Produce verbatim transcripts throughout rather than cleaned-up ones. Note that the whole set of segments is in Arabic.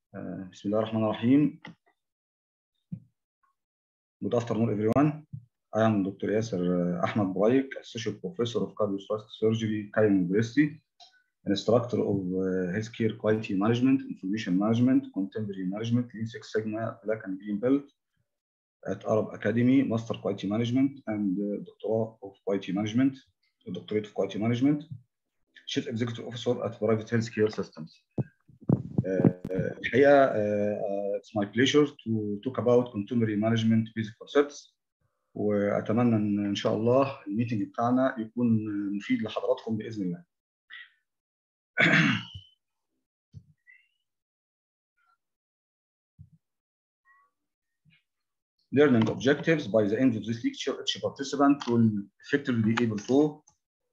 بسم الله الرحمن الرحيم. Good afternoon, everyone. I am Doctor Yasser Ahmed Buraik, Associate Professor of Cardiothoracic Surgery, Cairo University, instructor of uh, Healthcare Quality Management, Information Management, Contemporary Management, Lean Six Sigma, Black and Green Belt at Arab Academy, Master Quality Management, and uh, Doctorate of Quality Management, Doctorate of Quality Management, Chief Executive Officer at Private Healthcare Systems. الحقيقه uh, it's my pleasure to talk about contemporary management basic concepts، واتمنى ان ان شاء الله الميتنج بتاعنا يكون مفيد لحضراتكم باذن الله. Learning objectives: by the end of this lecture, each participant will effectively be able to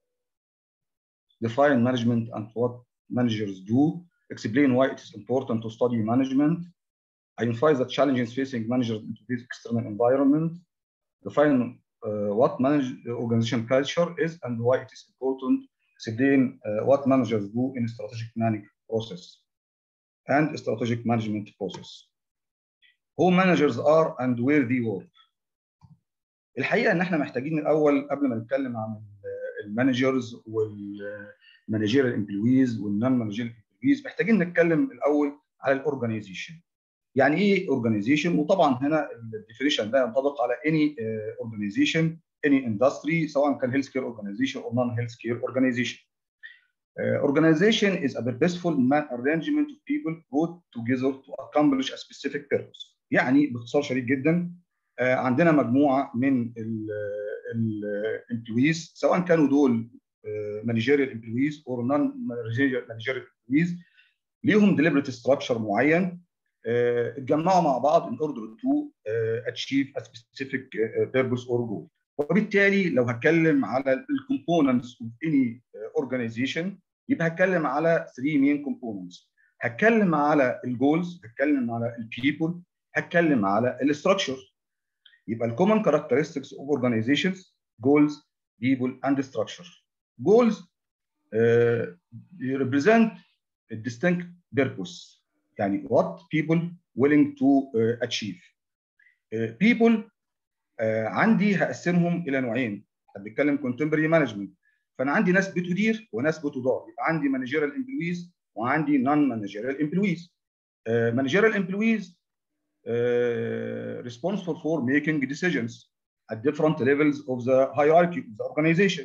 define management and what managers do, explain why it is important to study management, identify the challenges facing managers in today's external environment, define uh, what manage organization culture is and why it is important, explain uh, what managers do in strategic planning process and strategic management process, who managers are and where they work. الحقيقه ان احنا محتاجين الاول قبل ما نتكلم عن المانجرز والمانجيرال امبلويز والنون مانجيرال امبلويز محتاجين نتكلم الاول على الاورجنايزيشن. يعني ايه اورجنايزيشن؟ وطبعا هنا الديفينيشن ده ينطبق على اني اورجنايزيشن اني اندستري، سواء كان هيلث كير اورجنايزيشن او نون هيلث كير اورجنايزيشن. Organization is a purposeful arrangement of people brought together to accomplish a specific purpose. يعني باختصار شديد جدا عندنا مجموعه من الامبلويز، سواء كانوا دول مانجيريال امبلويز او نون مانجيريال امبلويز، ليهم ديليبريت ستراكشر معين اتجمعوا مع بعض in order to achieve a specific purpose or goal. وبالتالي لو هتكلم على الكومبوننتس of any organization يبقى هتكلم على three main components. هتكلم على الجولز، هتكلم على البيبل، هتكلم على الاستراكشر. يبقى الكومن characteristics of organizations: goals, people and structure. Goals uh, represent a distinct purpose. يعني what people willing to uh, achieve. uh, people uh, عندي هقسمهم الى نوعين. احنا بنتكلم contemporary management، فانا عندي ناس بتدير وناس بتدار. يبقى عندي managerial employees وعندي non managerial employees. uh, managerial employees uh, responsible for making decisions at different levels of the hierarchy of the organization.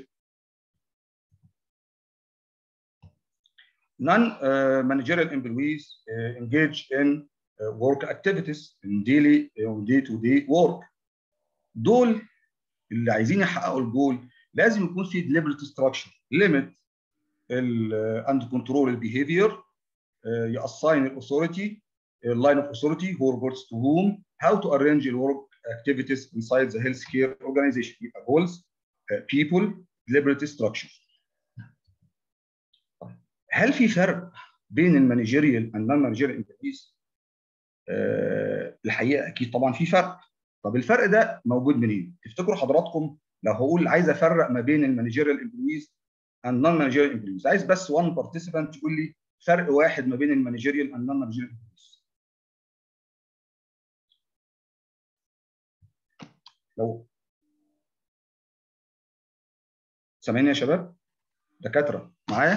Non-managerial uh, employees uh, engage in uh, work activities in daily uh, day-to-day work. دول اللي عايزين يحققوا الجول لازم يكون في deliberate structure, limit uh, and control the behavior, uh, assign authority, uh, line of authority, who reports to whom, how to arrange the work activities inside the healthcare organization. يبقى goals, uh, people, deliberate structure. هل في فرق بين المانجيريال and non managerial employees؟ أه الحقيقه اكيد طبعا في فرق. طب الفرق ده موجود منين؟ تفتكروا حضراتكم لو هقول عايز افرق ما بين المانجيريال امبلويز and non managerial employees، عايز بس one participant يقول لي فرق واحد ما بين المانجيريال and non managerial employees. لو سامعيني يا شباب؟ دكاتره معايا؟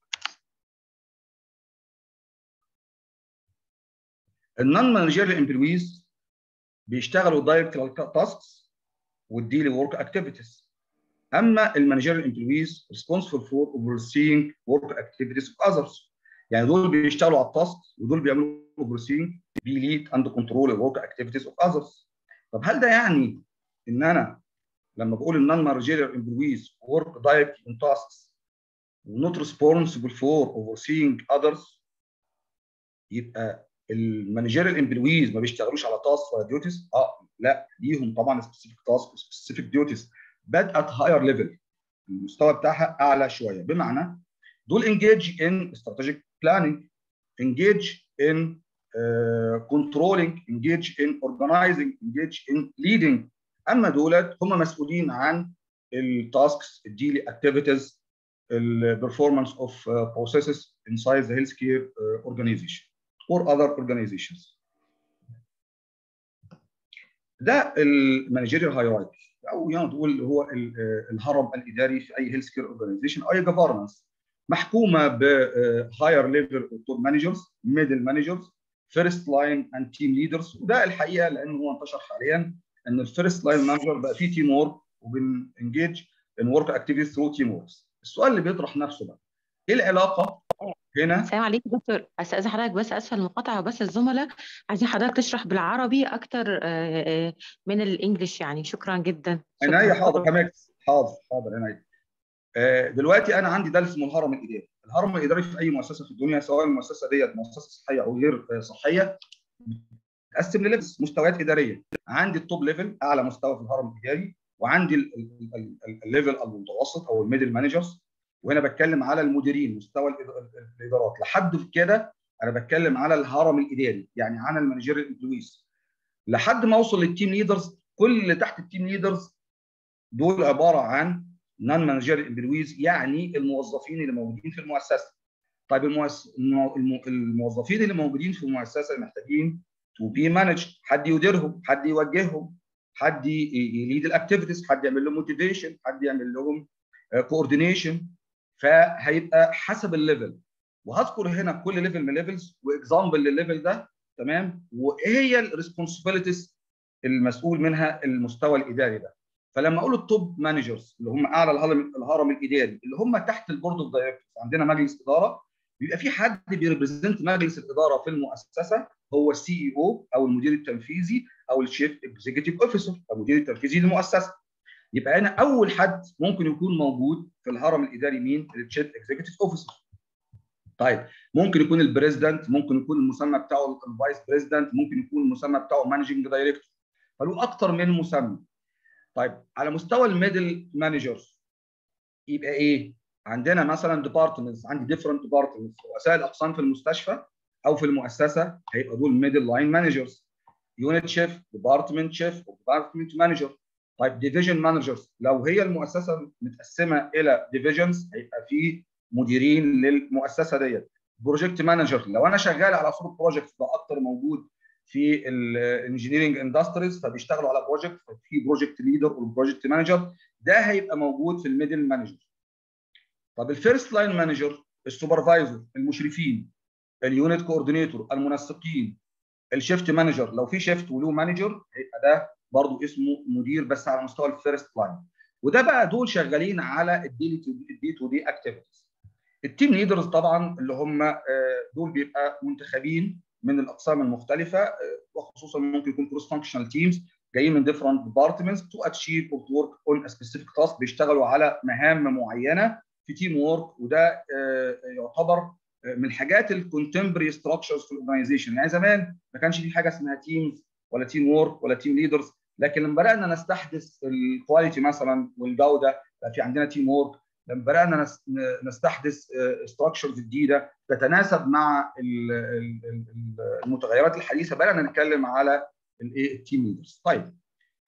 النون مانجيريال امبلويز بيشتغلوا دايركت تاسكس والديلي ورك اكتيفيتيز، اما المانجيريال امبلويز responsible for overseeing work activities of others. يعني دول بيشتغلوا على التاسك ودول بيعملوا overseeing بيليد اند كنترول work activities of others. طب هل ده يعني ان انا لما بقول النون مانجيريال امبلويز work directly on tasks not responsible for overseeing others يبقى المانجيريال امبلويز ما بيشتغلوش على تاسك ولا ديوتيز؟ اه لا، ليهم طبعا سبيسيفيك تاسك وسبيسيفيك ديوتيز but at higher level، المستوى بتاعها اعلى شويه. بمعنى دول engage in strategic planning، engage in uh, controlling، engage in organizing، engage in leading. اما دولت هم مسؤولين عن التاسكس، الديلي اكتيفيتيز، البرفورمانس اوف بروسيسز inside the healthcare uh, organization. or other organizations. ده المانجيريال هيراركي او يعني تقول هو الهرم الاداري في اي هيلث كير اورجانيزيشن، اي جفرنس محكومه بهاير ليفل توب مانجرز، ميدل مانجرز، فيرست لاين اند تيم ليدرز. وده الحقيقه لانه هو انتشر حاليا ان الفيرست لاين مانجر بقى فيه تيم وورك وبنجيج ان ورك اكتيفيتيز ثرو تيم ووركس. السؤال اللي بيطرح نفسه بقى ايه العلاقه هنا؟ السلام عليكم دكتور، استاذن حضرتك بس اسفه المقاطعه، بس الزملاء عايزين حضرتك تشرح بالعربي اكتر من الانجليش يعني. شكرا جدا. عناية، حاضر هماكس، حاضر حاضر عناية. دلوقتي انا عندي ده اسمه الهرم الاداري. الهرم الاداري في اي مؤسسه في الدنيا، سواء المؤسسه ديت مؤسسه صحيه او غير صحيه، تقسم لليفلز، مستويات اداريه. عندي التوب ليفل، اعلى مستوى في الهرم الاداري، وعندي الليفل المتوسط او الميدل مانجرز، وهنا بتكلم على المديرين، مستوى الادارات. لحد كده انا بتكلم على الهرم الاداري، يعني على المانجيريال امبلويز، لحد ما اوصل للتيم ليدرز. كل اللي تحت التيم ليدرز دول عباره عن نون مانجيريال امبلويز، يعني الموظفين اللي موجودين في المؤسسه. طيب المؤس... الموظفين اللي موجودين في المؤسسه محتاجين تو بي مانج، حد يديرهم، حد يوجههم، حد يليد الاكتيفيتيز، حد يعمل لهم موتيفيشن، حد يعمل لهم كوردينيشن. فهيبقى حسب الليفل، وهذكر هنا كل ليفل من الليفلز واكزامبل للليفل ده، تمام، وايه هي الريسبونسبيلتيز المسؤول منها المستوى الاداري ده. فلما اقول التوب مانجرز اللي هم اعلى الهرم الهرم الاداري، اللي هم تحت البورد اوف دايركتورز، عندنا مجلس اداره، بيبقى في حد بيريبريزنت مجلس الاداره في المؤسسه، هو السي اي او او المدير التنفيذي او الشيف اكزيكتيف اوفيسر او المدير التنفيذي للمؤسسه. يبقى هنا اول حد ممكن يكون موجود في الهرم الاداري مين؟ الشيف اكزيكتيف اوفيسر. طيب ممكن يكون البريزيدنت، ممكن يكون المسمى بتاعه الفايس بريزيدنت، ممكن يكون المسمى بتاعه مانجنج دايركتور، فله اكتر من مسمى. طيب على مستوى الميدل مانجرز يبقى ايه؟ عندنا مثلا ديبارتمنتس، عندي ديفرنت ديبارتمنتس، رؤساء الاقسام في المستشفى او في المؤسسه هيبقى دول ميدل لاين مانجرز، يونت شيف، ديبارتمنت شيف، ديبارتمنت مانجر. طيب ديفيجن مانجرز، لو هي المؤسسه متقسمه الى ديفيجنز هيبقى في مديرين للمؤسسه ديت. بروجكت مانجر، لو انا شغال على صوره بروجكت، ده اكتر موجود في الانجينيرنج اندستريز، فبيشتغلوا على بروجكت، في بروجكت ليدر والبروجكت مانجر، ده هيبقى موجود في الميدل مانجر. طب الفيرست لاين مانجر، السوبرفايزر، المشرفين، اليونت كوردينيتور، المنسقين، الشيفت مانجر، لو في شيفت وله مانجر هيبقى ده برضه اسمه مدير بس على مستوى الفيرست لاين. وده بقى دول شغالين على الديلي تو دي تو دي اكتيفيتيز. التيم ليدرز طبعا اللي هم دول بيبقى منتخبين من الاقسام المختلفه، وخصوصا ممكن يكون كروس فانكشنال تيمز جايين من ديفرنت ديبارتمنتس تو اتشيف اور ورك اون سبيسيفيك تاسك، بيشتغلوا على مهام معينه في تيم وورك. وده يعتبر من حاجات الكونتمبري ستراكشرز في الاورجنايزيشن. يعني زمان ما كانش في حاجه اسمها تيمز ولا تيم وورك ولا تيم ليدرز، لكن لما بدانا نستحدث الكواليتي مثلا والجوده بقى في عندنا تيم وورك. لما بدانا نستحدث ستراكشرز جديده تتناسب مع المتغيرات الحديثه، بدانا نتكلم على الايه التيم ليدرز. طيب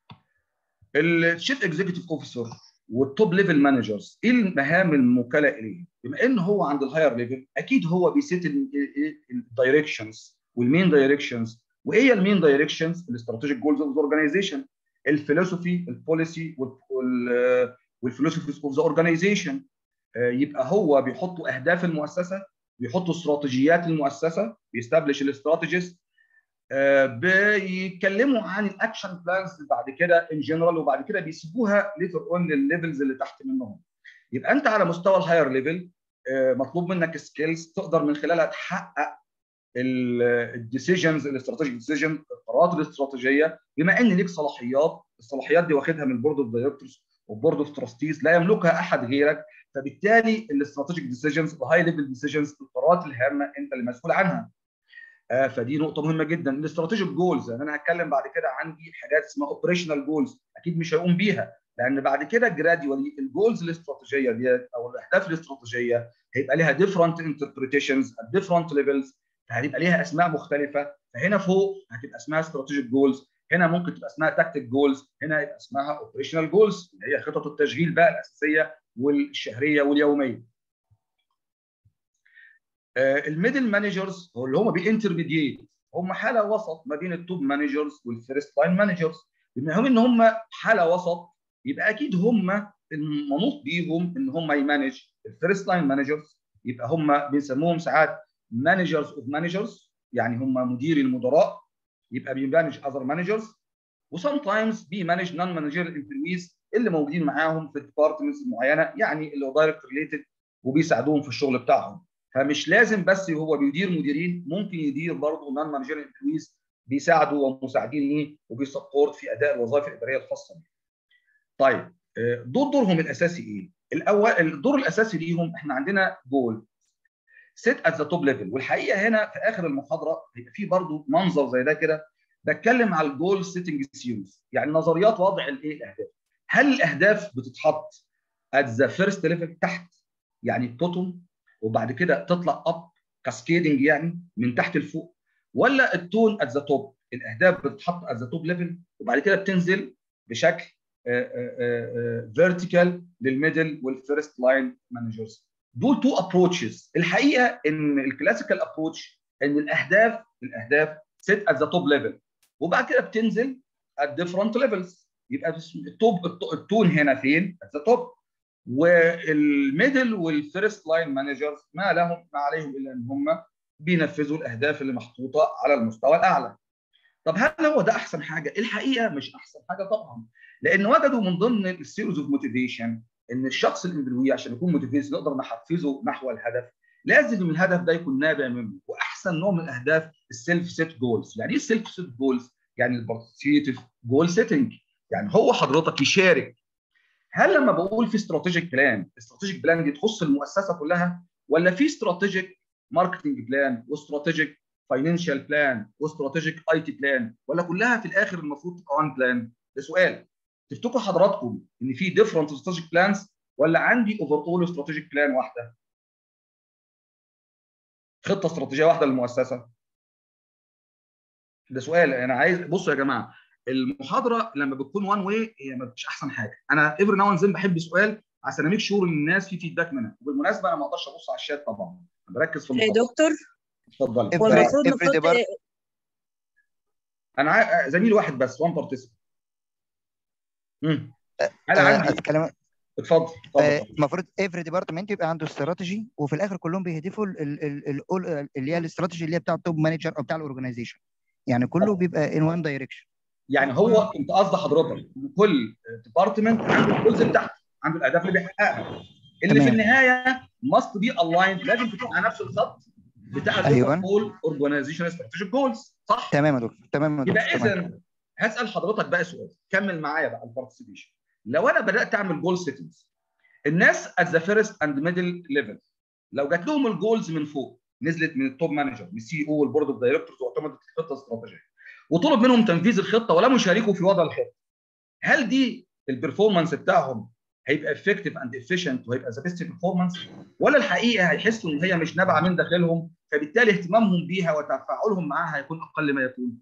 الشيف اكزيكتيف اوفيسر والتوب ليفل مانجرز ايه المهام الموكله اليه؟ بما ان هو عند الهاير ليفل اكيد هو بيسيت الدايركشنز والمين دايركشنز. وايه هي المين دايركشنز؟ الاستراتيجيك جولز اوف ذا اورجانيزيشن، الفلسفي، البوليسي والفلسفيز اوف ذا اورجانيزيشن. يبقى هو بيحط اهداف المؤسسه، بيحط استراتيجيات المؤسسه، بيستبلش الاستراتيجيز، بيتكلموا عن الاكشن بلانز بعد كده ان جنرال، وبعد كده بيسيبوها ليتر اون للليفلز اللي تحت منهم. يبقى انت على مستوى الهاير ليفل مطلوب منك سكيلز تقدر من خلالها تحقق الديسيجنز، الاستراتيجيك ديسيجن، القرارات الاستراتيجيه، بما ان ليك صلاحيات. الصلاحيات دي واخدها من البورد اوف دايركتورز والبورد اوف تراستيز، لا يملكها احد غيرك. فبالتالي الاستراتيجيك ديسيجنز، الهاي ليفل ديسيجنز، القرارات الهامه انت اللي مسؤول عنها. آه فدي نقطه مهمه جدا. الاستراتيجيك جولز، يعني انا هتكلم بعد كده عندي حاجات اسمها اوبريشنال جولز، اكيد مش هيقوم بيها، لان بعد كده جراديوالي الجولز الاستراتيجيه ديت او الاهداف الاستراتيجيه هيبقى لها ديفرنت انتربريتيشنز ات ديفرنت ليفلز، هتبقى ليها اسماء مختلفه. فهنا فوق هتبقى اسمها استراتيجيك جولز، هنا ممكن تبقى اسمها تاكتيك جولز، هنا يبقى اسمها اوبريشنال جولز اللي هي خطط التشغيل بقى الاساسيه والشهريه واليوميه. الميدل مانجرز هو اللي هم بينترميديت، هم حاله وسط ما بين التوب مانجرز والفيرست لاين مانجرز. بما هم ان هم حاله وسط يبقى اكيد هم المنوط بيهم ان هم يمانج الفيرست لاين مانجرز، يبقى هم بنسموهم ساعات مانجرز اوف مانجرز، يعني هم مديري المدراء، يبقى بيمانج اذر مانجرز، وسام تايمز بيمانج نون مانجيرال امبلويز اللي موجودين معاهم في ديبارتمنتس معينه، يعني اللي هو دايركت ريليتد وبيساعدوهم في الشغل بتاعهم. فمش لازم بس هو بيدير مديرين، ممكن يدير برضه نون مانجيرال امبلويز بيساعدوا ومساعدين ليه وبيسبورت في اداء الوظائف الاداريه الخاصه بيه. طيب دور دورهم الاساسي ايه؟ الاول الدور الاساسي ليهم احنا عندنا جول سيت ات ذا توب ليفل، والحقيقه هنا في اخر المحاضره هيبقى في برضه منظر زي ده كده بتكلم على الجول سيتنج سيريز، يعني نظريات وضع الايه الاهداف. هل الاهداف بتتحط ات ذا فيرست ليفل تحت يعني البوتوم وبعد كده تطلع اب كاسكيدنج يعني من تحت لفوق، ولا التون ات ذا توب الاهداف بتتحط ات ذا توب ليفل وبعد كده بتنزل بشكل فيرتيكال للميدل والفيرست لاين مانجرز؟ دول تو ابروتشز. الحقيقه ان الكلاسيكال ابروتش ان الاهداف الاهداف سيت ات ذا توب ليفل وبعد كده بتنزل ات ديفرنت ليفلز، يبقى التوب التون هنا فين؟ ات ذا توب. والميدل والفيرست لاين مانجرز ما لهم ما عليهم الا ان هم بينفذوا الاهداف اللي محطوطه على المستوى الاعلى. طب هل هو ده احسن حاجه؟ الحقيقه مش احسن حاجه طبعا، لان وجدوا من ضمن السيريز اوف موتيفيشن ان الشخص الامبلوي عشان يكون موتيفيشن نقدر نحفزه نحو الهدف لازم الهدف ده يكون نابع منه، واحسن نوع من الاهداف السيلف سيت جولز. يعني ايه السيلف سيت جولز؟ يعني البارتيسيبيتيف جول سيتنج، يعني هو حضرتك يشارك. هل لما بقول في استراتيجيك بلان، استراتيجيك بلان دي تخص المؤسسه كلها ولا في استراتيجيك ماركتنج بلان واستراتيجيك فاينانشال بلان واستراتيجيك اي تي بلان، ولا كلها في الاخر المفروض تبقى وان بلان؟ ده سؤال. تفتكروا حضراتكم ان في ديفرنت استراتيجيك بلانز ولا عندي اوفر اول استراتيجيك بلان واحده؟ خطه استراتيجيه واحده للمؤسسه؟ ده سؤال. انا عايز بصوا يا جماعه، المحاضره لما بتكون وان واي هي مش احسن حاجه. انا ايفري ناو اند ذن بحب سؤال عشان اميك شور ان الناس في فيدباك منها. وبالمناسبه انا ما اقدرش ابص على الشات طبعا، انا بركز في يا المحاضره. دكتور اتفضلي. هو المفروض نحط ديبارت انا عا- زميل واحد بس وان بارتيسيبنت. امم انا عندي اتكلم. اتفضل اتفضل. المفروض افري ديبارتمنت يبقى عنده استراتيجي وفي الاخر كلهم بيهدفوا ال- ال- ال- ال- اللي هي الاستراتيجي اللي هي بتاع التوب مانجر او بتاع الاورجنايزيشن، يعني كله بيبقى ان وان دايركشن. يعني هو انت قصد حضرتك ان كل ديبارتمنت عنده الجولز بتاعته، عنده الاهداف اللي بيحققها اللي في تمام. النهايه ماست بي الايند، لازم تكون على نفس الخط بتاع أيوة. الاوفر اورجنايزيشن استراتيجيك جولز، صح؟ تمام يا دكتور، تمام يا دكتور. يبقى اذا هسال حضرتك بقى سؤال، كمل معايا بقى البارتيسيبيشن. لو انا بدات اعمل جول سيتنجز، الناس ات ذا فيرست اند ميدل ليفل لو جات لهم الجولز من فوق، نزلت من التوب مانجر من السي او والبورد اوف دايركتورز واعتمدت الخطه الاستراتيجيه وطلب منهم تنفيذ الخطه ولم يشاركوا في وضع الخطه، هل دي البرفورمانس بتاعهم هيبقى افكتيف اند افيشنت وهيبقى ذا بيست بيرفورمانس، ولا الحقيقه هيحسوا ان هي مش نابعه من داخلهم فبالتالي اهتمامهم بيها وتفاعلهم معاها هيكون اقل ما يكون؟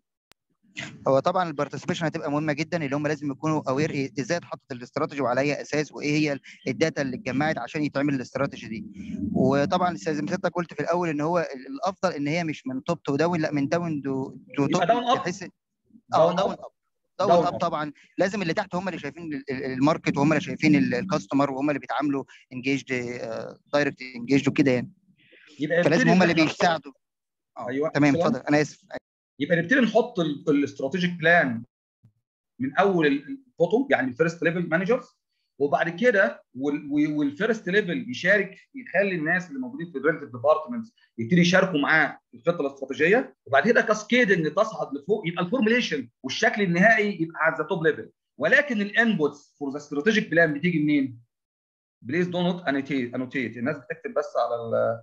هو طبعا البارتيسيبيشن هتبقى مهمه جدا، اللي هم لازم يكونوا اوير ازاي اتحطت الاستراتيجي وعلى اي اساس وايه هي الداتا اللي اتجمعت عشان يتعمل الاستراتيجي دي. وطبعا زي ما حضرتك قلت في الاول ان هو الافضل ان هي مش من توب تو داون، لا من داون تو توب، داون اب بحيث اه داون داون اب اب داون اب طبعا. لازم اللي تحت هم اللي شايفين الماركت وهم اللي شايفين الكاستمر وهم اللي بيتعاملوا انجيجد دايركت انجيجد وكده يعني، يبقى فلازم هم اللي بيساعدوا. اه ايوه تمام اتفضل انا اسف. يبقى نبتدي نحط الاستراتيجيك بلان من اول البوتوم يعني الفيرست ليفل مانجرز، وبعد كده والفيرست ليفل يشارك، يخلي الناس اللي موجودين في الريلتيف ديبارتمنتس يبتدي يشاركوا معاه في الخطه الاستراتيجيه، وبعد كده كاسكيد ان تصعد لفوق يبقى الفورميليشن والشكل النهائي يبقى على ذا توب ليفل. ولكن الانبوتس فور ذا استراتيجيك بلان بتيجي منين؟ بليز دو نوت انوتيت، الناس بتكتب بس على ال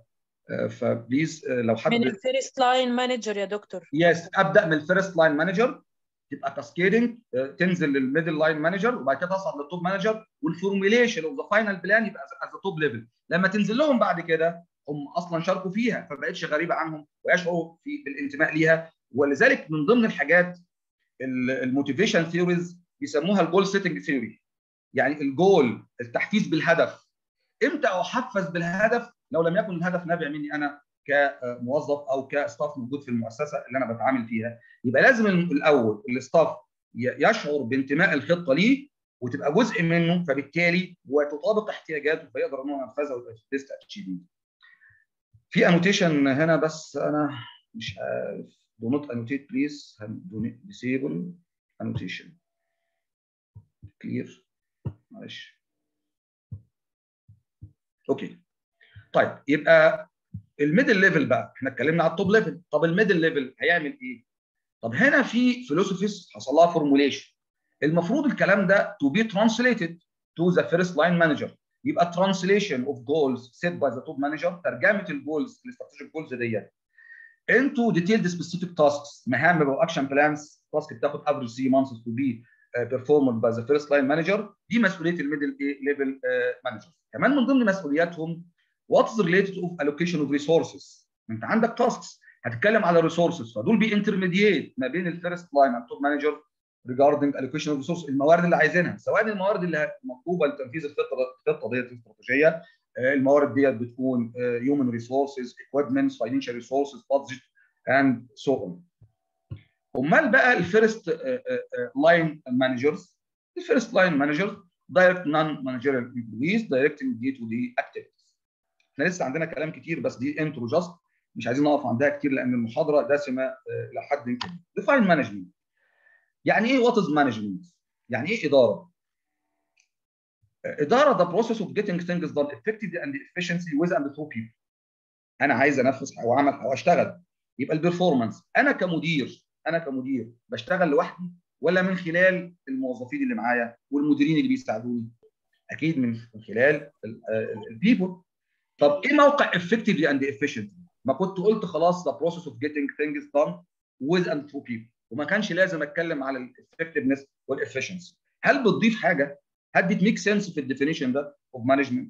فبليز لو حد من الفيرست لاين مانجر يا دكتور. يس ابدا من الفيرست لاين مانجر تبقى كاسكيدنج تنزل للميدل لاين مانجر وبعد كده تصعد للتوب مانجر، والفورميليشن اوف ذا فاينل بلان يبقى از ذا توب ليفل. لما تنزل لهم بعد كده هم اصلا شاركوا فيها فما بقتش غريبه عنهم ويشعروا في بالانتماء ليها. ولذلك من ضمن الحاجات الموتيفيشن ثيوريز بيسموها الجول سيتنج ثيوري، يعني الجول التحفيز بالهدف. امتى احفز بالهدف لو لم يكن الهدف نابع مني انا؟ كموظف او كستاف موجود في المؤسسه اللي انا بتعامل فيها. يبقى لازم الاول الاستاف يشعر بانتماء الخطه ليه وتبقى جزء منه، فبالتالي وتطابق احتياجاته فيقدر ان هو ينفذها ويبقى بيست اتشيفنج. في انوتيشن هنا بس انا مش عارف. do not annotate please. disable annotation. clear. معلش. اوكي. طيب يبقى الميدل ليفل بقى، احنا اتكلمنا على التوب ليفل، طب الميدل ليفل هيعمل ايه؟ طب هنا في فيلوسوفيز حصل لها فورموليشن. المفروض الكلام ده to be translated to the first line manager. يبقى translation of goals set by the top manager، ترجمه الجولز الاستراتيجيك جولز ديت into detailed specific tasks، مهام او اكشن بلانز، تاسك بتاخد average three months to be performed by the first line manager. دي مسؤوليه الميدل ليفل مانجر. كمان من ضمن مسؤولياتهم what is related of allocation of resources. انت عندك تاسكس هتتكلم على resources، فدول بي انترميديت ما بين الفيرست لاين والتوب مانجر regarding allocation of resources، الموارد اللي عايزينها، سواء الموارد اللي مطلوبه لتنفيذ الخطه الخطه ديت الاستراتيجيه. الموارد ديت بتكون human resources, equipment, financial resources, budget and so on. امال بقى الفيرست لاين مانجرز، الفيرست لاين مانجرز direct non-managerial employees directing day-to-day activities. احنا لسه عندنا كلام كتير بس دي انترو جاست، مش عايزين نقف عندها كتير لان المحاضره دسمه الى حد كبير. define management. يعني ايه what is management؟ يعني ايه اداره؟ اداره the process of getting things done effectively and efficiently with and through people. انا عايز انفذ او اعمل او اشتغل. يبقى البرفورمانس، انا كمدير انا كمدير بشتغل لوحدي ولا من خلال الموظفين اللي معايا والمديرين اللي بيساعدوني؟ اكيد من خلال البيبل. طب ايه موقع effectively and efficiently؟ ما كنت قلت خلاص the process of getting things done with and through people، وما كانش لازم اتكلم على الeffectiveness والefficiency. هل بتضيف حاجه؟ هل بتميك سنس في الديفينيشن ده of management؟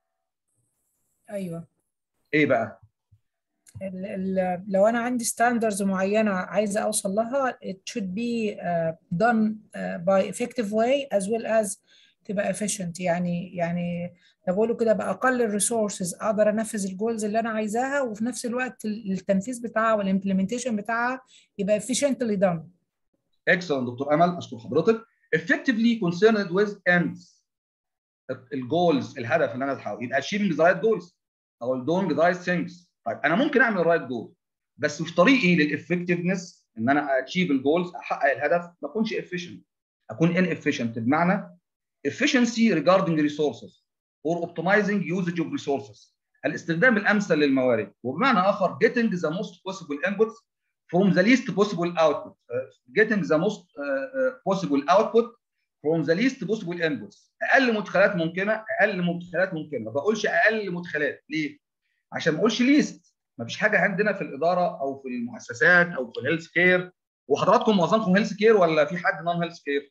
ايوه. ايه بقى؟ ال ال لو انا عندي ستاندرز معينه عايزه اوصل لها it should be uh, done uh, by effective way as well as تبقى efficient. يعني يعني بقوله كده باقل الريسورسز اقدر انفذ الجولز اللي انا عايزاها، وفي نفس الوقت التنفيذ بتاعها والامبلمنتيشن بتاعها يبقى efficiently done. Excellent دكتور امل، اشكر حضرتك. Effectively concerned with ends. الجولز، الهدف اللي انا بحاول يبقى achieving the right goals او doing the right things. طيب انا ممكن اعمل الرايت جول بس في طريقي للافكتفنس ان انا اتشيف الجولز، احقق الهدف، ما اكونش efficient، اكون inefficient. بمعنى efficiency regarding the resources or optimizing usage of resources، الاستخدام الامثل للموارد. وبمعنى اخر getting the most possible inputs from the least possible output. uh, getting the most uh, uh, possible output from the least possible inputs. اقل مدخلات ممكنه، اقل مدخلات ممكنه. ما بقولش اقل مدخلات، ليه؟ عشان ما اقولش ليست. ما فيش حاجه عندنا في الاداره او في المؤسسات او في الهيلث كير، وحضراتكم معظمكم هيلث كير ولا في حد نون هيلث كير؟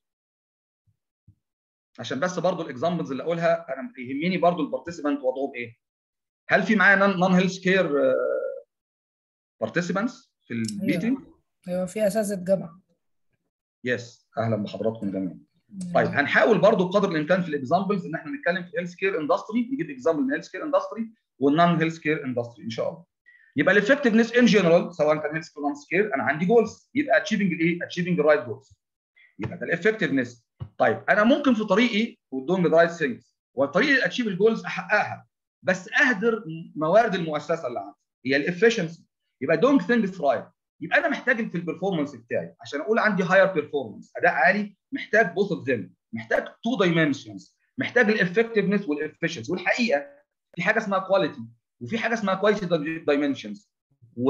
عشان بس برضو الاكزامبلز اللي اقولها انا يهمني برضو البارتيسيبانت وضعهم ايه. هل في معايا نون هيلث كير بارتيسيبانتس في الميتنج؟ ايوه في اساتذه جامعه. يس اهلا بحضراتكم جميعا. طيب هنحاول برضو بقدر الامكان في الاكزامبلز ان احنا نتكلم في الهيلث كير اندستري، نجيب اكزامبل من الهيلث كير اندستري والنون هيلث كير اندستري ان شاء الله. يبقى الافكتفنس ان جنرال سواء كان هيلث كير او كير، انا عندي جولز، يبقى اتشيفنج الايه؟ اتشيفنج الرايت جولز. يبقى ده الافكتفنس. طيب انا ممكن في طريقي ودوينج ذا رايت ثينجز وطريقي اتشيف الجولز احققها، بس اهدر موارد المؤسسه اللي عندي هي الافشنسي. يبقى دوينج ثينجز رايت. يبقى انا محتاج في البرفورمانس بتاعي عشان اقول عندي هاير بيرفورمانس، اداء عالي، محتاج بوث اوف ذيم، محتاج تو دايمنشنز، محتاج الافكتفنس والافشنسي. والحقيقه في حاجه اسمها كواليتي وفي حاجه اسمها كواليتي دايمنشنز، و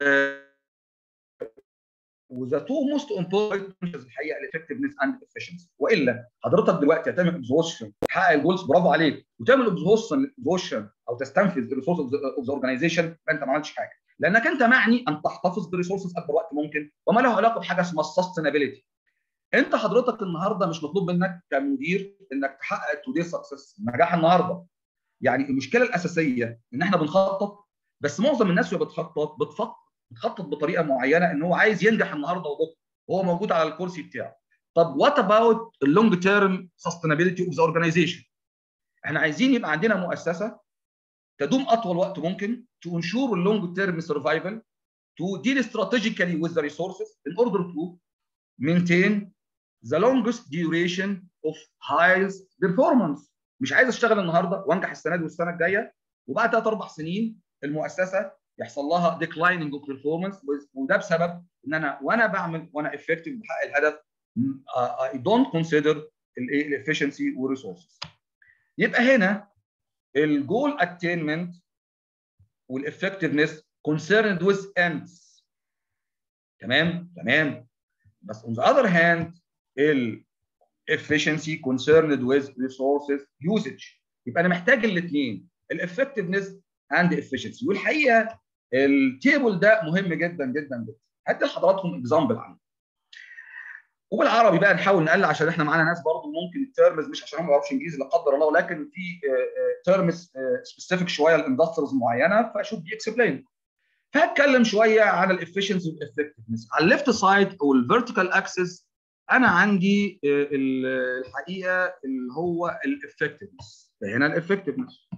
وذا تو موست امبورتنت الحقيقه الافكتفنس اند افشنسي. والا حضرتك دلوقتي هتعمل اكزوشن تحقق الجولز، برافو عليك، وتعمل اكزوشن او تستنفذ الريسورسز اوف ذا اورجانيزيشن، فانت ما عملتش حاجه، لانك انت معني ان تحتفظ بالريسورسز اكبر وقت ممكن، وما له علاقه بحاجه اسمها السستينابيلتي. انت حضرتك النهارده مش مطلوب منك كمدير انك تحقق التودي سكسس، نجاح النهارده. يعني المشكله الاساسيه ان احنا بنخطط، بس معظم الناس وهي بتخطط بتفكر بتخطط بطريقه معينه ان هو عايز ينجح النهارده وبكره وهو موجود على الكرسي بتاعه. طب وات اباوت اللونج تيرم سستينابيلتي اوف ذا اورجانيزيشن؟ احنا عايزين يبقى عندنا مؤسسه تدوم اطول وقت ممكن to ensure long term survival to deal strategically with the resources in order to maintain the longest duration of highest performance. مش عايز اشتغل النهارده وانجح السنه دي والسنه الجايه وبعد ثلاث اربع سنين المؤسسه يحصل لها declining of performance، وده بسبب ان انا وانا بعمل وانا effective بحقق الهدف I don't consider ال efficiency و resources. يبقى هنا الجول attainment وال effectiveness concerned with ends. تمام تمام. بس on the other hand ال efficiency concerned with resources usage. يبقى انا محتاج الاثنين ال effectiveness and efficiency. والحقيقه التيبل ده مهم جدا جدا جدا. هدي لحضراتكم اكزامبل عنه. وبالعربي بقى نحاول نقلل عشان احنا معانا ناس برضه ممكن التيرمز مش عشان هم ما بيعرفوش انجليزي لا قدر الله، ولكن في تيرمز سبيسيفيك شويه لاندستريز معينه فشوف بي اكسبلين. فهتكلم شويه على الافشنسي والافكتفنس. على الليفت سايد او الفيرتيكال اكسس انا عندي الحقيقه اللي هو الافكتفنس. هنا الافكتفنس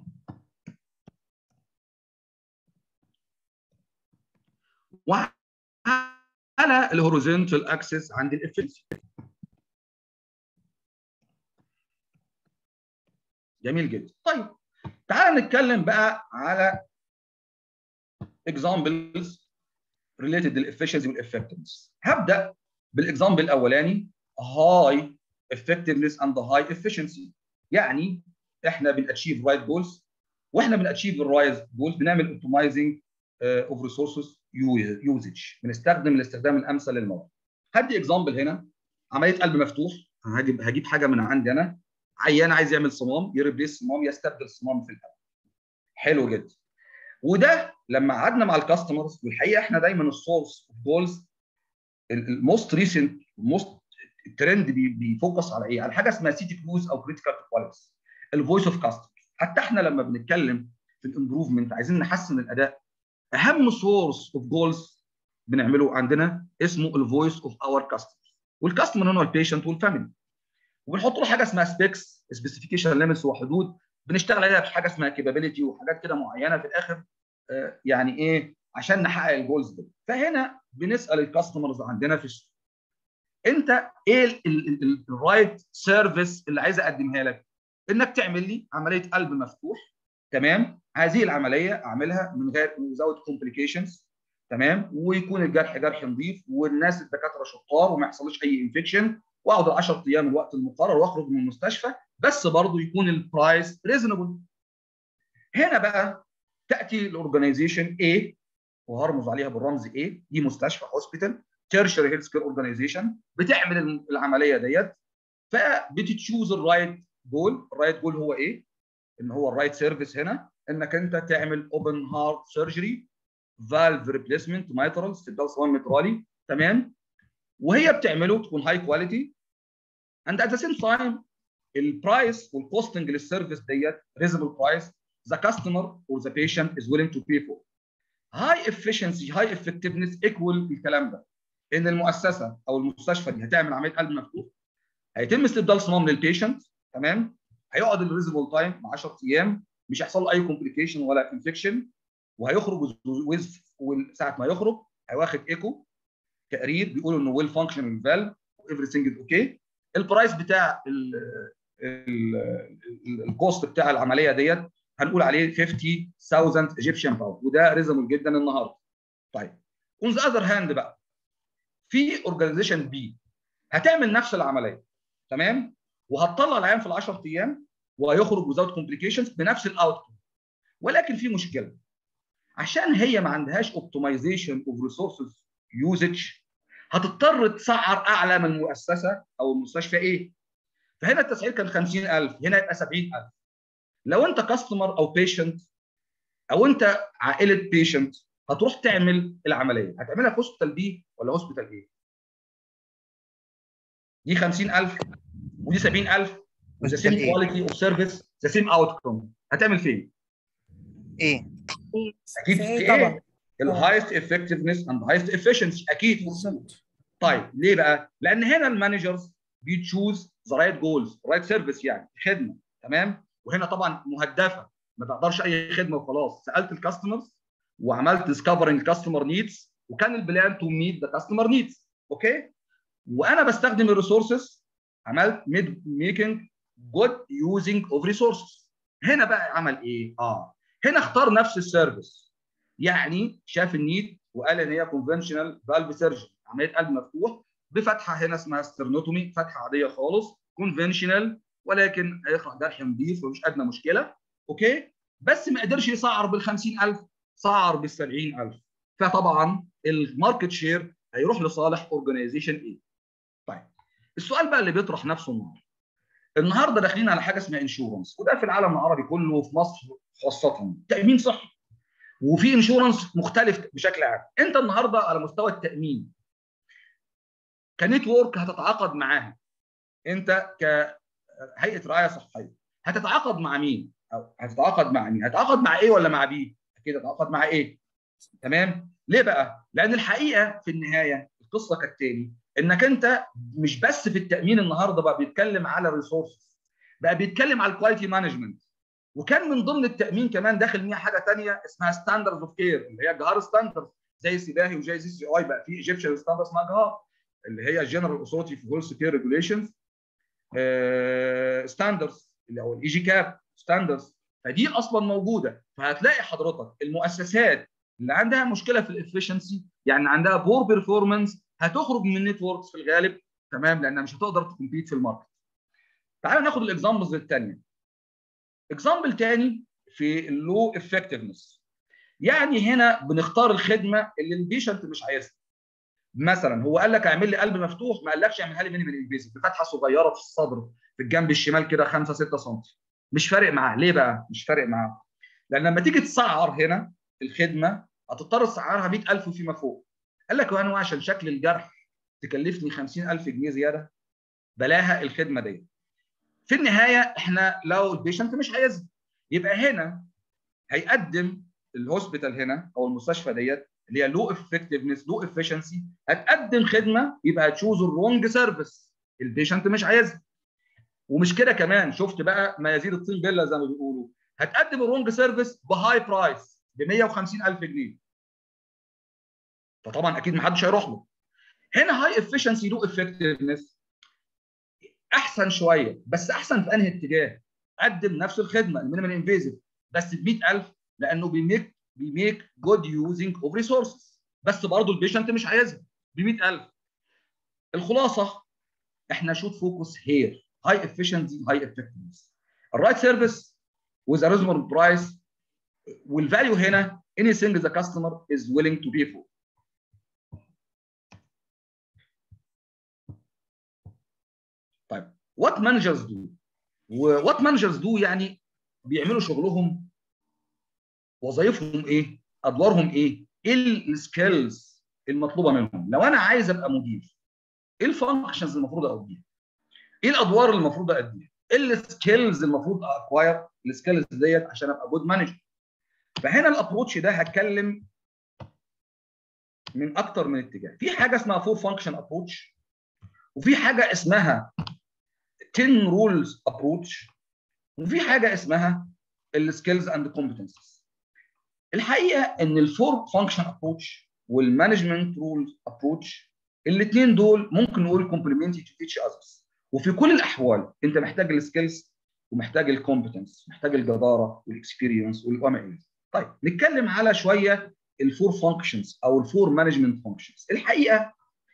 وعلى الهوريزونتال اكسس عندي الافشنسي. جميل جدا. طيب تعال نتكلم بقى على examples related للefficiency والeffectiveness. هبدا بالاكزامبل الاولاني high effectiveness and high efficiency. يعني احنا بناتشيف رايت جولز واحنا بناتشيف الرايت جولز بنعمل اوبتمايزنج اوف ريسورسز يوزج، بنستخدم الاستخدام الامثل للمواد. هدي اكزامبل هنا عمليه قلب مفتوح. هجيب هجيب حاجه من عندي انا، عيان عايز يعمل صمام يريبليس صمام يستبدل صمام في القلب. حلو جدا. وده لما قعدنا مع الكاستمرز والحقيقه احنا دايما السورس اوف جولز الموست ريسنت الموست الترند بيفوكس على ايه؟ على حاجه اسمها سي تي كلوز او كريتيكال كواليتيز، الفويس اوف كاستمر. حتى احنا لما بنتكلم في الامبروفمنت عايزين نحسن الاداء، اهم سورس اوف جولز بنعمله عندنا اسمه الفويس اوف اور كاستمر. والكاستمر هنا البيشنت والفاميلي. وبنحط له حاجه اسمها سبيكس سبيسيفيكيشن ليميتس وحدود بنشتغل عليها بحاجه اسمها كابابيلتي وحاجات كده معينه في الاخر آه يعني ايه عشان نحقق الجولز دي. فهنا بنسال الكاستمرز عندنا في السوق انت ايه الرايت سيرفيس اللي عايز اقدمها لك؟ انك تعمل لي عمليه قلب مفتوح. تمام. هذه العمليه اعملها من غير without complications. تمام. ويكون الجرح جرح نظيف والناس الدكاتره شطار وما يحصلش اي انفكشن واقعد عشرة ايام الوقت المقرر واخرج من المستشفى، بس برضه يكون البرايس ريزونبل. هنا بقى تاتي الاورجنايزيشن A وهرمز عليها بالرمز A، دي مستشفى هوسبيتال تيرشري هيلث كير اورجنايزيشن بتعمل العمليه ديت. فبتتشوز الرايت جول. الرايت جول هو ايه؟ ان هو الرايت سيرفيس هنا انك انت تعمل اوبن هارت سيرجري فالف ريبليسمنت مايترال استبدال صمام مترالي. تمام. وهي بتعمله تكون هاي كواليتي and at the same time البرايس والكوستنج للسيرفيس ديت ريزونبل برايس the customer or the patient is willing to pay for. high efficiency high effectiveness equal الكلام ده ان المؤسسه او المستشفى دي هتعمل عمليه قلب مفتوح، هيتم استبدال صمام للبيشنت. تمام. هيقعد الريزونبل تايم مع عشرة ايام، مش هيحصل له اي كومبليكيشن ولا انفكشن، وهيخرج ساعه ما يخرج هيواخد ايكو تقرير بيقول انه ويل فانكشن فالف everything is اوكي. البرايس بتاع الكوست بتاع العمليه ديت هنقول عليه خمسين ألف ايجيبشن باوند، وده ريزونبل جدا النهارده. طيب اون ذا اذر هاند بقى في اورجانيزيشن بي هتعمل نفس العمليه. تمام. وهتطلع العيان في ال عشرة ايام وهيخرج without complications بنفس الاوتكم، ولكن في مشكله عشان هي ما عندهاش اوبتمايزيشن اوف ريسورسز يوزج هتضطر تسعر اعلى من المؤسسه او المستشفى ايه. فهنا التسعير كان خمسين ألف، هنا يبقى سبعين ألف. لو انت كاستمر او بيشنت او انت عائله بيشنت هتروح تعمل العمليه، هتعملها في هوسبيتال بي ولا هوسبيتال ايه؟ دي خمسين ألف ودي سبعين ألف، ذا سيم كواليتي اوف سيرفيس ذا سيم اوتكم، هتعمل فين؟ ايه؟ اكيد في ايه؟ طبعا الهايست افكتفنس اند هايست افشنسي اكيد. طيب ليه بقى؟ لان هنا المانجرز بيتشوز ذا رايت جولز، رايت سيرفيس يعني خدمه. تمام. وهنا طبعا مهدفه ما تقدرش اي خدمه وخلاص. سالت الكاستمرز وعملت ديسكفرنج كاستمر نيدز، وكان البلان تو ميت ذا كاستمر نيدز. اوكي، وانا بستخدم الريسورسز، عملت ميكينج جود يوزنج اوف ريسورسز. هنا بقى عمل ايه؟ اه هنا اختار نفس السيرفيس، يعني شاف النيد وقال ان هي كونفنشنال فالف سيرجري، عمليه قلب مفتوح بفتحه هنا اسمها سترنوتومي، فتحه عاديه خالص كونفنشنال، ولكن هيخرج جرح نظيف ومش ادنى مشكله. اوكي، بس ما قدرش يسعر بال خمسين ألف، سعر بال سبعين ألف، فطبعا الماركت شير هيروح لصالح اورجانيزيشن ايه. طيب السؤال بقى اللي بيطرح نفسه النهارده، النهارده داخلين على حاجه اسمها انشورنس، وده في العالم العربي كله وفي مصر خاصه تامين صحي، وفي انشورنس مختلف بشكل عام. انت النهارده على مستوى التامين كنتورك هتتعاقد معاها، انت كهيئه رعايه صحيه هتتعاقد مع مين؟ او هتتعاقد مع مين؟ هتتعاقد مع ايه ولا مع بي؟ اكيد هتتعاقد مع ايه. تمام؟ ليه بقى؟ لان الحقيقه في النهايه القصه كالتالي، انك انت مش بس في التامين النهارده بقى بيتكلم على الريسورسز، بقى بيتكلم على الكواليتي مانجمنت، وكان من ضمن التامين كمان داخل فيها حاجه ثانيه اسمها ستاندردز اوف كير، اللي هي جهار ستاندرد زي سيباهي وزي سي سي اي، بقى في ايجيبشن ستاندرد اسمها جهار اللي هي جنرال اوثورتي في هيلث كير ريجوليشنز ستاندردز اللي هو الاي جي كاب ستاندردز. فدي اصلا موجوده، فهتلاقي حضرتك المؤسسات اللي عندها مشكله في الافشنسي، يعني عندها بور بيرفورمانس، هتخرج من النتوركس في الغالب، تمام، لانها مش هتقدر تكمبيت في الماركت. تعالوا ناخد الاكزامبلز الثانيه. اكزامبل ثاني في اللو افكتفنس، يعني هنا بنختار الخدمه اللي البيشنت مش عايزها. مثلا هو قال لك اعمل لي قلب مفتوح، ما قالكش اعملها لي مينيمال انفيزيف بفتحه صغيره في الصدر في الجنب الشمال كده خمسة ستة سم. مش فارق معاه. ليه بقى مش فارق معاه؟ لان لما تيجي تسعر هنا الخدمه هتضطر تسعرها مئة ألف وفيما فوق. قال لك وانا عشان شكل الجرح تكلفني خمسين ألف جنيه زياده، بلاها الخدمه دي. في النهايه احنا لو البيشنت مش عايزها، يبقى هنا هيقدم الهوسبيتال هنا او المستشفى ديت اللي هي لو افكتفنس لو افشنسي، هتقدم خدمه يبقى هتشوز الرونج سيرفيس، البيشنت مش عايزها. ومش كده كمان، شفت بقى ما يزيد الطين بله زي ما بيقولوا، هتقدم الرونج سيرفيس بهاي برايس ب مئة وخمسين ألف جنيه، فطبعا اكيد ما حدش هيروح له. هنا هاي افشنسي لو افكتفنس احسن شويه، بس احسن في انهي اتجاه؟ قدم نفس الخدمه المينيمال انفيزيف بس ب مئة ألف، لانه بيميك بيميك جود يوزنج اوف ريسورسز، بس برضه البيشنت مش عايزها ب مئة ألف. الخلاصه احنا شوت فوكس هير هاي افشنسي هاي افكتفنس، الرايت سيرفيس with a reasonable price، والفاليو هنا anything the customer is willing to pay for. طيب what managers do؟ و what managers do يعني بيعملوا شغلهم، وظائفهم ايه؟ ادوارهم ايه؟ ايه السكيلز المطلوبه منهم؟ لو انا عايز ابقى مدير، ايه الفانكشنز المفروض اوديها؟ ايه الادوار اللي المفروض اديها؟ ايه السكيلز المفروض اكواير السكيلز ديت عشان ابقى جود مانجر؟ فهنا الابروتش ده هتكلم من اكتر من اتجاه. في حاجه اسمها فور فانكشن ابروتش، وفي حاجه اسمها عشرة رولز ابروتش، وفي حاجه اسمها السكيلز اند كومبتنسز. الحقيقه ان الفور فانكشن ابروتش والمانجمنت رولز ابروتش الاثنين دول ممكن نقول كومبلمنتري تو ايتش اذرز، وفي كل الاحوال انت محتاج السكيلز ومحتاج الكومبتنس، محتاج الجداره والاكسبيرينس والوما الى. طيب نتكلم على شويه الفور فانكشنز او الفور مانجمنت فانكشنز. الحقيقه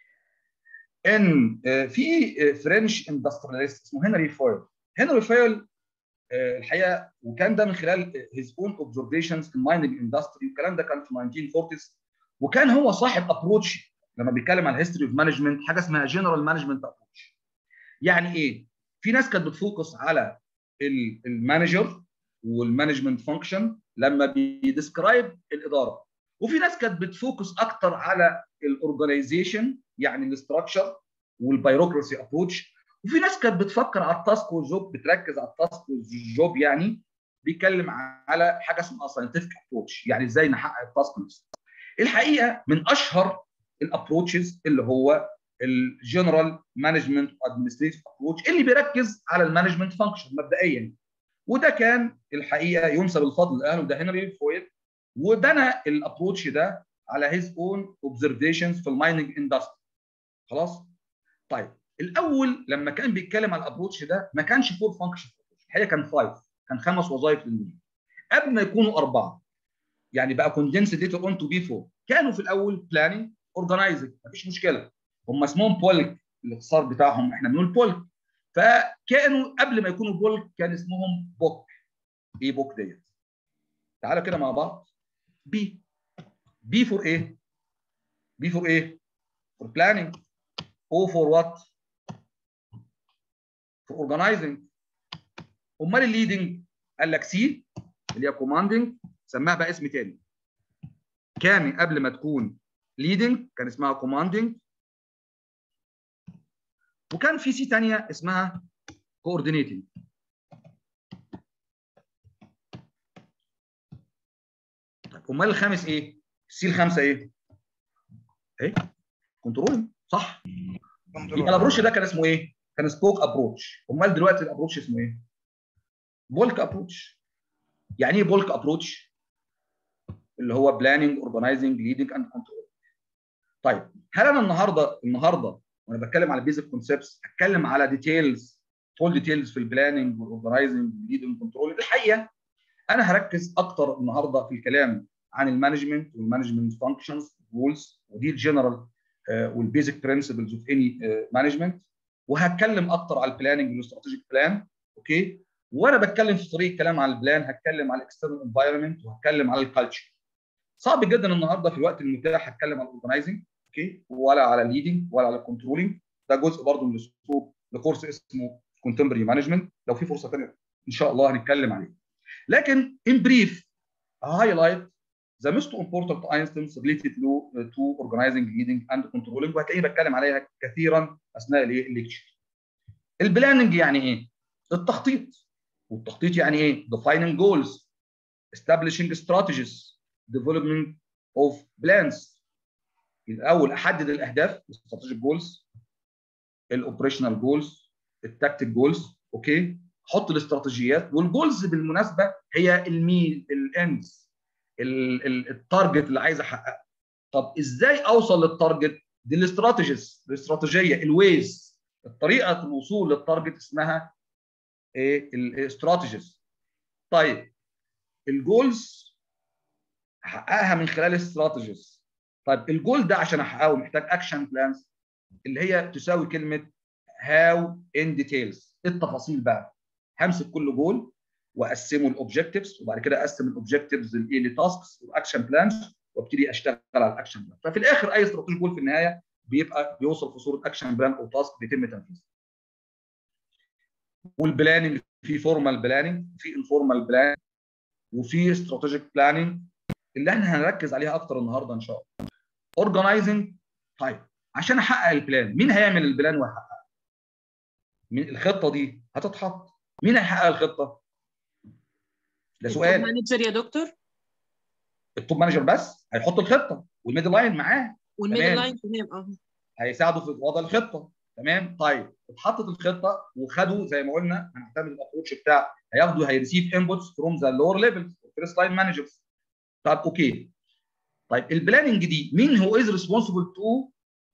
ان في فرنش اندسترياليست اسمه هنري فويل. هنري فويل الحقيقه وكان ده من خلال his own observations in mining industry، والكلام ده كان في nineteen forties، وكان هو صاحب ابروتش لما بيتكلم على الهيستوري اوف مانجمنت حاجه اسمها جنرال مانجمنت ابروتش. يعني ايه؟ في ناس كانت بتفوكس على المانجر والمانجمنت فانكشن لما بيديسكرايب الاداره، وفي ناس كانت بتفوكس اكتر على الاورجنايزيشن يعني الاستراكشر والبيروقراسي ابروتش، وفي ناس كانت بتفكر على التاسك والجوب، بتركز على التاسك والجوب، يعني بيتكلم على حاجه اسمها ساينتفك ابروتش، يعني ازاي نحقق التاسك نفسه. الحقيقه من اشهر الابروتشز اللي هو الجنرال مانجمنت ادمنستريتيف ابروتش اللي بيركز على المانجمنت فانكشن مبدئيا، وده كان الحقيقه ينسب الفضل لاهله، ده هنري فويل، وبنى الابروتش ده على هيز اون اوبزرفيشنز في المايننج اندستري. خلاص؟ طيب الاول لما كان بيتكلم على الابروتش ده ما كانش فور فانكشن، الحقيقه كان فايف، كان خمس وظائف للمدير قبل ما يكونوا اربعه. يعني بقى كوندنسد ليتر اون تو بي فور. كانوا في الاول بلاننج اورجنايزنج، مفيش مشكله، هم اسمهم بولك، الاختصار بتاعهم احنا بنقول بولك. فكانوا قبل ما يكونوا بولك كان اسمهم بوك. ايه بوك ديت؟ تعالى كده مع بعض. بي بي فور ايه؟ بي فور ايه؟ فور بلاننج. او فور وات؟ فور اورجنايزنج. امال الليدنج قال لك سي اللي هي كوماندنج، سماها بقى اسم تاني. كان قبل ما تكون ليدنج كان اسمها كوماندنج، وكان في سي ثانيه اسمها كوردينيتنج. طيب امال الخامس ايه؟ السي الخامسه ايه؟ ايه؟ كنترولنج، صح؟ يبقى الابروش ده كان اسمه ايه؟ كان سبوك ابروتش. امال دلوقتي الابروتش اسمه ايه؟ بولك ابروتش. يعني ايه بولك ابروتش؟ اللي هو بلاننج اورجنايزنج ليدنج اند كنترول. طيب هل انا النهارده النهارده وانا بتكلم على بيزك كونسبتس هتكلم على ديتيلز، فول ديتيلز في البلاننج والاورجنايزنج والليدنج كنترول؟ الحقيقه انا هركز اكتر النهارده في الكلام عن المانجمنت والمانجمنت فانكشنز جولز، ودي الجنرال والبيزك برنسبلز اوف اني مانجمنت. وهتكلم اكتر على البلاننج والاستراتيجيك بلان. اوكي؟ وانا بتكلم في طريق الكلام على البلان هتكلم على الاكسترنال انفايرمنت وهتكلم على الكالتشر. صعب جدا النهارده في الوقت المتاح هتكلم على الاورجنايزنج، اوكي، ولا على الليدنج ولا على الكنترولنج. ده جزء برضه من الاسلوب لكورس اسمه كونتمبرري مانجمنت، لو في فرصه ثانيه ان شاء الله هنتكلم عليه. لكن in brief highlight the most important items related to, to organizing, leading and controlling، وهتلاقيني بتكلم عليها كثيرا اثناء الليكتشر. البلاننج يعني ايه؟ التخطيط. والتخطيط يعني ايه؟ defining goals, establishing strategies, development of plans. الاول احدد الاهداف strategic goals، الاوبريشنال جولز، التكتيك جولز، اوكي؟ حط الاستراتيجيات. والجولز بالمناسبه هي الميل الاندز، التارجت اللي عايز احققه. طب ازاي اوصل للتارجت؟ دي الاستراتيجيز، الاستراتيجيه، الويز، الطريقه الوصول للتارجت اسمها ايه؟ الاستراتيجيز. طيب الجولز احققها من خلال الاستراتيجيز. طيب الجول ده عشان احققه محتاج اكشن بلانز اللي هي تساوي كلمه هاو ان ديتيلز، التفاصيل بقى. همسك كل جول واقسمه لاوبجكتيفز، وبعد كده اقسم الاوبجكتيفز لايه؟ لتاسكس واكشن بلانز، وابتدي اشتغل على الاكشن بلان. ففي الاخر اي استراتيجي جول في النهايه بيبقى بيوصل في صوره اكشن بلان او تاسك بيتم تنفيذه. والبلاننج في فورمال بلاننج، في انفورمال بلان، وفي استراتيجيك بلاننج اللي احنا هنركز عليها اكتر النهارده ان شاء الله. اورجنايزنج. طيب عشان احقق البلان، مين هيعمل البلان ويحققها؟ من الخطه دي هتتحط، مين هيحقق الخطه؟ ده سؤال. التوب مانجر يا دكتور. التوب مانجر بس هيحط الخطه والميدل لاين معاه، والميدل لاين تمام اه هيساعدوا في وضع الخطه. تمام. طيب اتحطت الخطه وخدوا زي ما قلنا هنعتمد الابروتش بتاع هياخدوا هيريسيف انبوتس فروم ذا لور ليفلز فيرست لاين مانجرز. طيب اوكي. طيب البلاننج دي مين هو از ريسبونسبل تو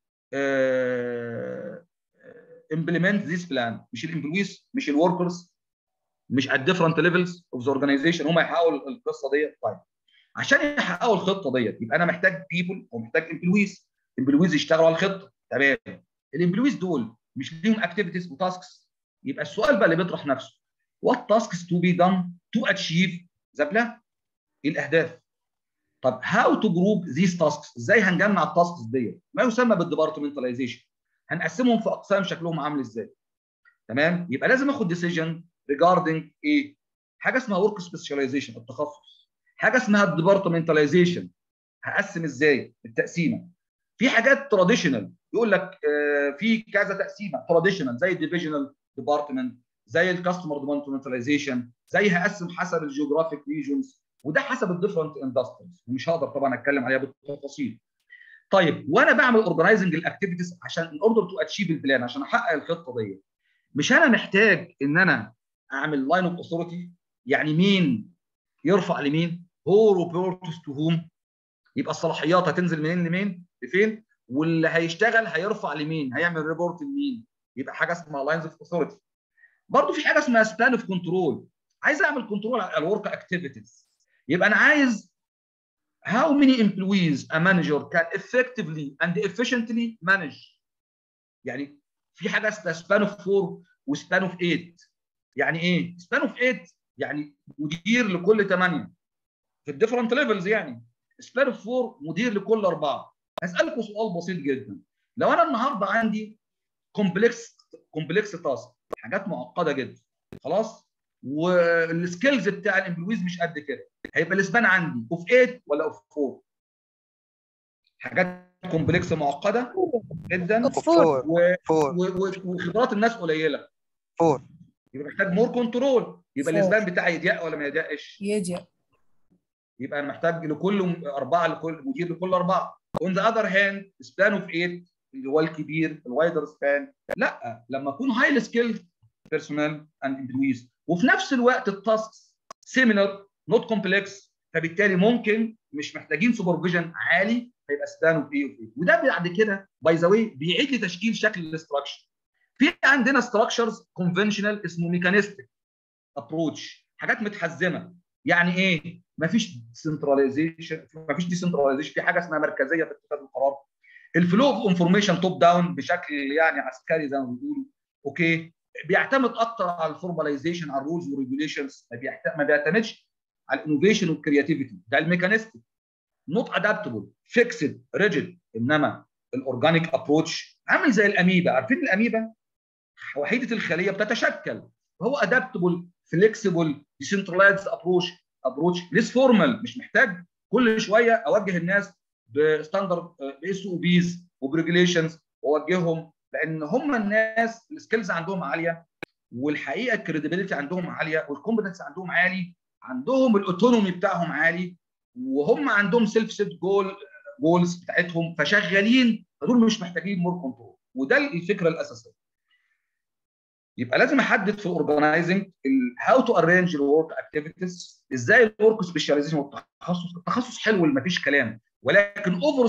امبلمنت ذيس بلان؟ مش الامبلويز، مش الوركرز، مش at different levels of the organization هم يحققوا القصه ديت. طيب عشان يحققوا الخطه ديت يبقى انا محتاج بيبل ومحتاج امبلويز. امبلويز يشتغلوا على الخطه. تمام. الامبلويز دول مش ليهم اكتيفيتيز وتاسكس. يبقى السؤال بقى اللي بيطرح نفسه what tasks to be done to achieve the plan؟ ايه الاهداف؟ طب how to group these tasks؟ ازاي هنجمع التاسكس ديت؟ ما يسمى بالديبارتمنتاليزيشن. هنقسمهم في اقسام شكلهم عامل ازاي؟ تمام. يبقى لازم اخد ديسيجن regarding ايه؟ حاجه اسمها ورك سبيشاليزيشن، التخصص. حاجه اسمها الديبارتمنتاليزيشن، هقسم ازاي؟ التقسيمه. في حاجات تراديشنال يقول لك آه في كذا تقسيمه تراديشنال زي الديفيجنال ديبارتمنت، زي الكاستمر ديبارتمنتاليزيشن، زي هقسم حسب الجيوغرافيك ريجونز، وده حسب الديفرنت اندستريز ومش هقدر طبعا اتكلم عليها بالتفاصيل. طيب وانا بعمل اورجنايزنج الاكتيفيتيز عشان ان اوردر تو اتشيف البلان، عشان احقق الخطه دي، مش انا محتاج ان انا اعمل لاين اوف اوثورتي يعني مين يرفع لمين؟ هو ريبورتس تو هوم. يبقى الصلاحيات هتنزل منين لمين؟ لفين؟ واللي هيشتغل هيرفع لمين؟ هيعمل ريبورت لمين؟ يبقى حاجه اسمها لاينز اوف اوثورتي. برضه في حاجه اسمها سبان اوف كنترول. عايز اعمل كنترول على الورك اكتيفيتيز. يبقى انا عايز how many employees a manager can effectively and efficiently manage. يعني في حاجه اسمها سبان اوف فور وسبان اوف ثمانية. يعني ايه؟ سبان اوف ثمانية يعني مدير لكل ثمانيه في الديفرنت ليفلز. يعني سبان اوف فور مدير لكل اربعه. هسالكم سؤال بسيط جدا. لو انا النهارده عندي كومبلكس كومبلكس تاسك، حاجات معقده جدا، خلاص، والسكيلز بتاع الامبلويز مش قد كده، هيبقى الاسبان عندي اوف ثمانية ولا اوف أربعة؟ حاجات كومبلكس معقده جدا فور وخبرات الناس قليله، فور يبقى محتاج مور كنترول. يبقى فور. الاسبان بتاعي يضيق ولا ما يضيقش؟ يضيق. يبقى انا محتاج لكل اربعه، لكل مدير لكل اربعه. اون ذا اذر هاند سبان اوف ثمانية اللي هو الكبير الوايدر سبان، لا، لما اكون هايلي سكيلد بيرسونال اند امبلويز وفي نفس الوقت التاسكس سيميلر نوت كومبلكس، فبالتالي ممكن مش محتاجين سوبرفيجن عالي، هيبقى سبان اوف ايه وفيه. وده بعد كده باي ذا واي بيعيد لي تشكيل شكل الاستراكشر. في عندنا ستراكشرز كونفنشنال اسمه ميكانيستيك ابروتش، حاجات متحزمه. يعني ايه؟ مفيش سنتراليزيشن، مفيش ديسنتراليزيشن، في حاجه اسمها مركزيه في اتخاذ القرار. الفلو اوف انفورميشن توب داون بشكل يعني عسكري زي ما بيقولوا. اوكي، بيعتمد اكتر على الفورماليزيشن، على الرولز والريجوليشنز، ما بيعتمدش على الانوفيشن والكرياتيفيتي. ده الميكانيستيك. نوت ادابتبل، فيكسد، ريجيد. انما الاورجانيك ابروتش عامل زي الاميبا. عارفين الاميبا؟ وحيده الخليه بتتشكل. هو ادابتبل، فليكسبل، ديسنترلايزد ابروتش ابروتش ليس فورمال. مش محتاج كل شويه اوجه الناس بستاندرد باس او بيز وبريجوليشنز واوجههم، لان هم الناس السكيلز عندهم عاليه، والحقيقه الكريديبيليتي عندهم عاليه، والكومبتنس عندهم عالي، عندهم الاوتونومي بتاعهم عالي، وهم عندهم سيلف سيت جول جولز بتاعتهم، فشغالين، فدول مش محتاجين مور كنترول. وده الفكره الاساسيه. يبقى لازم احدد في الاورجنايزنج هاو تو ارينج الورك اكتيفيتيز، ازاي الورك سبيشاليزيشن والتخصص. التخصص حلو اللي مفيش كلام، ولكن اوفر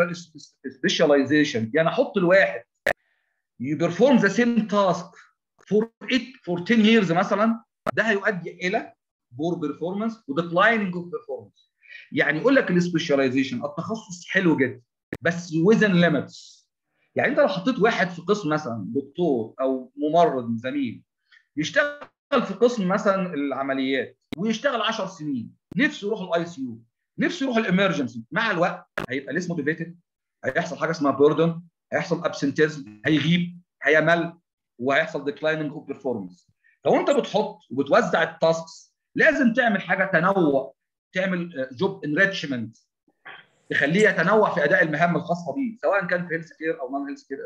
سبيشاليزيشن يعني احط الواحد يبرفورم ذا سيم تاسك فور فور عشرة years مثلا، ده هيؤدي الى بور بيرفورمانس وديكلايننج اوف بيرفورمانس. يعني يقول لك السبيشاليزيشن التخصص حلو جدا بس ويزن ليميتس. يعني انت لو حطيت واحد في قسم مثلا دكتور او ممرض زميل يشتغل في قسم مثلا العمليات ويشتغل عشر سنين، نفسه يروح الاي سي يو، نفسه يروح الامرجنسي، مع الوقت هيبقى لسه موتيفيتد، هيحصل حاجه اسمها بيردن، هيحصل ابسنتيزم، هيغيب، هيمل، وهيحصل ديكلايننج اوف بيرفورمانس. لو انت بتحط وبتوزع التاسكس لازم تعمل حاجه تنوع، تعمل جوب انريتشمنت تخليه يتنوع في اداء المهام الخاصه بيه، سواء كان في هيلث كير او نون هيلث كير.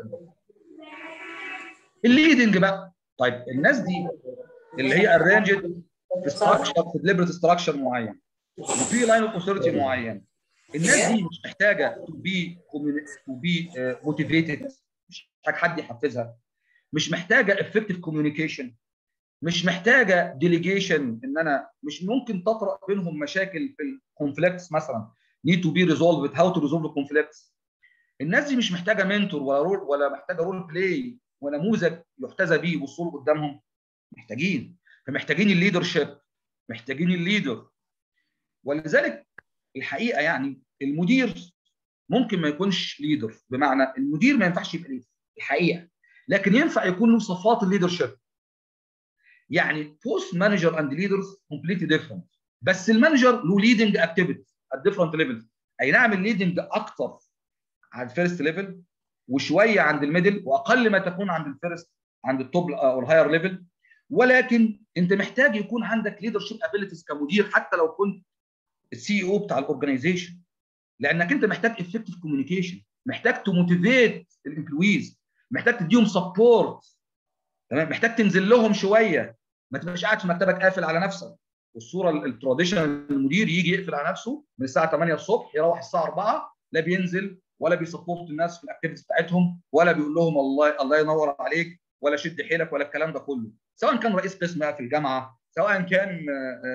الليدنج بقى، طيب الناس دي اللي هي ارينجد في ستراكشر، في ديليبريت ستراكشر معين وفي لاين اوف اوثورتي معين، الناس دي مش محتاجه تو بي تو بي موتيفيتد، مش محتاج حد يحفزها، مش محتاجه افكتيف كوميونيكيشن، مش محتاجه ديليجيشن، ان انا مش ممكن تطرأ بينهم مشاكل في الكونفليكتس مثلا need to be resolved how to resolve the conflicts. الناس دي مش محتاجه منتور ولا رول ولا محتاجه رول بلاي ونموذج يحتذى بيه يبصوا له قدامهم، محتاجين فمحتاجين الليدرشيب، محتاجين الليدر. ولذلك الحقيقه يعني المدير ممكن ما يكونش ليدر، بمعنى المدير ما ينفعش يبقى ليدر الحقيقه، لكن ينفع يكون له صفات الليدرشيب. يعني بوست مانجر اند ليدرز كومبليتلي ديفرنت، بس المانجر له ليدنج اكتيفيتيز ات ديفرنت ليفلز. اي نعم الليدنج اكتر على الفيرست ليفل وشويه عند الميدل واقل ما تكون عند الفيرست عند التوب او الهاير ليفل، ولكن انت محتاج يكون عندك ليدرشيب ابيليتيز كمدير حتى لو كنت السي او بتاع الاورجنايزيشن، لانك انت محتاج افكتيف كوميونيكيشن، محتاج تموتيفيت الامبلويز، محتاج تديهم سبورت، تمام، محتاج تنزل لهم شويه، ما تبقاش قاعد في مكتبك قافل على نفسك. والصوره التراديشنال المدير يجي يقفل على نفسه من الساعه ثمانية الصبح يروح الساعه أربعة، لا بينزل ولا بيسبورت الناس في الاكتيفيتيز بتاعتهم ولا بيقول لهم الله الله ينور عليك ولا شد حيلك ولا الكلام ده كله، سواء كان رئيس قسم في الجامعه، سواء كان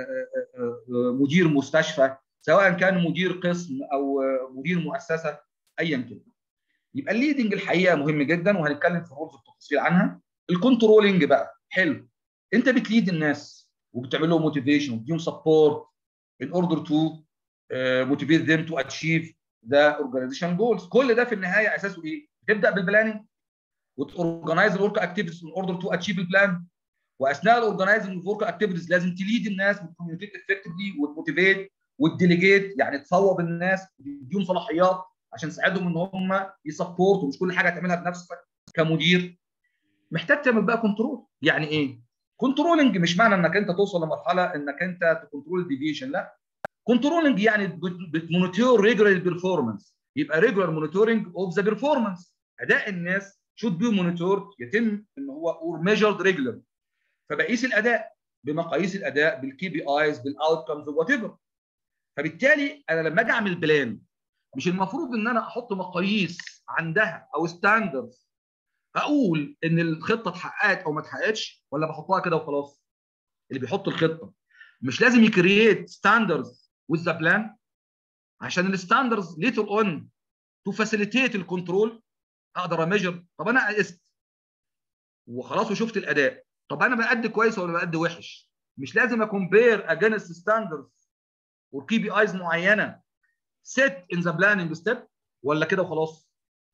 مدير مستشفى، سواء كان مدير قسم او مدير مؤسسه، ايا كان. يبقى الليدنج الحقيقه مهم جدا، وهنتكلم في الرولز بالتفصيل عنها. الكنترولنج بقى حلو، انت بتليد الناس وبتعمل لهم موتيفيشن وبتديهم سبورت in order to uh, motivate them to achieve the organization goals. كل ده في النهايه اساسه ايه؟ تبدا بالبلاننج وتورجنايز الورك اكتيفيتيز in order to achieve البلان، واثناء الاورجنايزنج الورك اكتيفيتيز لازم تليد الناس وتكوميونيكيت افكتفلي وتموتيفيت وتديليجيت، يعني تصوب الناس وتديهم صلاحيات عشان تساعدهم ان هم يسبورت، ومش كل حاجه تعملها بنفسك كمدير. محتاج تعمل بقى كنترول. يعني ايه؟ كنترولنج مش معنى انك انت توصل لمرحله انك انت تكنترول الديفيشن، لا. كنترولنج يعني بتمونيتور ريجولار بيرفورمانس، يبقى ريجولار مونيتورنج اوف ذا بيرفورمانس، اداء الناس شود بي مونيتور، يتم ان هو اور ميجرد ريجولار. فبقيس الاداء بمقاييس الاداء، بالكي بي ايز، بالاوت كمز، وات ايفر. فبالتالي انا لما اجي اعمل بلان، مش المفروض ان انا احط مقاييس عندها او ستاندردز اقول ان الخطه اتحققت او ما اتحققتش، ولا بحطها كده وخلاص؟ اللي بيحط الخطه مش لازم يكرييت ستاندردز وذ ذا بلان، عشان الستاندردز ليتر اون تو فاسيليتيت الكنترول. اقدر اميجر، طب انا قست وخلاص وشفت الاداء، طب انا بأدي كويس ولا بأدي وحش؟ مش لازم اكومبير اجينست ستاندردز وكي بي ايز معينه set in the planning step، ولا كده وخلاص؟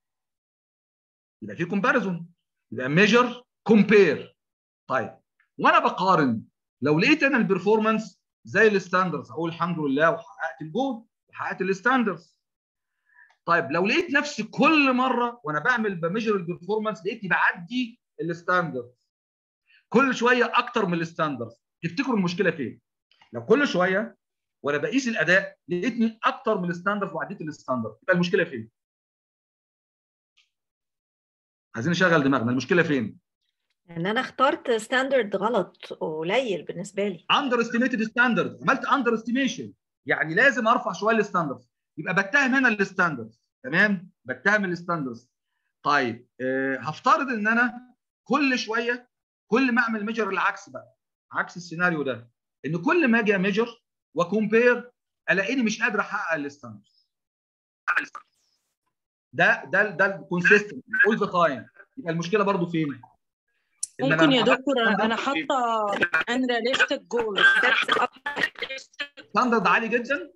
يبقى في كومباريزون، يبقى ميجر كومبير. طيب وانا بقارن، لو لقيت انا البرفورمانس زي الستاندردز اقول الحمد لله وحققت الجول وحققت الستاندردز. طيب لو لقيت نفسي كل مره وانا بعمل بميجر البرفورمانس لقيتني بعدي الستاندردز كل شويه اكتر من الستاندردز، تفتكروا المشكله فين؟ لو كل شويه وانا بقيس الاداء لقيتني اكتر من الستاندرد وعديت الستاندرد، يبقى المشكله فين؟ عايزين نشغل دماغنا، المشكله فين؟ ان انا اخترت ستاندرد غلط قليل بالنسبه لي. اندر استيميتد ستاندرد، عملت اندر استيميشن، يعني لازم ارفع شويه الستاندرد، يبقى بتهم هنا الستاندرد. تمام؟ بتهم الستاندرد. طيب أه هفترض ان انا كل شويه كل ما اعمل ميجر العكس بقى، عكس السيناريو ده، ان كل ما اجي اميجر وكومبير الاقيني مش قادر احقق الستاندرد. ده ده ده الكونسيستنت اول ذا تايم. يبقى المشكله برضو فين؟ ممكن يا دكتور انا حاطه unrealistic goals، ستاندرد عالي جدا،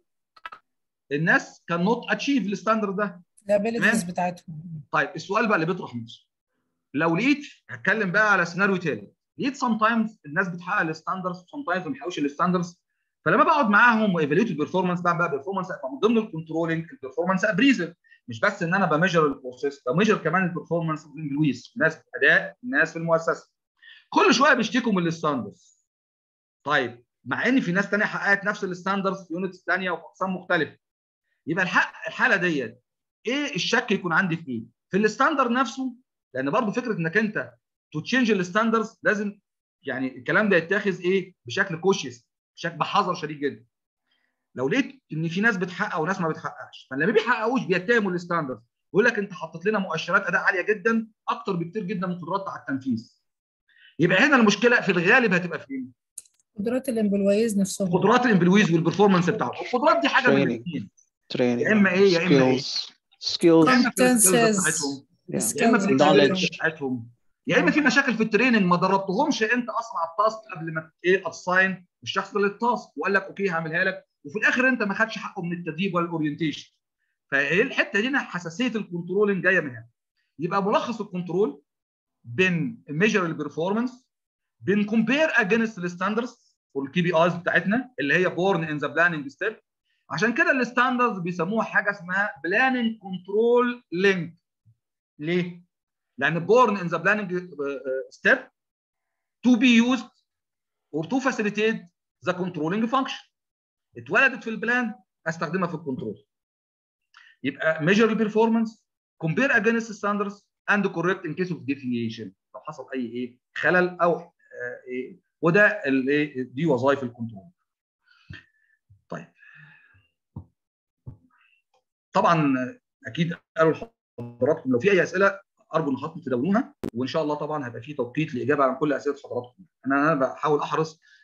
الناس كان نوت اتشيف الستاندرد ده، الابيلتيز بتاعتهم. طيب السؤال بقى اللي بيطرح نفسه، لو لقيت، هتكلم بقى على سيناريو تاني، لقيت سام تايمز الناس بتحقق الستاندردز وسام تايمز ما بيحققوش الستاندردز، فلما بقعد معاهم وايفاليوت البرفورمانس بقى بقى بيرفورمانس من ضمن الكنترولنج البرفورمانس ابريزل، مش بس ان انا بميجر البروسيس، بميجر كمان البرفورمانس اوف الامبلويز، الناس في الاداء، الناس في المؤسسه. كل شويه بيشتكوا من الستاندردز. طيب مع ان في ناس ثانيه حققت نفس الستاندردز في يونتس ثانيه وفي اقسام مختلفه. يبقى الحق الحاله ديت ايه الشك يكون عندي في ايه؟ في الستاندرد نفسه، لان برضو فكره انك انت تو تشينج الستاندردز لازم يعني الكلام ده يتاخذ ايه؟ بشكل كوشيس، بشكل بحذر شديد جدا. لو لقيت ان في ناس بتحقق وناس ما بتحققش، فاللي ما بيحققوش بيتهموا الستاندردز، يقول لك انت حطيت لنا مؤشرات اداء عاليه جدا اكتر بكتير جدا من قدراتنا على التنفيذ. يبقى هنا المشكله في الغالب هتبقى فين؟ قدرات الامبلويز نفسهم، قدرات الامبلويز والبرفورمانس بتاعهم. القدرات دي حاجه من الاثنين، يا اما ايه يا اما ايه؟ سكيلز، يا اما في السكيلز بتاعتهم، يا اما في النولج بتاعتهم، يا اما في مشاكل في التريننج ما دربتهمش انت اصلا على التاسك قبل ما ايه اساين الشخص للتاسك وقال لك اوكي هعملها لك، وفي الاخر انت ما خدش حقه من التدريب ولا الاورينتيشن. فايه الحته دي حساسيه الكنترولنج جايه من هنا. يبقى ملخص الكنترول بين ميجر البرفورمانس، بين كومبير اجينست الستاندردز والكي بي ايز بتاعتنا اللي هي بورن ان ذا بلاننج ستيب. عشان كده الستاندردز بيسموها حاجه اسمها بلاننج كنترول لينك. ليه؟ لان بورن ان ذا بلاننج ستيب تو بي يوزد اور تو فاسيليتيت ذا كنترولنج فانكشن. اتولدت في البلان استخدمها في الكنترول. يبقى ميجر البرفورمانس، كومبير اجينست ستاندردز اند كوركت ان كيس اوف ديفييشن، لو حصل اي ايه خلل او آه إيه، وده الايه دي وظائف الكنترول. طيب طبعا اكيد قالوا لحضراتكم لو في اي اسئله ارجو ان حضراتكم تدونوها، وان شاء الله طبعا هيبقى في توقيت لاجابه عن كل اسئله حضراتكم. انا انا بحاول احرص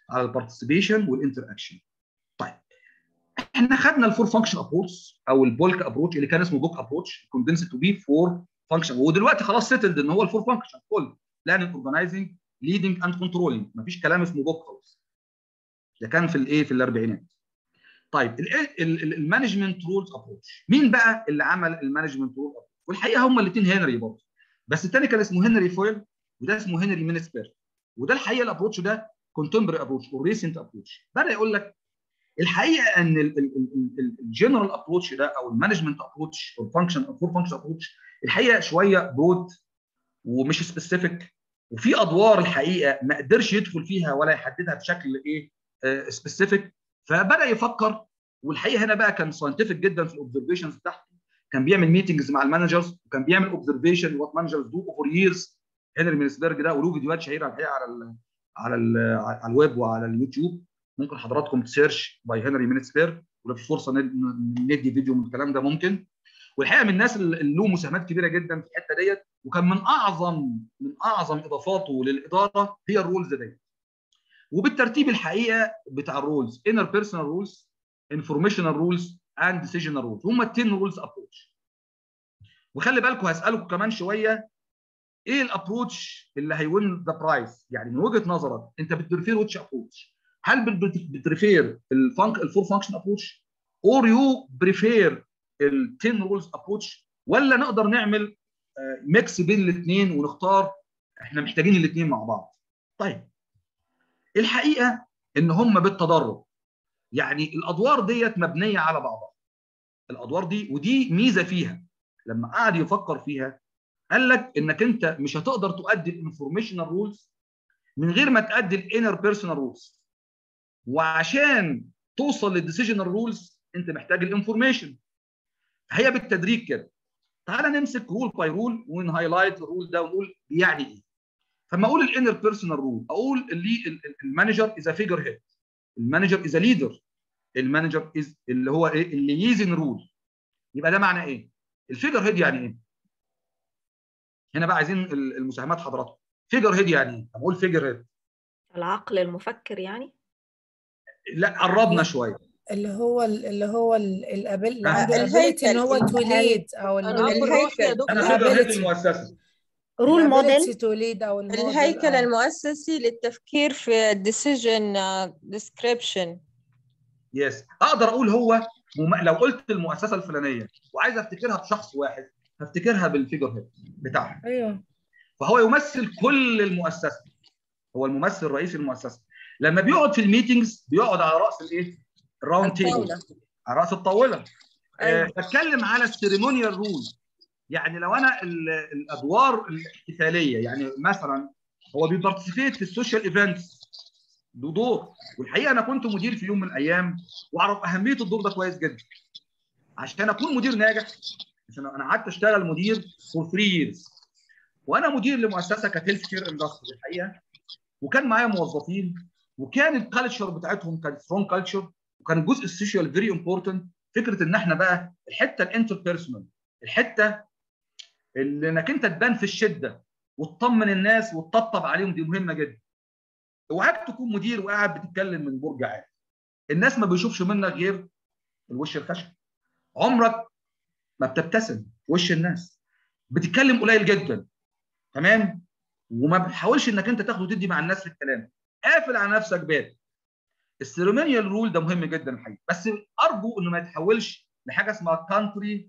على البارتيسيبيشن والانتر اكشن. طيب احنا خدنا الفور فانكشن ابروتش او البولك ابروتش اللي كان اسمه بوك ابروتش كوندنسد تو بي فور فانكشن، ودلوقتي خلاص سيتلد ان هو الفور فانكشن كل بلاننج اورجنايزنج ليدنج اند كنترولنج، مفيش كلام اسمه بوك خالص. ده كان في الايه في الاربعينات. طيب المانجمنت رولز ابروتش، مين بقى اللي عمل المانجمنت رول ابروتش؟ والحقيقه هم الاثنين هنري برضه، بس الثاني كان اسمه هنري فويل وده اسمه هنري مينسبير. وده الحقيقه الابروتش ده كونتمبري ابروتش او ريسنت ابروتش. بدا يقول لك الحقيقه ان الجنرال ابروتش ده او المانجمنت ابروتش او الفانكشن او فور فانكشن ابروتش الحقيقه شويه برود ومش سبيسيفيك، وفي ادوار الحقيقه ما قدرش يدخل فيها ولا يحددها بشكل ايه سبيسيفيك. فبدا يفكر، والحقيقه هنا بقى كان ساينتفك جدا في الاوبزرفيشنز بتاعته، كان بيعمل ميتنجز مع المانجرز وكان بيعمل اوبزرفيشن وات مانجرز دو اوفر ييرز. هنري مينسبرج ده وله فيديوهات شهيره الحقيقه على ال على ال على الويب وعلى اليوتيوب، ممكن حضراتكم تسيرش باي هنري مينسبرج ولو في فرصه ندي فيديو من الكلام ده ممكن. والحقيقه من الناس اللي له مساهمات كبيره جدا في الحته ديت، وكان من اعظم من اعظم اضافاته للاداره هي الرولز ديت. وبالترتيب الحقيقه بتاع الرولز انر بيرسونال رولز، انفورميشنال رولز اند ديسيجنال رولز، هم التين رولز ابروتش. وخلي بالكم هسالكم كمان شويه ايه الابروتش اللي هيوين ذا برايس؟ يعني من وجهه نظرك انت بتريفير ويتش ابروتش؟ هل بتريفير الفانك الفور فانكشن ابروتش اور يو بريفير التين رولز ابروتش، ولا نقدر نعمل ميكس بين الاثنين ونختار احنا محتاجين الاثنين مع بعض؟ طيب الحقيقه ان هم بالتدرج، يعني الادوار ديت مبنيه على بعضها. الادوار دي ودي ميزه فيها، لما قعد يفكر فيها قال لك انك انت مش هتقدر تؤدي الانفورميشنال رولز من غير ما تؤدي الانر بيرسونال رولز، وعشان توصل للديسيجنال رولز انت محتاج الانفورميشن. هي بالتدريج كده. تعالى نمسك رول باي رول ونهايلايت الرول ده ونقول يعني ايه. فما اقول الانر بيرسونال رول، اقول اللي المانجر از فيجر هيد، المانجر از ليدر، المانجر از اللي هو ايه اللي يزن رول. يبقى ده معنى ايه؟ الفيجر هيد يعني ايه؟ هنا بقى عايزين المساهمات حضراتكم. فيجر هيد يعني ايه؟ اقول فيجر هيد العقل المفكر يعني؟ لا قربنا شويه. اللي هو اللي هو الابل اللي آه. عنده الابيلتي ان هو توليد او الهيكل. انا فيجر هيد المؤسسه. رول موديل. توليد او الهيكل أو. المؤسسي للتفكير في الديسيجن ديسكريبشن. يس اقدر اقول هو مم... لو قلت المؤسسه الفلانيه وعايز افتكرها بشخص واحد هفتكرها بالفيجر هيد بتاعها. ايوه. فهو يمثل كل المؤسسه، هو الممثل الرئيسي للمؤسسه. لما بيقعد في الميتنجز بيقعد على راس الايه؟ الراوند تيبل، على راس الطاوله. أيوة. أه بتكلم على السيريمونيال رول، يعني لو انا الادوار الاحتفاليه، يعني مثلا هو بيبارتيسيبيت في السوشيال ايفنتس، له دور. والحقيقه انا كنت مدير في يوم من الايام واعرف اهميه الدور ده كويس جدا. عشان اكون مدير ناجح، عشان انا قعدت اشتغل مدير فور ثلاثة ييرز، وانا مدير لمؤسسه كانت هيلث كير اندستري الحقيقه، وكان معايا موظفين، وكان الكالتشر بتاعتهم كانت سترونج كالتشر، وكان الجزء السوشيال فيري امبورتنت. فكره ان احنا بقى الحته الانتر بيرسونال، الحته اللي انك انت تبان في الشده وتطمن الناس وتطبطب عليهم، دي مهمه جدا. اوعاك تكون مدير وقاعد بتتكلم من برج عالي، الناس ما بيشوفش منك غير الوش الخشب. عمرك ما بتبتسم في وش الناس، بتتكلم قليل جدا، تمام؟ وما بتحاولش انك انت تاخد وتدي مع الناس في الكلام، قافل على نفسك باب. السيريمونيال رول ده مهم جدا الحقيقه، بس ارجو انه ما يتحولش لحاجه اسمها كانتري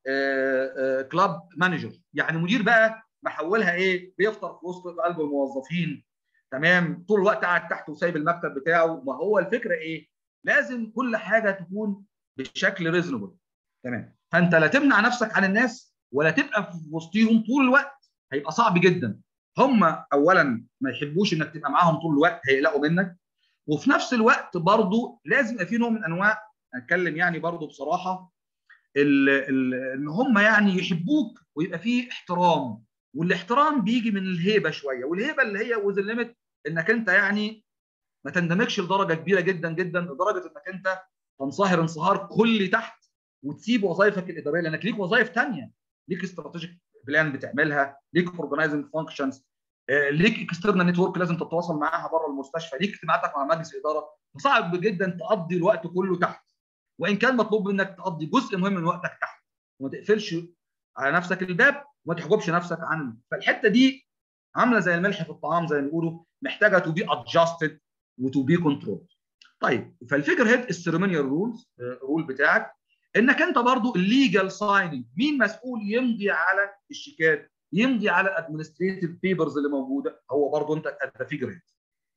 كلاب مانجر، يعني مدير بقى محولها ايه؟ بيفطر في وسط قلب الموظفين، تمام؟ طول الوقت قاعد تحت وسايب المكتب بتاعه. ما هو الفكره ايه؟ لازم كل حاجه تكون بشكل ريزونبل، تمام؟ فانت لا تمنع نفسك عن الناس ولا تبقى في وسطيهم طول الوقت، هيبقى صعب جدا. هم اولا ما يحبوش انك تبقى معاهم طول الوقت، هيقلقوا منك. وفي نفس الوقت برضو لازم يبقى في نوع من انواع، اتكلم يعني برضو بصراحه، ال ال ان هم يعني يحبوك ويبقى فيه احترام. والاحترام بيجي من الهيبه شويه، والهيبه اللي هي وذ الليميت، انك انت يعني ما تندمجش لدرجه كبيره جدا جدا، لدرجه انك انت تنصهر انصهار كلي تحت وتسيب وظائفك الاداريه، لانك ليك وظائف ثانيه، ليك استراتيجيك بلان بتعملها، ليك اورجنايزنج فانكشنز، ليك اكسترنال نتورك لازم تتواصل معاها بره المستشفى، ليك اجتماعاتك مع مجلس اداره، فصعب جدا تقضي الوقت كله تحت، وان كان مطلوب منك تقضي جزء مهم من وقتك تحت وما تقفلش على نفسك الباب وما تحجبش نفسك عنه. فالحته دي عامله زي الملح في الطعام زي ما بيقولوا، محتاجه تو بي ادجستد وتو بي كنترول. طيب فالفيجر هيد السيريمونيال رولز رول بتاعك انك انت برضو الليجال سايننج، مين مسؤول يمضي على الشيكات، يمضي على الادمنستريتيف بيبرز اللي موجوده، هو برضو انت ات فيجر هيد.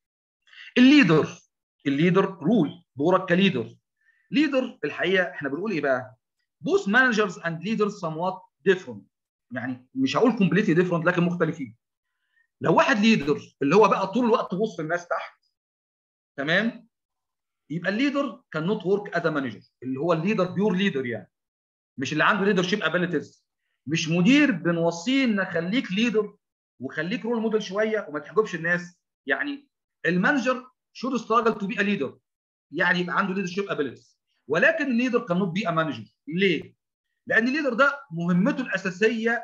الليدر الليدر رول، دورك كليدر. ليدر الحقيقه احنا بنقول ايه بقى؟ both managers and leaders somewhat different، يعني مش هقول completely different لكن مختلفين. لو واحد ليدر اللي هو بقى طول الوقت وسط الناس تحت، تمام، يبقى الليدر كان نوت ورك از مانجر، اللي هو الليدر بيور ليدر، يعني مش اللي عنده ليدرشيب ابيليتيز، مش مدير بنوصيه ان خليك ليدر وخليك رول موديل شويه وما تحجبش الناس. يعني المانجر شود ستراجل تو بي ا ليدر، يعني يبقى عنده ليدرشيب ابيليتيز، ولكن الليدر كان نوت بي ا مانجر. ليه؟ لان الليدر ده مهمته الاساسيه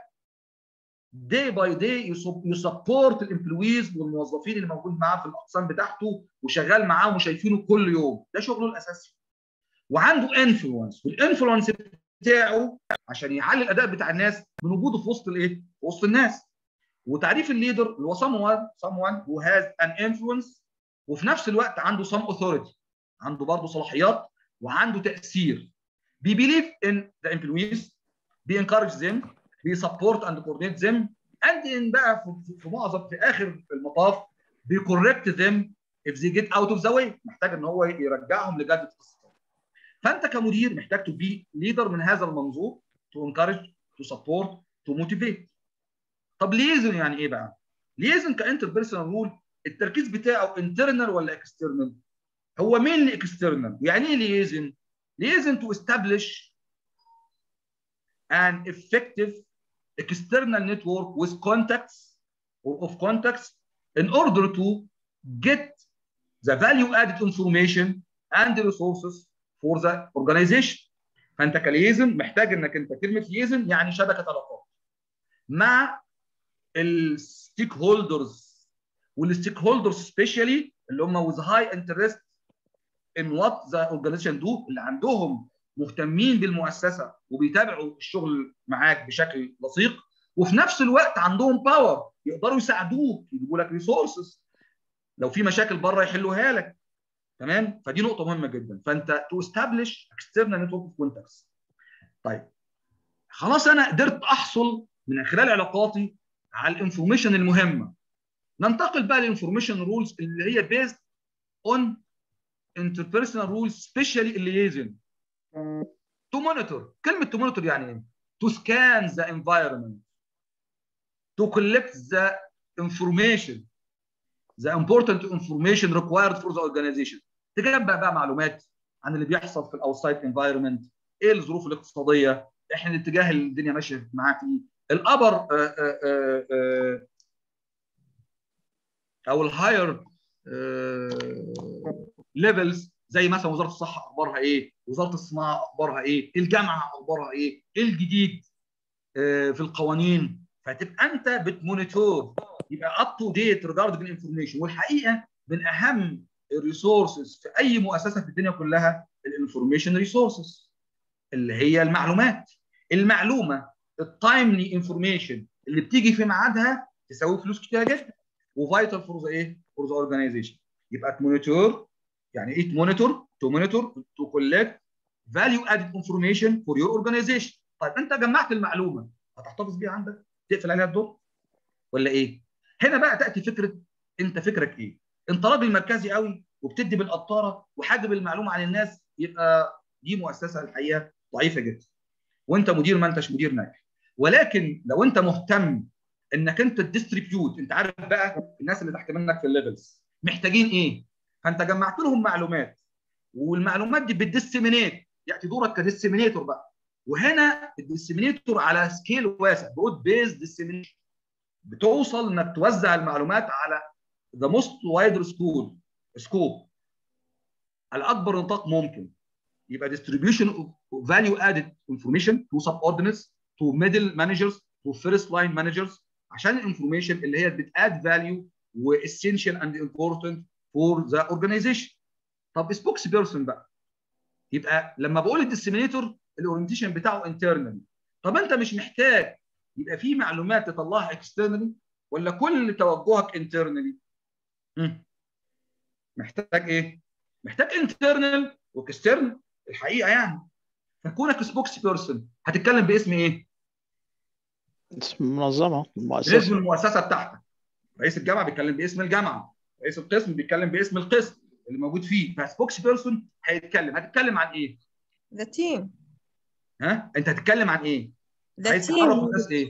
داي باي داي يسبورت الامبلويز والموظفين اللي موجود معاه في الاقسام بتاعته وشغال معاهم وشايفينه كل يوم، ده شغله الاساسي. وعنده انفلونس، والانفلونس بتاعه عشان يعلي الاداء بتاع الناس من وجوده في وسط الايه؟ في وسط الناس. وتعريف الليدر اللي هو someone someone who has an influence وفي نفس الوقت عنده some authority، عنده برضه صلاحيات وعنده تاثير. Be believe in the employees, be encourage them, be support and coordinate them, and in بقى في, في معظم في اخر المطاف be correct them if they get out of the way، محتاج ان هو يرجعهم لجاده الصف. فانت كمدير محتاج to be leader من هذا المنظور، to encourage, to support, to motivate. طب ليزن يعني ايه بقى؟ ليزن كانتر بيرسونال رول التركيز بتاعه internal ولا اكسترنال؟ هو مين اللي اكسترنال؟ يعني ايه ليزن؟ ليزن to establish an effective external network with contacts or of contacts in order to get the value added information and the resources for the organization. فانت كليزن محتاج انك انت كلمه ليزن يعني شبكه علاقات مع الستيك هولدرز، والستيك هولدرز سبيشالي اللي هم with high interest in what the organization do، اللي عندهم مهتمين بالمؤسسه وبيتابعوا الشغل معاك بشكل لصيق، وفي نفس الوقت عندهم باور يقدروا يساعدوك، يجيبوا لك ريسورسز لو في مشاكل بره يحلوها لك. تمام؟ فدي نقطه مهمه جدا. فانت تو استابليش اكسترنال نتورك اوف كونتاكتس. طيب خلاص انا قدرت احصل من خلال علاقاتي على الانفورميشن المهمه. ننتقل بقى للانفورميشن رولز اللي هي بيزد اون interpersonal rules especially الليزن. to monitor، كلمة to monitor يعني ايه؟ to scan the environment، to collect the information the important information required for the organization، تجمع بقى معلومات عن اللي بيحصل في الاوتسايد environment، ايه الظروف الاقتصادية، احنا الاتجاه اللي الدنيا ماشية معاه فيه، الابر او الهاير ليفلز زي مثلا وزاره الصحه اخبارها ايه، وزاره الصناعه اخبارها ايه، الجامعه اخبارها ايه، ايه الجديد في القوانين. فتبقى انت بتمونيتور، يبقى اب تو ديت ريجاردنج الانفورميشن. والحقيقه من اهم الريسورسز في اي مؤسسه في الدنيا كلها الانفورميشن ريسورسز، اللي هي المعلومات. المعلومه التايملي انفورميشن اللي بتيجي في ميعادها تساوي فلوس كتير جدا وفايتال فور ذا ايه؟ فور ذا اورجانيزيشن. يبقى تمونيتور يعني ايه تمونيتور؟ تو مونيتور تو كولكت فاليو ادد انفورميشن فور يور اورجانيزيشن. طيب انت جمعت المعلومه هتحتفظ بيها عندك؟ تقفل عليها الدور ولا ايه؟ هنا بقى تاتي فكره انت فكرك ايه؟ انت راجل مركزي قوي وبتدي بالقطاره وحاجب المعلومه عن الناس، يبقى دي مؤسسه الحقيقه ضعيفه جدا. وانت مدير ما انتش مدير ناجح. ولكن لو انت مهتم انك انت تديستريبيوت، انت عارف بقى الناس اللي تحت منك في الليفلز محتاجين ايه؟ فانت جمعت لهم معلومات، والمعلومات دي بتديسيمينيت، يعني دورك كديسيمينيتور بقى. وهنا الديسيمينيتور على سكيل واسع، برود بيز ديسيمينيشن، بتوصل انك توزع المعلومات على ذا موست وايدر سكول سكوب على اكبر نطاق ممكن. يبقى distribution of value added information to subordinates to middle managers to first line managers عشان الانفورميشن اللي هي بتاد فاليو واسينشال اند امبورتنت فور ذا اورجانيزيشن. طب سبوكس بيرسون بقى، يبقى لما بقول الديسيمينيتور الاورينتيشن بتاعه انترنالي. طب انت مش محتاج يبقى في معلومات تطلعها اكسترنالي ولا كل توجهك انترنالي؟ محتاج ايه؟ محتاج انترنال واكسترنال الحقيقه يعني. فكونك سبوكس بيرسون هتتكلم باسم ايه؟ اسم المنظمه باسم المؤسسه. المؤسسه بتاعتك. رئيس الجامعه بيتكلم باسم الجامعه، رئيس القسم بيتكلم باسم القسم اللي موجود فيه. فسبوكس بيرسون هيتكلم هتتكلم عن ايه؟ ذا تيم. ها؟ انت هتتكلم عن ايه؟ ذا عايز تيم. تعرف الناس ايه؟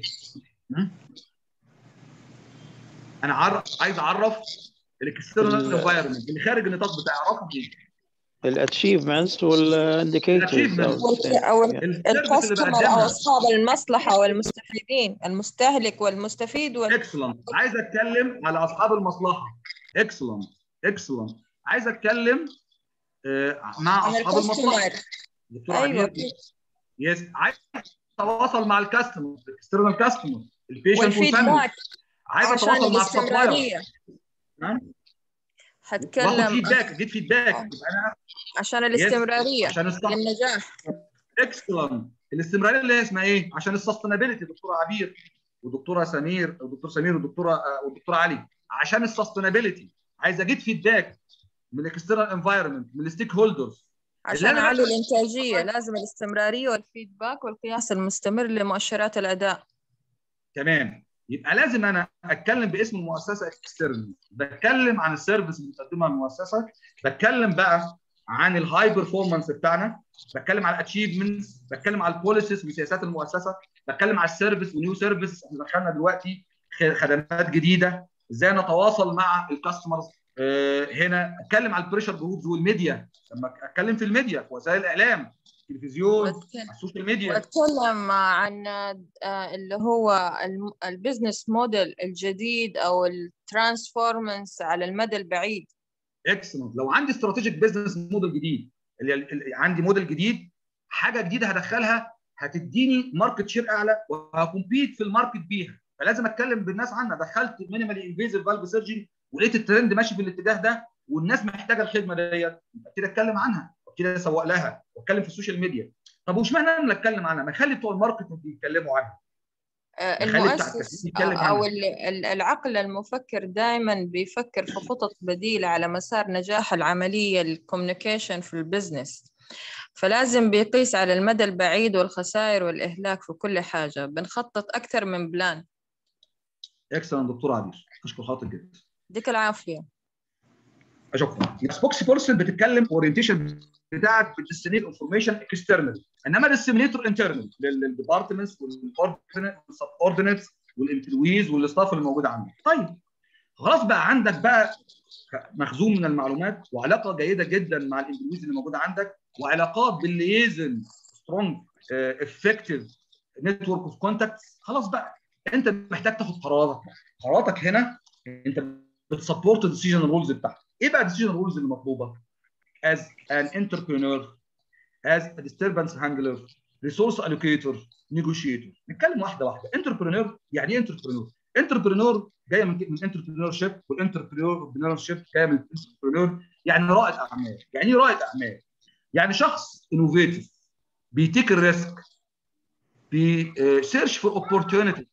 انا عارف عايز اعرف الاكسترنال انفايرمنت اللي خارج النطاق بتاعي، اعرفهم ايه؟ الاتشيفمنتس والانديكيتورز او الكاستمر او اصحاب المصلحه والمستفيدين، المستهلك والمستفيد وال... اكسلنت. عايز اتكلم على اصحاب المصلحه. اكسلنت اكسلنت. عايز اتكلم آه مع اصحاب المصلحه. دكتور ايوه عبير. يس. عايز اتواصل مع الكاستمر، الاكسترنال كاستمر، البيشنت والفاميلي. عايز اتواصل مع السبلاير. نعم. هتكلم واخد فيدباك، جيت فيدباك. يبقى انا عشان الاستمراريه، عشان للنجاح. اكسلنت. الاستمراريه اللي هي اسمها ايه؟ عشان السستينابيلتي. دكتوره عبير ودكتوره سمير ودكتور سمير ودكتوره ودكتوره علي، عشان السستينابيلتي عايز اجيب فيدباك من الاكسترنال انفايرمنت، من الستيك هولدرز، عشان اعلي الانتاجيه. لازم الاستمراريه والفيدباك والقياس المستمر لمؤشرات الاداء. تمام. يبقى لازم انا اتكلم باسم المؤسسه اكسترنال، بتكلم عن السيرفيس اللي بتقدمها المؤسسه، بتكلم بقى عن الهاي بيرفورمانس بتاعنا، بتكلم على الاتشيفمنتس، بتكلم على البوليسيز وسياسات المؤسسه، بتكلم على السيرفيس ونيو سيرفيس. احنا دخلنا دلوقتي خدمات جديده، ازاي نتواصل مع الكاستمرز. أه هنا اتكلم على البريشر جروبز والميديا، لما اتكلم في الميديا في وسائل الاعلام، التلفزيون، على السوشيال ميديا. واتكلم عن اللي هو البزنس موديل الجديد او الترانسفورمنس على المدى البعيد. اكسلنت. لو عندي استراتيجيك بزنس موديل جديد، اللي عندي موديل جديد، حاجه جديده هدخلها هتديني ماركت شير اعلى وهكمبيت في الماركت بيها، فلازم اتكلم بالناس عنها. دخلت مينيمالي انفيزيف فالف سيرجري ولقيت الترند ماشي في الاتجاه ده والناس محتاجه الخدمه ديت، ابتدي اتكلم عنها وابتدي اسوق لها واتكلم في السوشيال ميديا. طب وش معنى انا اللي اتكلم عنها؟ ما اخلي بتوع الماركتنج يتكلموا عنها. المؤسس او العقل المفكر دائما بيفكر في خطط بديله على مسار نجاح العمليه الكوميونيكيشن في البزنس، فلازم بيقيس على المدى البعيد والخسائر والاهلاك في كل حاجه. بنخطط اكثر من بلان. اكسلنت دكتور عبير، اشكر خاطرك جدا. يديك العافيه. شكرا. سبوكس بيرسون بتتكلم اورينتيشن بتاعك بتديسيمينيت انفورميشن اكسترنال، انما الديسيمينيتور انترنال للديبارتمنتس والسب اوردينيتس والامبلويز والستاف اللي موجود عندك. طيب خلاص بقى عندك بقى مخزون من المعلومات وعلاقه جيده جدا مع الامبلويز اللي موجوده عندك، وعلاقات بالليزن سترونج افكتيف نتورك اوف كونتاكتس. خلاص بقى انت محتاج تاخد قراراتك. قراراتك هنا انت بتسبورت الديسيجن رولز بتاعتك. ايه بقى الديسيجن رولز اللي مطلوبه؟ as an entrepreneur, as a disturbance handler, resource allocator, negotiator. نتكلم واحده واحده. entrepreneur يعني ايه entrepreneur؟ entrepreneur جايه من من entrepreneurship، والentrpreneurship جايه من entrepreneur يعني رائد اعمال. يعني ايه رائد اعمال؟ يعني شخص انوفيتيف، بيتيك الريسك، بيسيرش فور اوبورتيونيتي،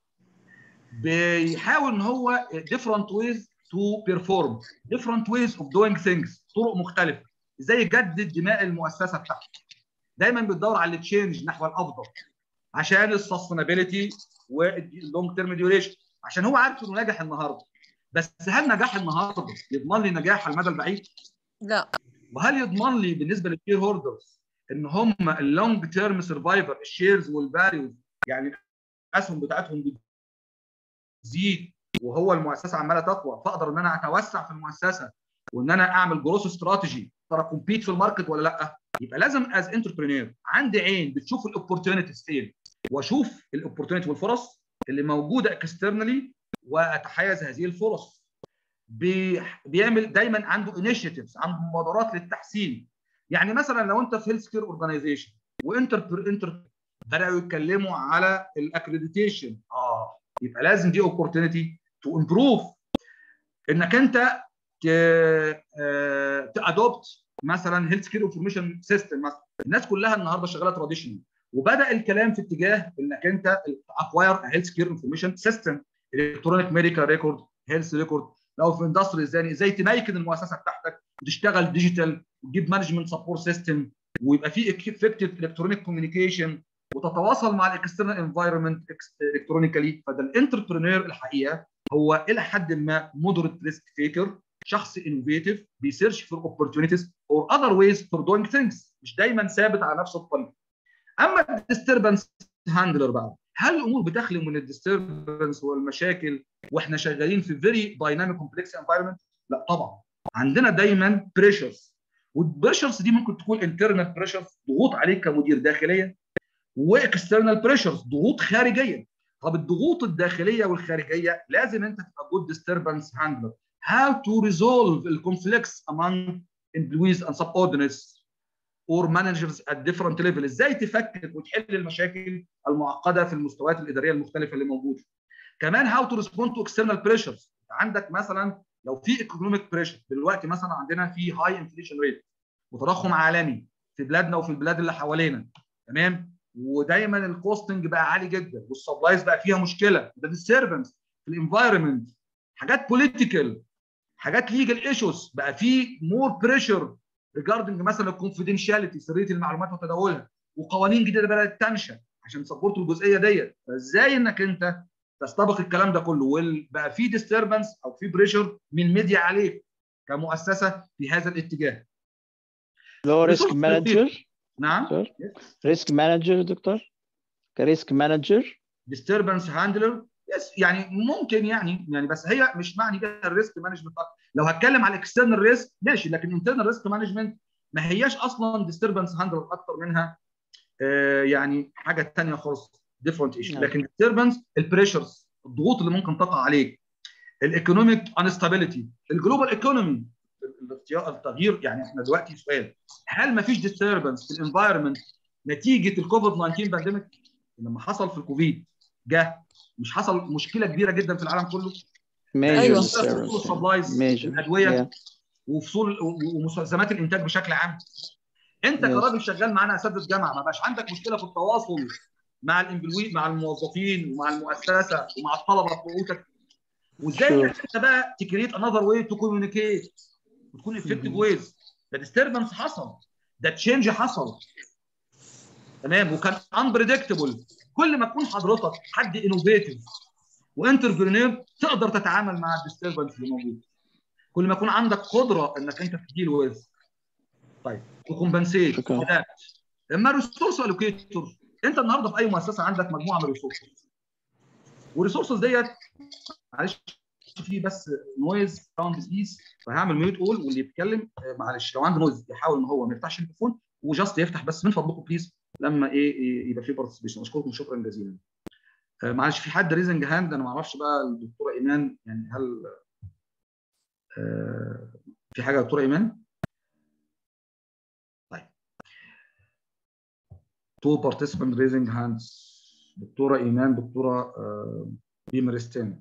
بيحاول ان هو different ways to perform different ways of doing things، طرق مختلفه، ازاي يجدد دماء المؤسسه بتاعته. دايما بتدور على التشينج نحو الافضل عشان السستينابيلتي واللونج تيرم ديوريشن، عشان هو عارف انه ناجح النهارده. بس هل نجاح النهارده يضمن لي نجاح على المدى البعيد؟ لا. وهل يضمن لي بالنسبه للشير هولدرز ان هم اللونج تيرم سرفايفر، الشيرز والفاليوز، يعني الاسهم بتاعتهم بتزيد وهو المؤسسه عماله تقوى، فاقدر ان انا اتوسع في المؤسسه وان انا اعمل جروث استراتيجي، اقدر اكمبيت في الماركت ولا لا؟ يبقى لازم از انتربرينور عندي عين بتشوف الاوبورتيونيتيز فين، واشوف الاوبورتيونيتي والفرص اللي موجوده اكسترنالي واتحيز هذه الفرص. بي... بيعمل دايما عنده انيشيتيفز، عنده مبادرات للتحسين. يعني مثلا لو انت في هيلث كير اورجانيزيشن وانتر انتر بداوا يتكلموا على الاكريديتيشن، اه يبقى لازم دي اوبورتونيتي تو امبروف انك انت تادوبت مثلا هيلث كير انفورميشن سيستم مثلا. الناس كلها النهارده شغاله تراديشنال، وبدا الكلام في اتجاه انك انت اكواير هيلث كير انفورميشن سيستم، الكترونيك ميديكال ريكورد، هيلث ريكورد. لو في اندستري ازاي ازاي تميكن المؤسسه بتاعتك وتشتغل ديجيتال وتجيب مانجمنت سبورت سيستم ويبقى في افكتيف الكترونيك كوميونيكيشن وتتواصل مع الاكسترنال انفايرمنت الكترونيكالي. فده الانتربرينور الحقيقه هو الى حد ما مودريت ريسك تيكر، شخص انوفيتيف بيسيرش فور اوبورتونيتيز اور اذر ويز فور دوينج ثينجز، مش دايما ثابت على نفس الطريق. اما الديستربنس هاندلر بقى، هل الامور بتخلو من الديستربنس والمشاكل واحنا شغالين في فيري دايناميك كومبلكس انفايرمنت؟ لا طبعا، عندنا دايما بريشرز، والبريشرز دي ممكن تكون انترنال بريشرز ضغوط عليك كمدير داخليه، واكسترنال بريشرز ضغوط خارجيه. طب الضغوط الداخليه والخارجيه لازم انت تبقى جود ديستربنس هاندلر. How to resolve the conflicts among employees and subordinates or managers at different levels. ازاي تفكك وتحل المشاكل المعقده في المستويات الاداريه المختلفه اللي موجوده. كمان how to respond to external pressures. عندك مثلا لو في economic pressure دلوقتي، مثلا عندنا في high inflation rate وتضخم عالمي في بلادنا وفي البلاد اللي حوالينا، تمام؟ ودايما الكوستنج بقى عالي جدا والسبلايز بقى فيها مشكله، ده disturbance في الانفايرمنت، حاجات بوليتيكال، حاجات ليجل ايشوز، بقى في مور بريشر ريجاردنج مثلا الكونفيدنشاليتي، سريه المعلومات وتداولها، وقوانين جديده بدات تنشا عشان تسبورت الجزئيه ديت. فازاي انك انت تستبق الكلام ده كله وبقى في ديستربنس او في بريشر من ميديا عليك كمؤسسه في هذا الاتجاه. لو ريسك مانجر. نعم، ريسك مانجر دكتور، كريسك مانجر ديستربنس هاندلر، يس يعني ممكن يعني يعني بس هي مش معني بيها الريسك مانجمنت. لو هتكلم على الاكسترنال ريسك ماشي، لكن انترنال ريسك مانجمنت ما هياش اصلا ديستربنس هاندلر، اكتر منها آه يعني حاجه ثانيه خالص، ديفرنت ايشو. لكن ديستربنس البريشرز، الضغوط اللي ممكن تقع عليك، الايكونوميك انستابيليتي، الجلوبال ايكونومي، التغيير. يعني احنا دلوقتي سؤال، هل ما فيش ديستربنس في الانفايرمنت نتيجه الكوفيد تسعة عشر بانديميك؟ لما حصل في الكوفيد جه مش حصل مشكله كبيره جدا في العالم كله؟ ايوه، السبلايز، الادويه، وفصول ومستلزمات الانتاج بشكل عام. انت كراجل شغال معانا اساتذه جامعه، ما بقاش عندك مشكله في التواصل مع الامبلوي، مع الموظفين ومع المؤسسه ومع الطلبه بتوعك؟ وازاي انت بقى تكريت انذر واي تو كوميونيكيت وتكون افكتيف ويز؟ ده ديستربنس حصل، ده تشينج حصل، تمام، وكان انبريدكتبل. كل ما تكون حضرتك حد انوفيتيف وانتربرينور تقدر تتعامل مع الديستربنس اللي موجود، كل ما يكون عندك قدره انك انت تديل ويز. طيب وكومبنسيت. لما الريسورس الوكيتور، انت النهارده في اي مؤسسه عندك مجموعه من الريسورسز، والريسورسز ديت معلش في بس نويز ساوند بيس، فهعمل ميوت اول، واللي يتكلم معلش لو عنده نويز يحاول ان هو ما يفتحش التليفون وجاست يفتح بس من فضلكم بليز لما ايه يبقى في بارتيسيبيشن. اشكركم شكرا جزيلا. معلش في حد ريزنج هاند، انا ما اعرفش بقى الدكتوره ايمان، يعني هل آه في حاجه يا دكتوره ايمان؟ طيب تو بارتيسيبنت ريزنج هاندز، دكتوره ايمان، دكتوره آه بيمرستان.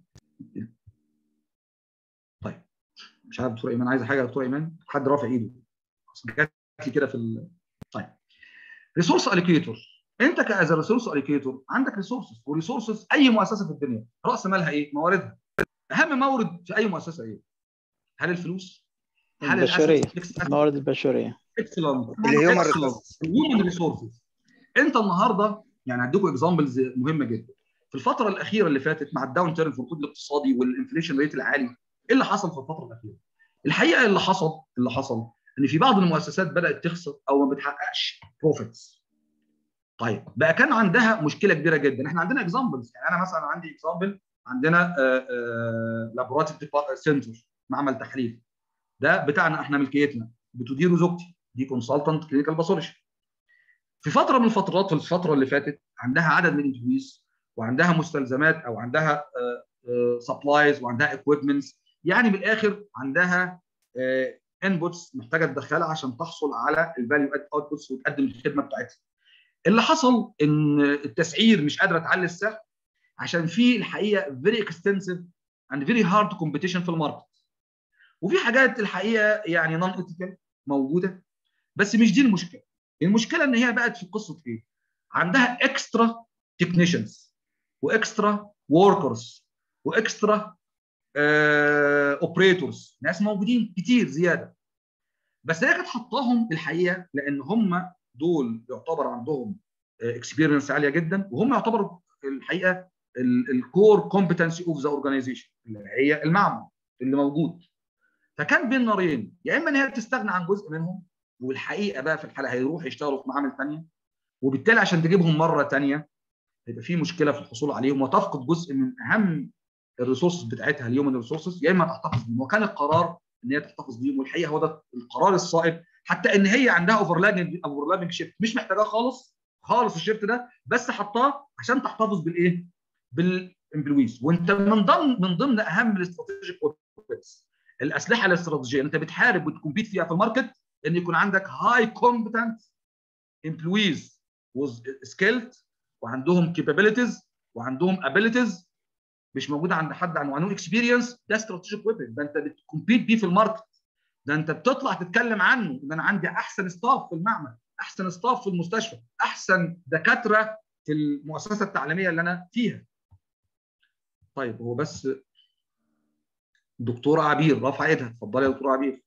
طيب مش عارف دكتوره ايمان عايزه حاجه يا دكتوره ايمان؟ حد رافع ايده جات لي كده في ال... طيب ريسورس اليكيتور، انت كاز ريسورس اليكيتور عندك ريسورسز، وريسورسز اي مؤسسه في الدنيا راس مالها ايه؟ مواردها. اهم مورد في اي مؤسسه ايه؟ هل الفلوس؟ هل البشريه؟ الموارد البشريه. اكسلنت. الهيومن ريسورسز. الهيومن ريسورسز. انت النهارده يعني هديكم اكزامبلز مهمه جدا. في الفتره الاخيره اللي فاتت مع الداون تيرن في الركود الاقتصادي والانفليشن ريت العالي، ايه اللي حصل في الفتره الاخيره؟ الحقيقه اللي حصل اللي حصل ان في بعض المؤسسات بدات تخسر او ما بتحققش بروفيتس. طيب بقى كان عندها مشكله كبيره جدا. احنا عندنا اكزامبلز، يعني انا مثلا عندي اكزامبل، عندنا لابوراتوري سنتر، معمل تحليل، ده بتاعنا احنا ملكيتنا، بتديره زوجتي، دي كونسلتنت كلينيكال باثولوجي. في فتره من الفترات في الفتره اللي فاتت عندها عدد من الانترفيوز وعندها مستلزمات او عندها سبلايز وعندها اكويبمنتس، يعني من الاخر عندها انبوتس محتاجه تدخلها عشان تحصل على الفاليو اد اوتبوتس وتقدم الخدمه بتاعتها. اللي حصل ان التسعير مش قادره تعلي السعر، عشان في الحقيقه فيري اكستنسيف اند فيري هارد كومبيتيشن في الماركت. وفي حاجات الحقيقه يعني نون ايثيكال موجوده، بس مش دي المشكله. المشكله ان هي بقت في قصه ايه؟ عندها اكسترا تكنيشنز واكسترا وركرز واكسترا اوبريتورز، ناس موجودين كتير زياده. بس هي كانت حطاهم الحقيقه لان هم دول يعتبر عندهم اكسبيرينس عاليه جدا، وهم يعتبروا الحقيقه الكور كومبتنسي اوف ذا اورجانيزيشن اللي هي المعمل اللي موجود. فكان بين نارين، يا اما ان هي تستغنى عن جزء منهم، والحقيقه بقى في الحاله هيروح يشتغلوا في معامل ثانيه، وبالتالي عشان تجيبهم مره ثانيه هيبقى في مشكله في الحصول عليهم، وتفقد جزء من اهم الريسورسز بتاعتها اليومن ريسورسز، يا اما تحتفظ بيهم. وكان القرار ان هي تحتفظ بيهم، والحقيقه هو ده القرار الصائب، حتى ان هي عندها اوفرلابنج اوفرلابنج شيفت مش محتاجاه خالص خالص الشيفت ده، بس حطاه عشان تحتفظ بالايه؟ بالامبلويز. وانت من ضمن من ضمن اهم الاستراتيجيك ويبنز، الاسلحه الاستراتيجيه انت بتحارب وتكمبيت فيها في الماركت، ان يكون عندك هاي كومبتنت امبلويز وز سكيلد، وعندهم كابابيلتيز وعندهم ابيلتيز مش موجوده عند حد عنده اكسبيرينس. ده استراتيجيك ويبن، ده انت بتكمبيت بيه في الماركت، ده انت بتطلع تتكلم عنه ان انا عندي احسن ستاف في المعمل، احسن ستاف في المستشفى، احسن دكاتره في المؤسسه التعليميه اللي انا فيها. طيب هو بس دكتوره عبير رافعه ايدها، اتفضلي يا دكتوره عبير.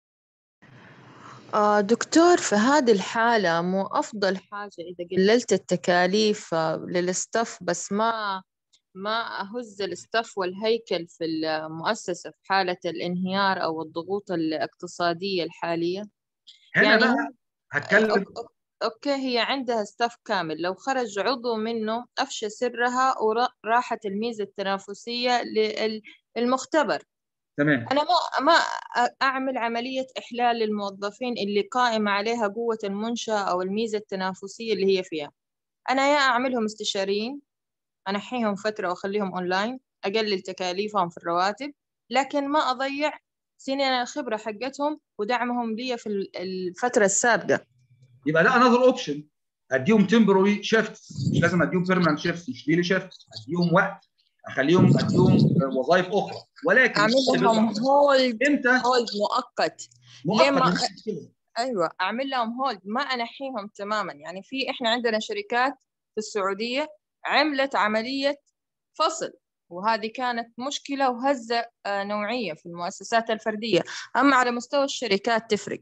آه دكتور، في هذه الحالة مو أفضل حاجة إذا قللت التكاليف للستاف بس ما ما أهز الستاف والهيكل في المؤسسة في حالة الانهيار أو الضغوط الاقتصادية الحالية؟ هنا يعني بقى هتكلم. أوكي، هي عندها ستاف كامل، لو خرج عضو منه أفشى سرها وراحت الميزة التنافسية للمختبر. تمام. أنا ما ما أعمل عملية إحلال للموظفين اللي قائمة عليها قوة المنشأة أو الميزة التنافسية اللي هي فيها. أنا يا أعملهم استشاريين، أنحيهم فترة وأخليهم أونلاين، أقلل تكاليفهم في الرواتب، لكن ما أضيع سنين الخبرة حقتهم ودعمهم لي في الفترة السابقة. يبقى ده انذر اوبشن، اديهم تمبروري شيفتس، مش لازم اديهم بيرمننت شيفتس، مش ديلي شيفت، اديهم وقت، اخليهم اديهم وظائف اخرى، ولكن اعمل لهم هولد امتى؟ هولد مؤقت. مؤقت ما... مش مشكله. ايوه، اعمل لهم هولد، ما انحيهم تماما. يعني في احنا عندنا شركات في السعوديه عملت عمليه فصل، وهذه كانت مشكله وهزه نوعيه في المؤسسات الفرديه، اما على مستوى الشركات تفرق.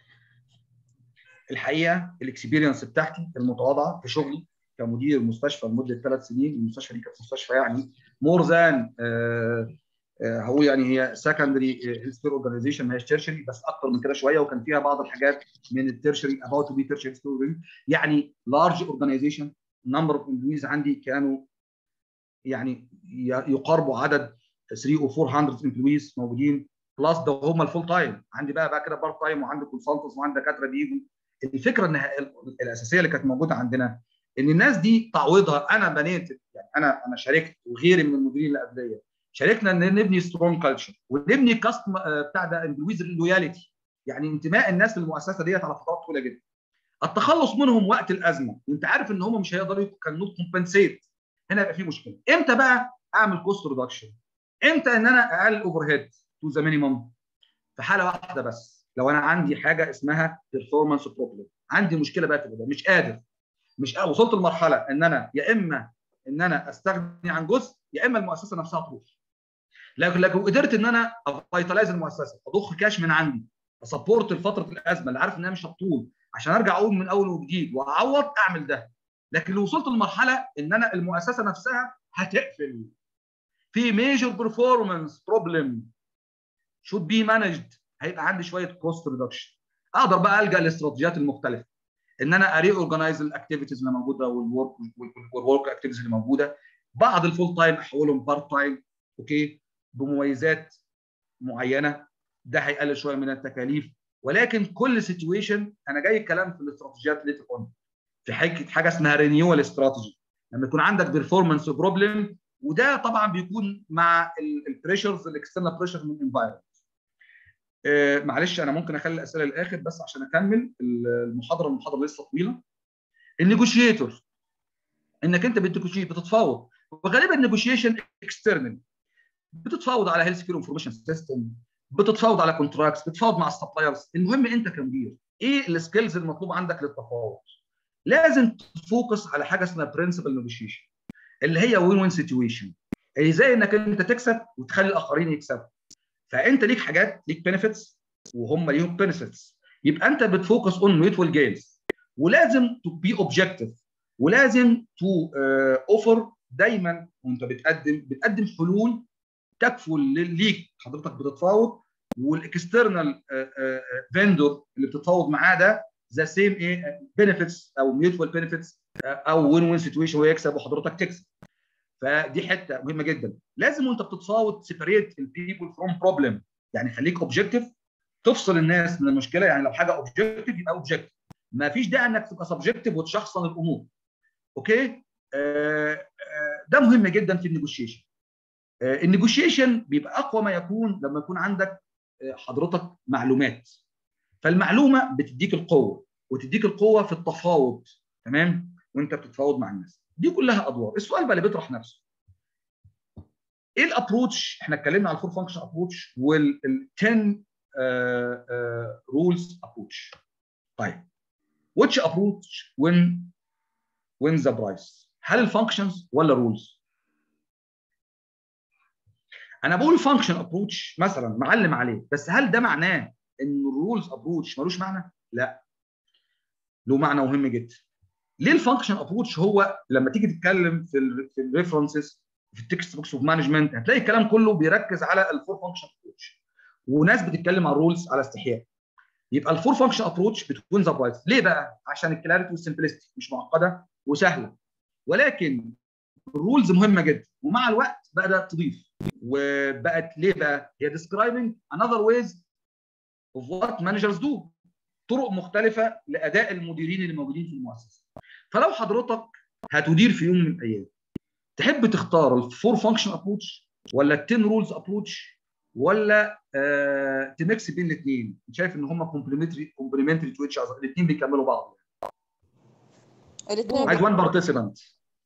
الحقيقه الاكسبيرينس بتاعتي المتواضعه في شغلي كمدير مستشفى لمده ثلاث سنين، المستشفى دي كانت مستشفى يعني مور ذان هو يعني هي سكندري هيلث كير اورجانيزيشن، ما هيش تيرشري، بس اكتر من كده شويه، وكان فيها بعض الحاجات من التيرشري اباوت تو بي تيرشري يعني لارج اورجانيزيشن. نمبر اوف امبلويز عندي كانوا يعني يقاربوا عدد ثلاثمية او أربعمية امبلويز موجودين، بلس ده هم الفول تايم. عندي بقى بقى كده بارت تايم، وعندي كونسلتنتس، وعندي دكاتره بيجوا. الفكره ان الاساسيه اللي كانت موجوده عندنا ان الناس دي تعويضها، انا بنيت يعني انا انا شاركت وغيري من المديرين اللي قبليه شاركنا ان نبني سترونج كلتشر، ونبني كاستم بتاع ده امبلويز لويالتي، يعني انتماء الناس للمؤسسه ديت على فترات طويله جدا. التخلص منهم وقت الازمه وانت عارف ان هم مش هيقدروا كانوا كومبنسيت، هنا يبقى في مشكله. امتى بقى اعمل كوست ريدكشن؟ امتى ان انا اقلل اوفر هيد تو ذا مينيمم؟ في حاله واحده بس، لو انا عندي حاجه اسمها بيرفورمانس بروبلم، عندي مشكله بقى في ده، مش قادر، مش قادر. وصلت لمرحله ان انا يا اما ان انا استغني عن جزء، يا اما المؤسسه نفسها تروح. لكن لو قدرت ان انا افيتلايز المؤسسه، اضخ كاش من عندي، اسبورت لفتره الازمه اللي عارف انها مش هتطول، عشان ارجع اقوم من اول وجديد واعوض، اعمل ده. لكن لو وصلت لمرحله ان انا المؤسسه نفسها هتقفل، في ميجر بيرفورمانس بروبلم should be managed، هيبقى عندي شويه كوست ريدكشن. اقدر بقى الجا للاستراتيجيات المختلفه، ان انا اري اورجنايز الاكتيفيتيز اللي موجوده والورك والورك اكتيفيتيز اللي موجوده، بعض الفول تايم احولهم بارت تايم، اوكي، بمميزات معينه، ده هيقلل شويه من التكاليف. ولكن كل سيتويشن، انا جاي الكلام في الاستراتيجيات ليتر اون في حاجه حاجه اسمها رينيوال استراتيجي، لما يكون عندك بيرفورمانس بروبلم، وده طبعا بيكون مع البريشرز الاكسترنال بريشر من الانفايرمنت. آه معلش انا ممكن اخلي الاسئله للاخر بس عشان اكمل المحاضره، المحاضره لسه طويله. النيجوشيتور، انك انت بتنيجوشيت بتتفاوض وغالبا النيجوشيشن اكسترنال، بتتفاوض على هيلث كير انفورميشن سيستم، بتتفاوض على كونتراكتس، بتتفاوض مع السبلايرز. المهم انت كمدير ايه السكيلز المطلوب عندك للتفاوض؟ لازم تفوكس على حاجه اسمها برنسبل نيجوشيشن، اللي هي وين وين سيتويشن، ازاي انك انت تكسب وتخلي الاخرين يكسبوا. فانت ليك حاجات، ليك بنفيتس وهم ليهم بنفيتس، يبقى انت بتفوكس اون ميوتوال جينز، ولازم تو بي اوبجكتيف، ولازم تو اوفر دايما وانت بتقدم بتقدم حلول تكفل ليك حضرتك بتتفاوض والاكسترنال فيندور اللي بتتفاوض معاه ده ذا سيم ايه بنفيتس او ميوتوال بنفيتس او وين وين سيتويشن، ويكسب وحضرتك تكسب. فدي حته مهمه جدا. لازم وانت بتتفاوض سيبريت البيبل فروم بروبلم، يعني خليك اوبجكتيف، تفصل الناس من المشكله. يعني لو حاجه اوبجكتيف يبقى اوبجكتيف، ما فيش داعي انك تبقى سبجكتيف وتشخصن الامور. اوكي؟ آه آه ده مهم جدا في النيجوشيشن. آه النيجوشيشن بيبقى اقوى ما يكون لما يكون عندك آه حضرتك معلومات، فالمعلومه بتديك القوه، وتديك القوه في التفاوض. تمام؟ وانت بتتفاوض مع الناس دي كلها ادوار. السؤال بقى اللي بيطرح نفسه، ايه الابروتش؟ احنا اتكلمنا على الفور فانكشن ابروتش وال عشرة رولز ابروتش. طيب which approach win win the price؟ هل الفانكشنز ولا رولز؟ انا بقول فانكشن ابروتش مثلا معلم عليه، بس هل ده معناه ان الرولز ابروتش ملوش معنى؟ لا، له معنى مهم جدا. ليه الفانكشن ابروتش هو لما تيجي تتكلم في ال في الريفرنسز في التكست بوكس اوف مانجمنت هتلاقي الكلام كله بيركز على الفور فانكشن ابروتش، وناس بتتكلم عن الرولز على استحياء. يبقى الفور فانكشن ابروتش بتكون ذا برايس. ليه بقى؟ عشان الكلاريتي والسمبلستي، مش معقده وسهله. ولكن الرولز مهمه جدا، ومع الوقت بدات تضيف وبقت ليه بقى؟ هي describing another ways of what managers do، طرق مختلفه لاداء المديرين اللي موجودين في المؤسسه. فلو حضرتك هتدير في يوم من الايام، تحب تختار الفور فانكشن ابروتش ولا التن رولز ابروتش ولا آه تميكس بين الاثنين؟ شايف ان هم كومبلمنتري كومبلمنتري تو اتش اذر، الاثنين بيكملوا بعض. الاثنين عايز وان بارتيسيبنت.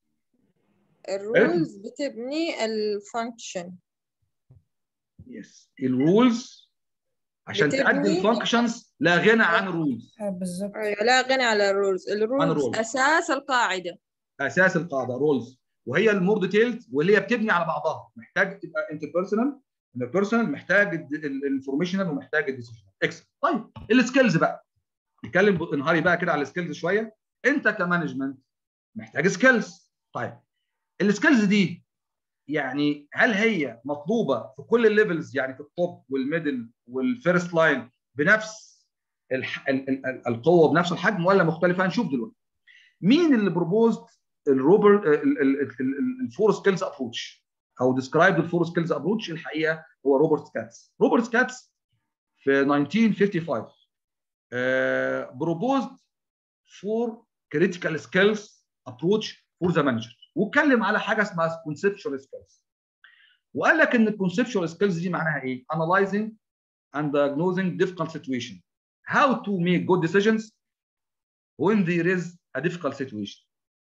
الرولز بتبني الفانكشن. يس، الرولز عشان تقدم فانكشنز لا غنى عن الرولز. اه بالظبط، لا غنى على الرولز. الرولز اساس القاعده، اساس القاعده رولز، وهي المور ديتيلد واللي هي بتبني على بعضها. محتاج تبقى انتربيرسونال، انتربيرسونال محتاج الانفورميشنال ومحتاج الديسيشنال. اكسل. طيب السكيلز بقى، نتكلم انهاري بقى كده على السكيلز شويه. انت كمانجمنت محتاج سكيلز. طيب السكيلز دي يعني هل هي مطلوبه في كل الليفلز، يعني في التوب والميدل والفيرست لاين بنفس الح... ال... ال... القوه بنفس الحجم، ولا مختلفه؟ هنشوف دلوقتي. مين اللي بروبوزد الروبر الفور سكيلز ابروتش او ديسكرايب الفور سكيلز ابروتش؟ الحقيقه هو روبرت كاتس. روبرت كاتس في ألف وتسعمائة وخمسة وخمسين بروبوزد فور كريتيكال سكيلز ابروتش فور ذا مانجر، واتكلم على حاجه اسمها كونسبشوال سكيلز. وقال لك ان الكونسبشوال سكيلز دي معناها ايه؟ analyzing and diagnosing difficult situation, how to make good decisions when there is a difficult situation,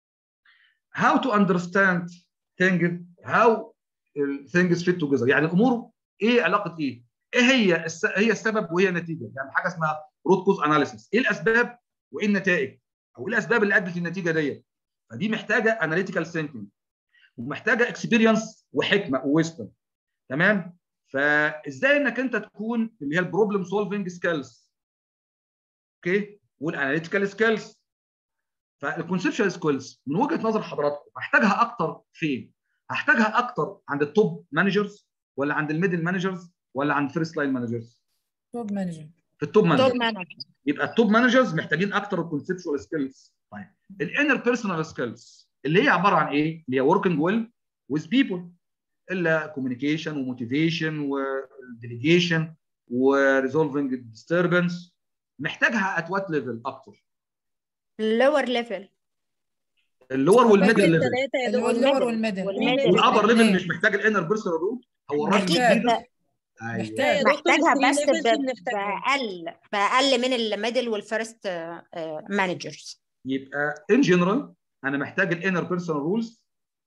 how to understand things, how things fit together. يعني الامور ايه علاقه ايه؟ ايه هي الس... هي السبب وهي النتيجه، يعني حاجه اسمها روت كوز اناليسيس، ايه الاسباب وايه النتائج، او ايه الاسباب اللي ادت للنتيجه ديت. فدي محتاجه اناليتيكال ثينكينج، ومحتاجه اكسبيرينس وحكمه وويستم. تمام؟ فازاي انك انت تكون اللي هي البروبلم سولفنج سكيلز، اوكي، والاناليتيكال سكيلز. فالكونسبشوال سكيلز من وجهه نظر حضراتكم هحتاجها اكتر فين؟ هحتاجها اكتر عند التوب مانجرز ولا عند الميدل مانجرز ولا عند الفيرست لاين مانجرز؟ توب مانجر. في التوب مانجر. يبقى التوب مانجرز محتاجين اكتر الكونسبشوال سكيلز. طيب الانر بيرسونال سكيلز اللي هي عباره عن ايه؟ اللي هي وركينج ويل وذ بيبل، الا كوميونيكيشن وموتيفيشن وديليجيشن وريزولفنج ديستربنس. محتاجها ات وات ليفل اكتر؟ اللور ليفل. اللور والميدل ليفل. اللور والميدل. والابر ليفل مش محتاج الانر بيرسونال رول. هو الراجل محتاج محتاج محتاجها بس باقل باقل من الميدل والفيرست مانجرز. يبقى ان جنرال انا محتاج الانر بيرسونال رولز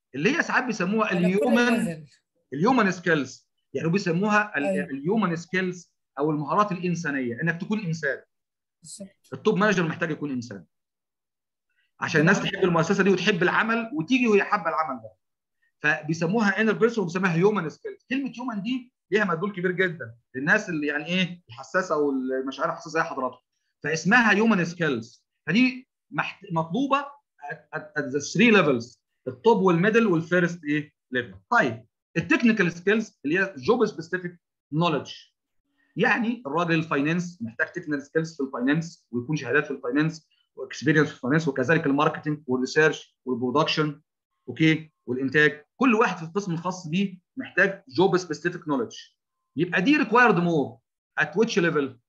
اللي هي ساعات بيسموها الهيومن الهيومن سكيلز، يعني بيسموها الهيومن سكيلز او المهارات الانسانيه، انك تكون انسان. التوب مانجر محتاج يكون انسان عشان الناس تحب المؤسسه دي وتحب العمل وتيجي وهي حابه العمل ده. فبيسموها انر بيرسون وبيسموها هيومن سكيلز. كلمه هيومن دي ليها مدلول كبير جدا للناس اللي يعني ايه الحساسه والمشاعر حساسه زي حضراتكم، فاسمها هيومن سكيلز. فدي مطلوبه at the three levels، التوب والميدل والفيرست ايه ليفل. طيب التكنيكال سكيلز اللي هي جوب سبيسيفيك نوليدج، يعني الراجل الفاينانس محتاج تكنيكال سكيلز في الفاينانس ويكون شهادات في الفاينانس واكسبيرينس في الفاينانس، وكذلك الماركتنج والريسيرش والبرودكشن اوكي والانتاج. كل واحد في القسم الخاص بيه محتاج جوب سبيسيفيك نوليدج. يبقى دي ريكوايرد مور ات ويتش ليفل؟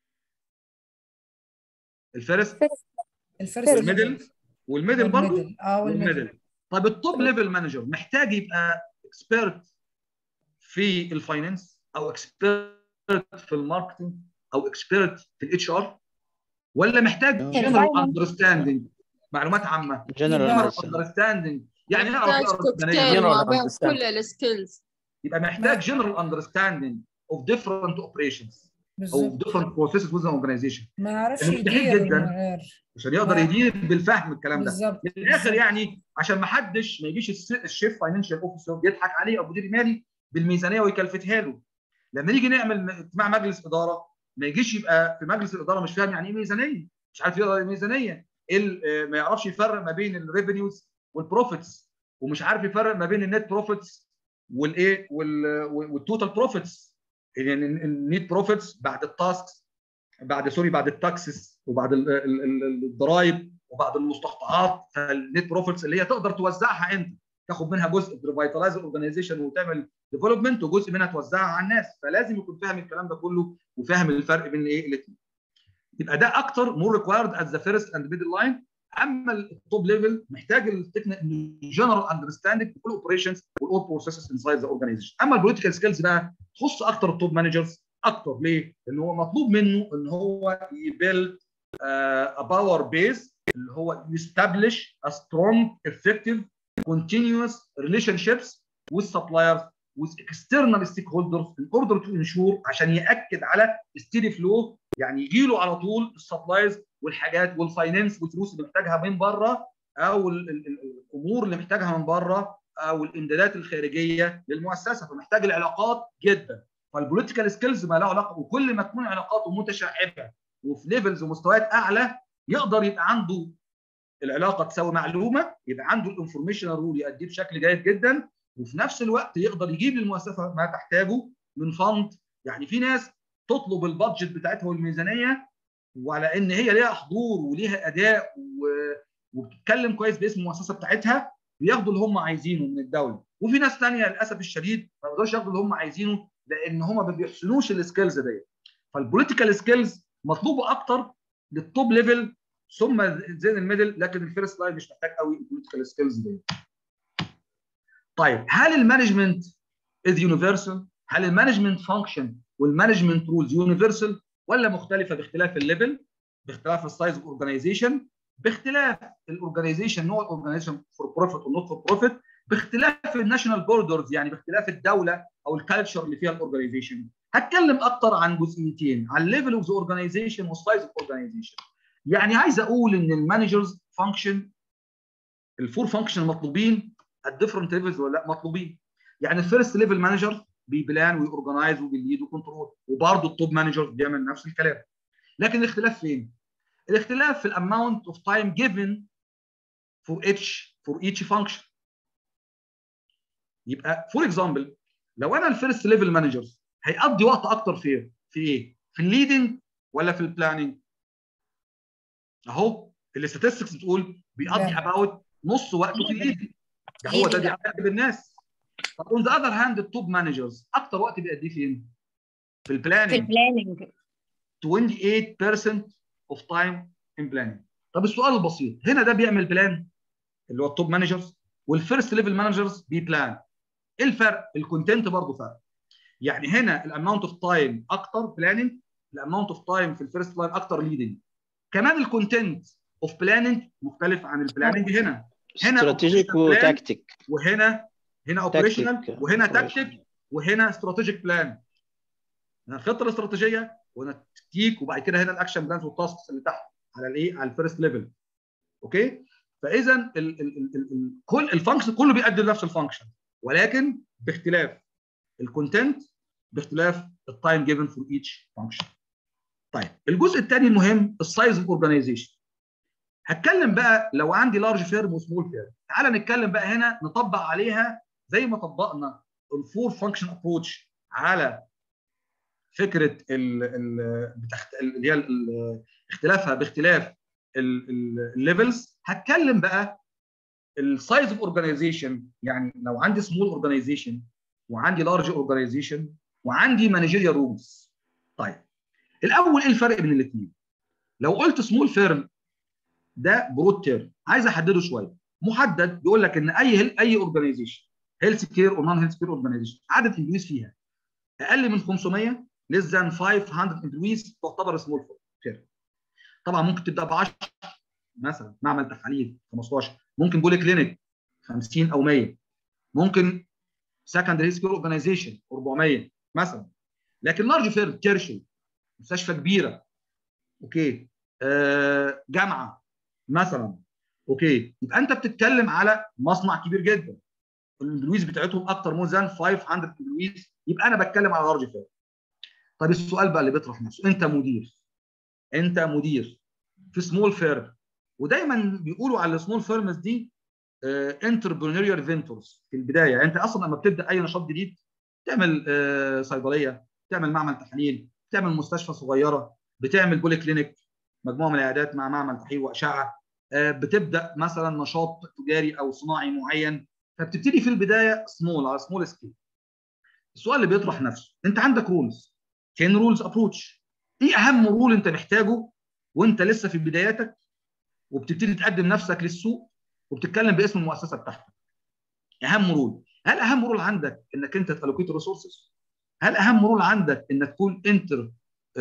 الفيرست الفيرست والميدل والميدل برضه اه والميدل. طب التوب ليفل مانجر محتاج يبقى اكسبيرت في الفاينانس او اكسبيرت في الماركتنج او اكسبيرت في الاتش ار، ولا محتاج جنرال اندرستاندينج معلومات عامه؟ جنرال اندرستاندينج يعني محتاج كوكتيل ما بين كل السكيلز. يبقى محتاج جنرال اندرستاندينج اوف ديفرنت اوبريشنز او ديفرنت بروسيسز وذ اورجانيزيشن. ما يعرفش يدير جدا عشان يقدر يدير بالفهم الكلام ده. بالزبط. من الاخر يعني عشان ما حدش ما يجيش الشيف فاينانشال اوفيسر يضحك عليه او مدير مالي بالميزانيه ويكلفتها له. لما نيجي نعمل اجتماع مجلس اداره ما يجيش يبقى في مجلس الاداره مش فاهم يعني ايه ميزانيه، مش عارف يقرا الميزانيه، ما يعرفش يفرق ما بين الريفينيوز والبروفيتس، ومش عارف يفرق ما بين النت بروفيتس والايه والتوتال بروفيتس، يعني النت بروفيتس بعد التاسكس بعد سوري بعد التاكسس وبعد الضرائب وبعد المستقطعات. فالنت بروفيتس اللي هي تقدر توزعها انت، تاخد منها جزء تريفايتلايز الاورجنايزيشن وتعمل ديفلوبمنت، وجزء منها توزعها على الناس. فلازم يكون فاهم الكلام ده كله وفاهم الفرق بين ايه الاثنين. يبقى ده اكتر مور ريكوايرد ات ذا فيرست اند ميدل لاين. اما التوب ليفل محتاج الجنرال اندرستاندينج في كل اوبريشنز والاول بروسيسز انسايد ذا اورجنايزيشن. اما البوليتيكال سكيلز بقى تخص اكتر التوب مانجرز اكتر. ليه؟ لان هو مطلوب منه ان هو يبيلد ا باور بيز اللي هو يستبلش ا سترونج افكتيف كونتينيوس ريليشن شيبس with suppliers with external stakeholders in order to ensure عشان ياكد على steady flow، يعني يجي له على طول السبلايز والحاجات والفاينانس والفلوس اللي محتاجها من بره او الامور اللي محتاجها من بره او الامدادات الخارجيه للمؤسسه. فمحتاج العلاقات جدا. فالبوليتيكال سكيلز ما لها علاقه، وكل ما تكون علاقاته متشعبه وفي ليفلز ومستويات اعلى يقدر يبقى عنده العلاقه تساوي معلومه، يبقى عنده الانفورميشن رول يأديه بشكل جيد جدا، وفي نفس الوقت يقدر يجيب للمؤسسه ما تحتاجه من فند. يعني في ناس تطلب البادجت بتاعتها والميزانيه وعلى ان هي ليها حضور وليها اداء وبتتكلم كويس باسم المؤسسه بتاعتها بياخدوا اللي هم عايزينه من الدوله. وفي ناس ثانيه للاسف الشديد ما بيقدروش ياخدوا اللي هم عايزينه لان هم ما بيحسنوش السكيلز دي. فالبوليتيكال سكيلز مطلوبه اكتر للتوب ليفل ثم زين الميدل، لكن الفيرست لاين مش محتاج قوي البوليتيكال سكيلز دي. طيب هل المانجمنت از يونيفرسال؟ هل المانجمنت فانكشن والمانجمنت رولز يونيفرسال ولا مختلفه باختلاف الليفل، باختلاف السايز اوف اورجانيزيشن، باختلاف الاورجانيزيشن نوع الاورجانيزيشن فور بروفيت ونوت فور بروفيت، باختلاف الناشونال بوردرز يعني باختلاف الدوله او الكالتشر اللي فيها الاورجانيزيشن؟ هتكلم اكتر عن جزئيتين، عن الليفل اوف ذا اورجانيزيشن والسايز اوف اورجانيزيشن. يعني عايز اقول ان المانجرز فانكشن الفور فانكشن مطلوبين الديفرنت ليفلز ولا لا مطلوبين. يعني الفيرست ليفل مانجر بيبلان ويورجنايز وبيليد وكنترول، وبرضه التوب مانجر بيعمل نفس الكلام. لكن الاختلاف فين؟ الاختلاف في الاماونت اوف تايم جيفن فور اتش فور ايتش فانكشن. يبقى فور اكزامبل لو انا الفيرست ليفل مانجر هيقضي وقت اكتر في في ايه؟ في الليدنج ولا في البلاننج؟ اهو الاستاتستكس بتقول بيقضي اباوت نص وقته في الليدنج. ده هو ده بيعجب الناس. طب اون ذا اذر هاند التوب مانجرز اكتر وقت بيقضيه فين؟ في البلاننج. في البلاننج ثمانية وعشرين بالمية اوف تايم ان بلاننج. طب السؤال البسيط هنا، ده بيعمل بلان اللي هو التوب مانجرز والفيرست ليفل مانجرز بيبلان. ايه الفرق؟ الكونتنت برضه فرق. يعني هنا الاماونت اوف تايم اكتر بلاننج، الاماونت اوف تايم في الفيرست لاين اكتر ليدنج. كمان الكونتنت اوف بلاننج مختلف عن البلاننج هنا. هنا استراتيجيك وتكتيك، وهنا هنا اوبريشنال، وهنا تكتيك، وهنا استراتيجيك بلان. هنا الخطه الاستراتيجيه، وهنا التكتيك، وبعد كده هنا الاكشن بلانز والتاسكس اللي تحت على الايه، على الفيرست ليفل. اوكي؟ فاذا ال ال ال ال كل الفانكشن كله بيؤدي لنفس الفانكشن، ولكن باختلاف الكونتنت، باختلاف التايم جيفن فور ايتش فانكشن. طيب الجزء الثاني المهم السايز اوف اورجانيزيشن. هتكلم بقى لو عندي لارج فيرم وسمول فيرم، تعال نتكلم بقى هنا نطبق عليها زي ما طبقنا الفور فانكشن ابروتش على فكره ال ال اللي هي اختلافها باختلاف الليفلز. هتكلم بقى السايز اوف اورجانيزيشن، يعني لو عندي سمول اورجانيزيشن وعندي لارج اورجانيزيشن وعندي مانجيريال رومز. طيب الاول ايه الفرق بين الاثنين؟ لو قلت سمول فيرم ده برود تيرم، عايز احدده شويه. محدد بيقول لك ان اي اي اورجانيزيشن هيلث كير او نون هيلث كير اورجانيزيشن عدد امبلويز فيها اقل من خمسمية less than خمسمية امبلويز تعتبر سمول فيرم. طبعا ممكن تبدا ب عشرة مثلا معمل تحاليل، خمستاشر، ممكن بولي كلينيك خمسين او مية، ممكن سكندري هيلث كير اورجانيزيشن أربعمية مثلا. لكن لارج فيرم تيرشري، مستشفى كبيره، اوكي، آه جامعه مثلا، اوكي، يبقى انت بتتكلم على مصنع كبير جدا الامبلويز بتاعتهم اكتر مور ذان خمسمية امبلويز، يبقى انا بتكلم على لارج فيرم. طيب السؤال بقى اللي بيطرح نفسه، انت مدير انت مدير في سمول فيرم، ودايما بيقولوا على السمول فيرمز دي انتربرينوريال فينتورز في البدايه. يعني انت اصلا لما بتبدا اي نشاط جديد، تعمل آه صيدليه، تعمل معمل تحاليل، تعمل مستشفى صغيره، بتعمل بولي كلينيك، مجموعه من العيادات مع معمل تحليل واشعه، آه بتبدا مثلا نشاط تجاري او صناعي معين، فبتبتدي في البدايه سمول على سمول سكيل. السؤال اللي بيطرح نفسه، انت عندك رولز، عشرة رولز ابروتش، ايه اهم رول انت محتاجه وانت لسه في بداياتك وبتبتدي تقدم نفسك للسوق وبتتكلم باسم المؤسسه بتاعتك؟ اهم رول، هل اهم رول عندك انك انت تالوكيت ريسورسز؟ هل اهم رول عندك انك تكون انتر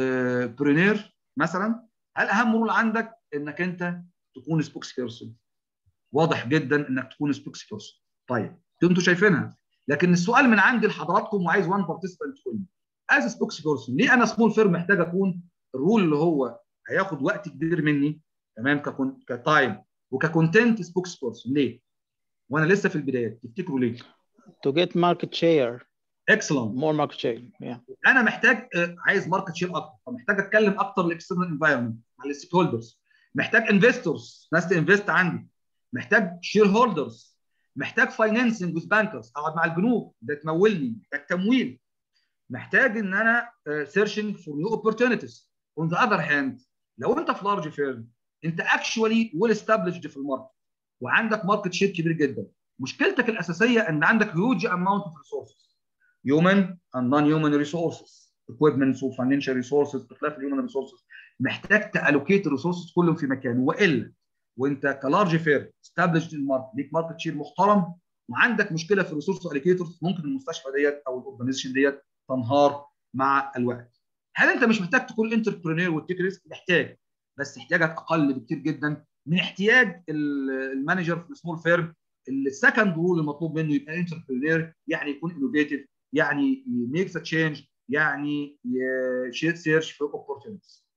برينير مثلا؟ هل اهم رول عندك انك انت تكون سبوكس بيرسون؟ واضح جدا انك تكون سبوكس بيرسون. طيب انتوا شايفينها، لكن السؤال من عندي لحضراتكم وعايز وان بارتيسيبنت تقول لي از سبوكس بيرسون ليه انا سمول فيرم محتاج اكون الرول اللي هو هياخد وقت كبير مني، تمام، ككون كتايم وككونتنت سبوكس بيرسون؟ ليه؟ وانا لسه في البدايات، تفتكروا ليه؟ To get market share. Excellent. More market share. Yeah. انا محتاج عايز ماركت شير اكتر، فمحتاج اتكلم اكتر الاكسترنال انفايرمنت مع الستيك هولدرز، محتاج انفستورز ناس تنفست عندي، محتاج شير هولدرز، محتاج فاينانسنج وذ بانكرز، اقعد مع البنوك ده تمولني، محتاج تمويل، محتاج ان انا سيرشنج فور نيو اوبورتونيتيز. اون ذا اذر هاند لو انت في لارج فيرم انت اكشولي ويل استابلشد في الماركت وعندك ماركت شير كبير جدا، مشكلتك الاساسيه ان عندك هيوج اماونت اوف ريسورسز، human and non-human resources, equipment و financial resources بخلاف الhuman resources، محتاج تالوكيت الريسورسز كلهم في مكان، والا وانت كلارج فير استابلشد الماركت ليك ماركت شير محترم وعندك مشكله في الريسورس اليكيتورز، ممكن المستشفى ديت او الاورجانيزيشن ديت تنهار مع الوقت. هل انت مش محتاج تكون انتربرينور وتيك ريسك؟ محتاج، بس احتياجك اقل بكتير جدا من احتياج المانجر في السمول فيرم. السكند رول المطلوب منه يبقى انتربرينور، يعني يكون انوفيتيف، يعني ميك ذا تشينج، يعني سيرش في اوبورتونيتيز.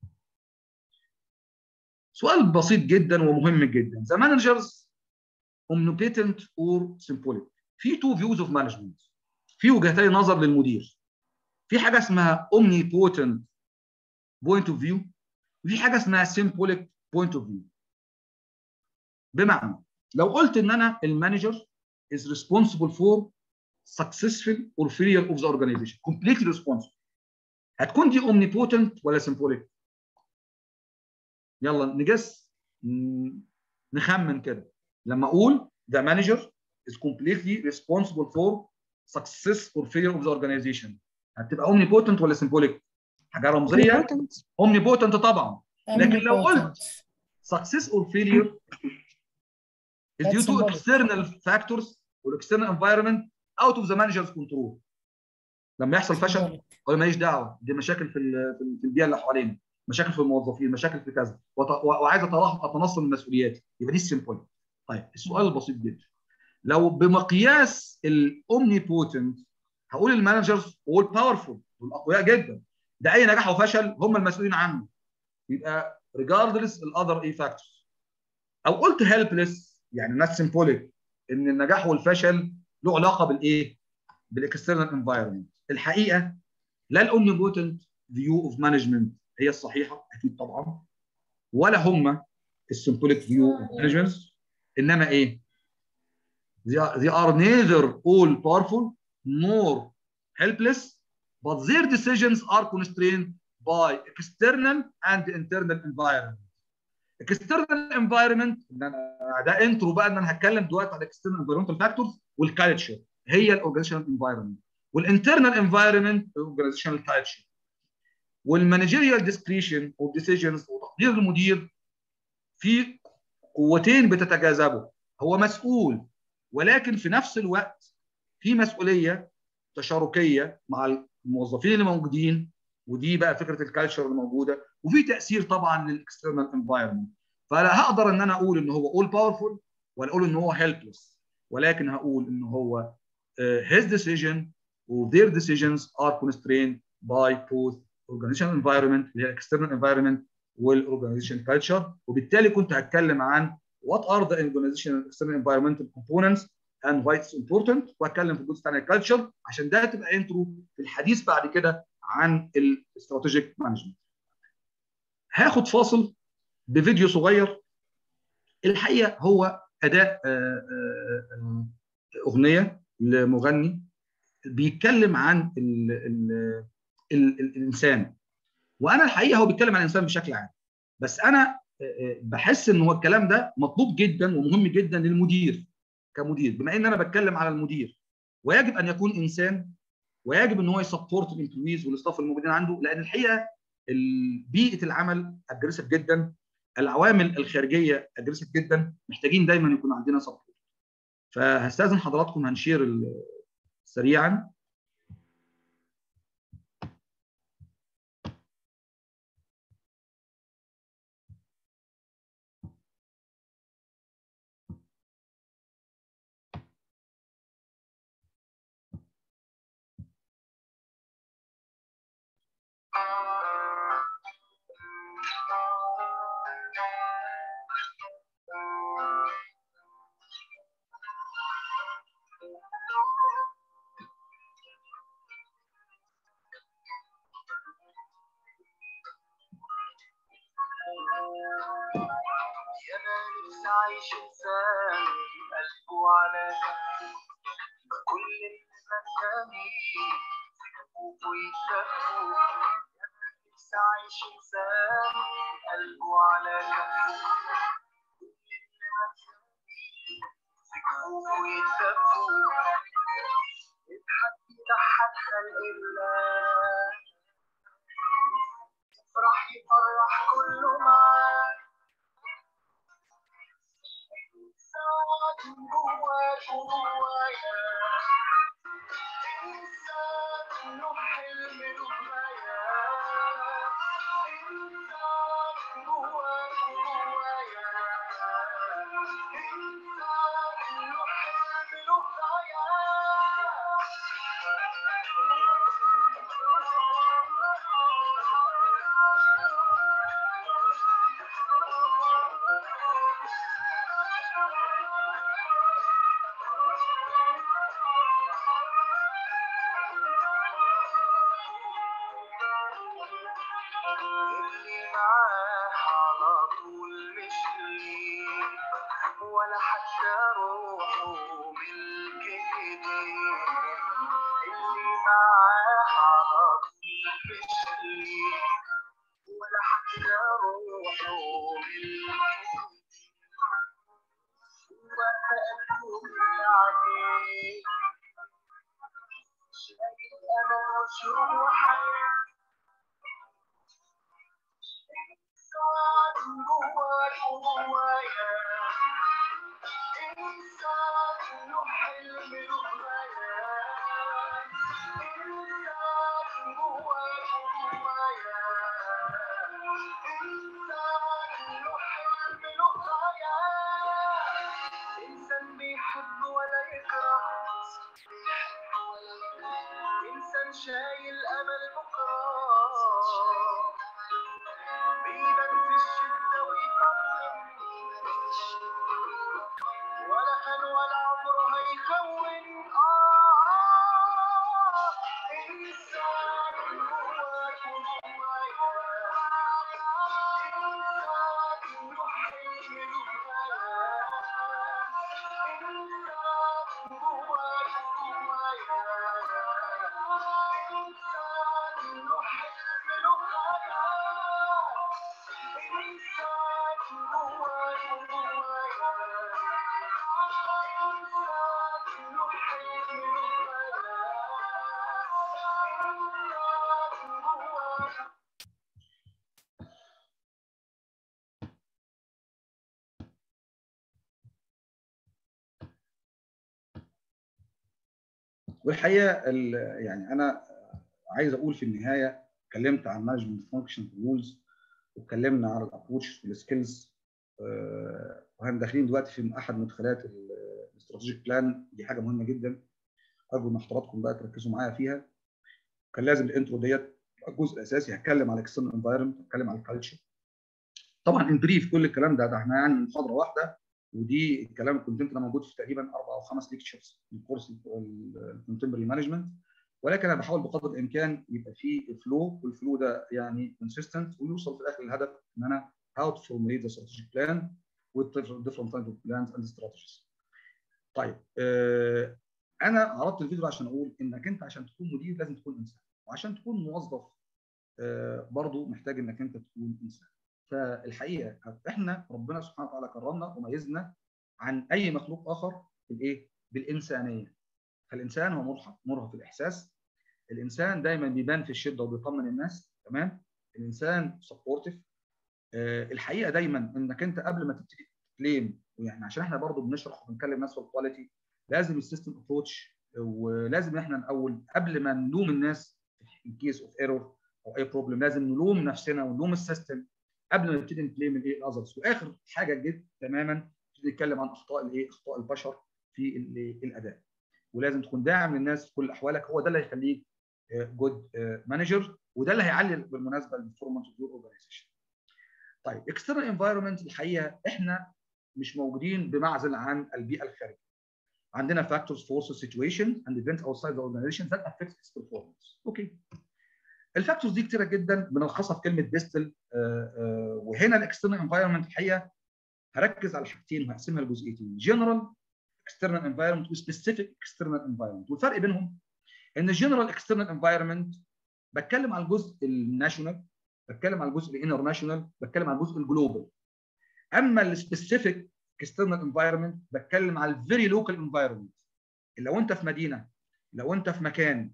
سؤال بسيط جدا ومهم جدا، ذا مانجرز omnipotent اور symbolic. في تو فيوز اوف مانجمنت، في وجهتي نظر للمدير. في حاجه اسمها omnipotent point of view وفي حاجه اسمها symbolic point of view. بمعنى لو قلت ان انا المانجر is responsible for successful or failure of the organization, completely responsible، هتكون دي omnipotent ولا symbolic؟ يلا نجس نخمن كده. لما اقول the manager is completely responsible for success or failure of the organization، هتبقى omnipotent ولا symbolic؟ حاجه رمزيه. omnipotent طبعا. لكن لو قلت success or failure is due to external factors or external environment out of the manager's control، لما يحصل فشل هو ماليش دعوه، دي مشاكل في في البيئه اللي حوالينا، مشاكل في الموظفين، مشاكل في كذا، وعايز اتنصل من مسؤولياتي، يبقى دي السيمبل. طيب السؤال البسيط جدا، لو بمقياس الاومني بوتنت هقول المانجرز اول باورفول والاقوياء جدا، ده اي نجاح وفشل هم المسؤولين عنه، يبقى ريجاردلس الاذر اي فاكتورز. او قلت هيلبلس يعني ناس سيمبوليك، ان النجاح والفشل له علاقه بالايه؟ بالاكسترنال انفايرمنت. الحقيقه لا الاومني بوتنت فيو اوف مانجمنت هي الصحيحه اكيد طبعا، ولا هم السيمبوليك فيو اوف مانجمنت، انما ايه؟ They are, they are neither all powerful nor helpless, but their decisions are constrained by external and internal environment. External environment ده انترو بقى ان انا هتكلم دلوقتي على external environmental factors والكالتشر هي الاورجانيزيشنال انفايرمنت، والانترنال انفايرمنت الاورجانيزيشنال كالتشر، والمانجيريال ديسكريشن والديسيجنز وتقدير المدير في قوتين بتتجاذبوا، هو مسؤول ولكن في نفس الوقت في مسؤوليه تشاركيه مع الموظفين اللي موجودين، ودي بقى فكره الكالتشر اللي موجوده، وفي تاثير طبعا للاكسترنال انفايرمنت. فلا هقدر ان انا اقول ان هو اول باورفول ولا اقول ان هو هيلبلس، ولكن هقول ان هو uh, his decision or their decisions are constrained by both organizational environment اللي هي external environment والاورجانيزيشن كالتشر. وبالتالي كنت هتكلم عن what are the organizational external environmental components and why it's important، وهتكلم في الجزء بتاع الكالتشر عشان ده تبقى انترو في الحديث بعد كده عن الاستراتيجيك مانجمنت. هاخد فاصل بفيديو صغير، الحقيقه هو اداء اغنيه لمغني بيتكلم عن ال ال ال الانسان، وانا الحقيقه هو بيتكلم عن الانسان بشكل عام، بس انا بحس ان هو الكلام ده مطلوب جدا ومهم جدا للمدير كمدير، بما ان انا بتكلم على المدير ويجب ان يكون انسان، ويجب ان هو يسبورت الامبلويز والاستاف الموجودين عنده، لان الحقيقه بيئه العمل اجريسيف جدا، العوامل الخارجيه اجريسيف جدا، محتاجين دايما يكون عندنا سبورت. فهستاذن حضراتكم هنشير سريعا. عايش انسان قلبه على كل المكاني سكوف ويتفوا، نفسي عايش انسان قلبه على سكوف ويتفوا، يضحك يضحك خلق الله، يفرح يفرح كله معاه، جواك وجوايا إنسان له حلم له غاية، إنسان جواك وجوايا إنسان له حلم له غاية. ولا حتى روحه ملك ايديه، اللي معاه على طول مش ليه، ولا حتى روحه ملك وقلبه عليه، شايل امل وجروح إنسان جواك وجوايا، إنسان له حلم له غاية، إنسان جواك وجوايا إنسان له حلم له غاية. الامل بكره بيبان في الشده ويطمن ولا خان ولا عمره هيخون اه انسان جواك وجوايا انسان له حلم له انسان جواك وجوايا انسان له حلم له انسان جواك وجوايا والحقيقه يعني انا عايز اقول في النهايه اتكلمت عن مانجمنت فانكشن رولز واتكلمنا على الابروتش والسكيلز وهن داخلين دلوقتي في احد مدخلات الاستراتيجيك بلان. دي حاجه مهمه جدا، ارجو ان حضراتكم بقى تركزوا معايا فيها. كان لازم الانترو ديت الجزء الاساسي هتكلم على الاكسترنال انفايرمنت، هتكلم على الكالتشر. طبعا ان بريف كل الكلام ده ده احنا يعني محاضره واحده، ودي الكلام الكونتنت ده موجود في تقريبا اربع او خمس ليكتشرز في الكورس الكونتمبرري مانجمنت، ولكن انا بحاول بقدر الامكان يبقى فيه فلو، والفلو ده يعني كونسيستنت ويوصل في الاخر للهدف ان انا how to formulate the strategic plan with different types of plans and strategies. طيب آه انا عرضت الفيديو عشان اقول انك انت عشان تكون مدير لازم تكون انسان، وعشان تكون موظف آه برضه محتاج انك انت تكون انسان. فالحقيقه احنا ربنا سبحانه وتعالى كرمنا وميزنا عن اي مخلوق اخر بالايه؟ بالانسانيه. فالانسان هو مرهف مرهف الاحساس. الانسان دايما بيبان في الشده وبيطمن الناس، تمام؟ الانسان سبورتيف. آه الحقيقه دايما انك انت قبل ما تبتدي تكليم، ويعني عشان احنا برضه بنشرح وبنكلم ناس في الكواليتي، لازم السيستم ابروتش، ولازم احنا الاول قبل ما نلوم الناس ان كيس اوف ايرور او اي بروبلم، لازم نلوم نفسنا ونلوم السيستم قبل ما نبتدي نكليم الايه الاذرز. واخر حاجه جد تماما نبتدي نتكلم عن اخطاء الايه اخطاء البشر في الاداء. ولازم تكون داعم للناس في كل احوالك، هو ده اللي هيخليك جود مانجر، وده اللي هيعلي بالمناسبه البرفورمانس اوف يور اورجانيزيشن. طيب اكسترنال انفايرمنت، الحقيقه احنا مش موجودين بمعزل عن البيئه الخارجيه. عندنا factors, forces, situation and events outside the organization that affects its performance. اوكي. الفاكتورز دي كتيره جدا بنلخصها في كلمه بيستل، وهنا الاكسترنال انفايرمنت الحقيقه هركز على حاجتين وهقسمها لجزئيتين: جنرال اكسترنال انفايرمنت وسبيسيفيك اكسترنال انفايرمنت. والفرق بينهم ان الجنرال اكسترنال انفايرمنت بتكلم على الجزء الناشونال، بتكلم على الجزء الانترناشونال، بتكلم على الجزء الجلوبال. اما السبيسيفيك اكسترنال انفايرمنت بتكلم على الفيري لوكال انفايرمنت. لو انت في مدينه، لو انت في مكان،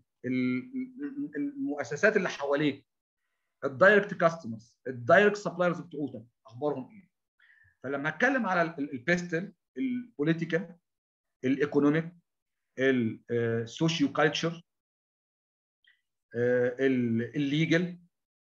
المؤسسات اللي حواليك، الدايركت كاستمرز، الدايركت سبلايرز بتوعك اخبارهم ايه؟ فلما اتكلم على البيستل، البوليتيكال، الايكونوميك، السوشيو كالتشر، الليجل،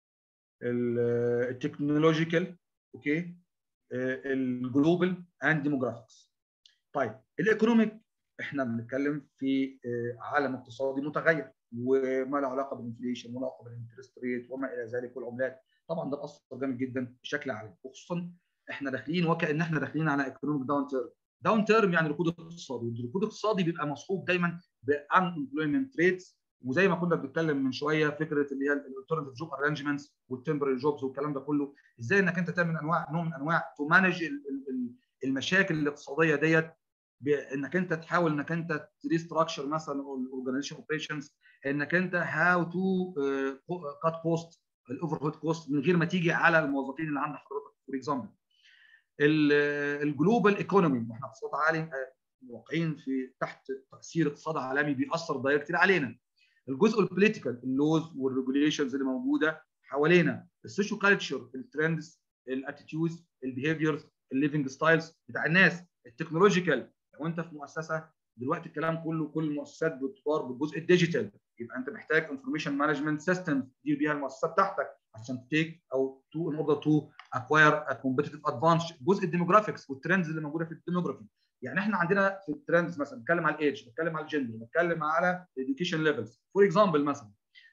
التكنولوجيكال، اوكي، الجلوبال اند ديموغرافيكس. طيب الايكونوميك احنا بنتكلم في عالم اقتصادي متغير وما له علاقه بالانفليشن ولا علاقه بالانترست ريت وما الى ذلك والعملات. طبعا ده اثر جامد جدا بشكل عام، وخصوصا احنا داخلين وكأن احنا داخلين على ايكونوميك داون تيرم. داون تيرم يعني ركود اقتصادي، والركود الاقتصادي بيبقى مصحوب دايما بان امبلويمنت ريتس، وزي ما كنا بنتكلم من شويه فكره اللي هي الالترناتيف جوب ارانجمنتس والتمبرري جوبز والكلام ده كله، ازاي انك انت تعمل انواع نوع من انواع تو مانج المشاكل الاقتصاديه ديت، بانك انت تحاول انك انت تريستراكشر مثلا الاورجانيزيشن اوبريشنز، انك انت هاو تو كات كوست الاوفر هيد كوست من غير ما تيجي على الموظفين اللي عند حضرتك. فور اكزامبل الجلوبال ايكونومي، احنا اقتصاد عالمي واقعين في تحت تاثير اقتصاد عالمي بيأثر دايركتلي علينا. الجزء البوليتيكال، اللوز والريجوليشنز اللي موجوده حوالينا، السوشيال كالتشر، الترندز، الاتيتيودز، البيهيفيرز، الليفنج ستايلز بتاع الناس، التكنولوجيكال. لو انت في مؤسسه دلوقتي الكلام كله كل المؤسسات بتطور بالجزء الديجيتال، يبقى انت محتاج انفورميشن مانجمنت سيستم تدير بيها المؤسسه بتاعتك عشان تيك او تو ان اوردر تو اكواير ا كومبيتيتيف ادفانتج. جزء الديموغرافيكس والترندز اللي موجوده في الديموغرافي، يعني احنا عندنا في الترندز مثلا بتكلم على الايدج، بتكلم على الجندر، بتكلم على الاديوكيشن ليفلز. فور اكزامبل مثلا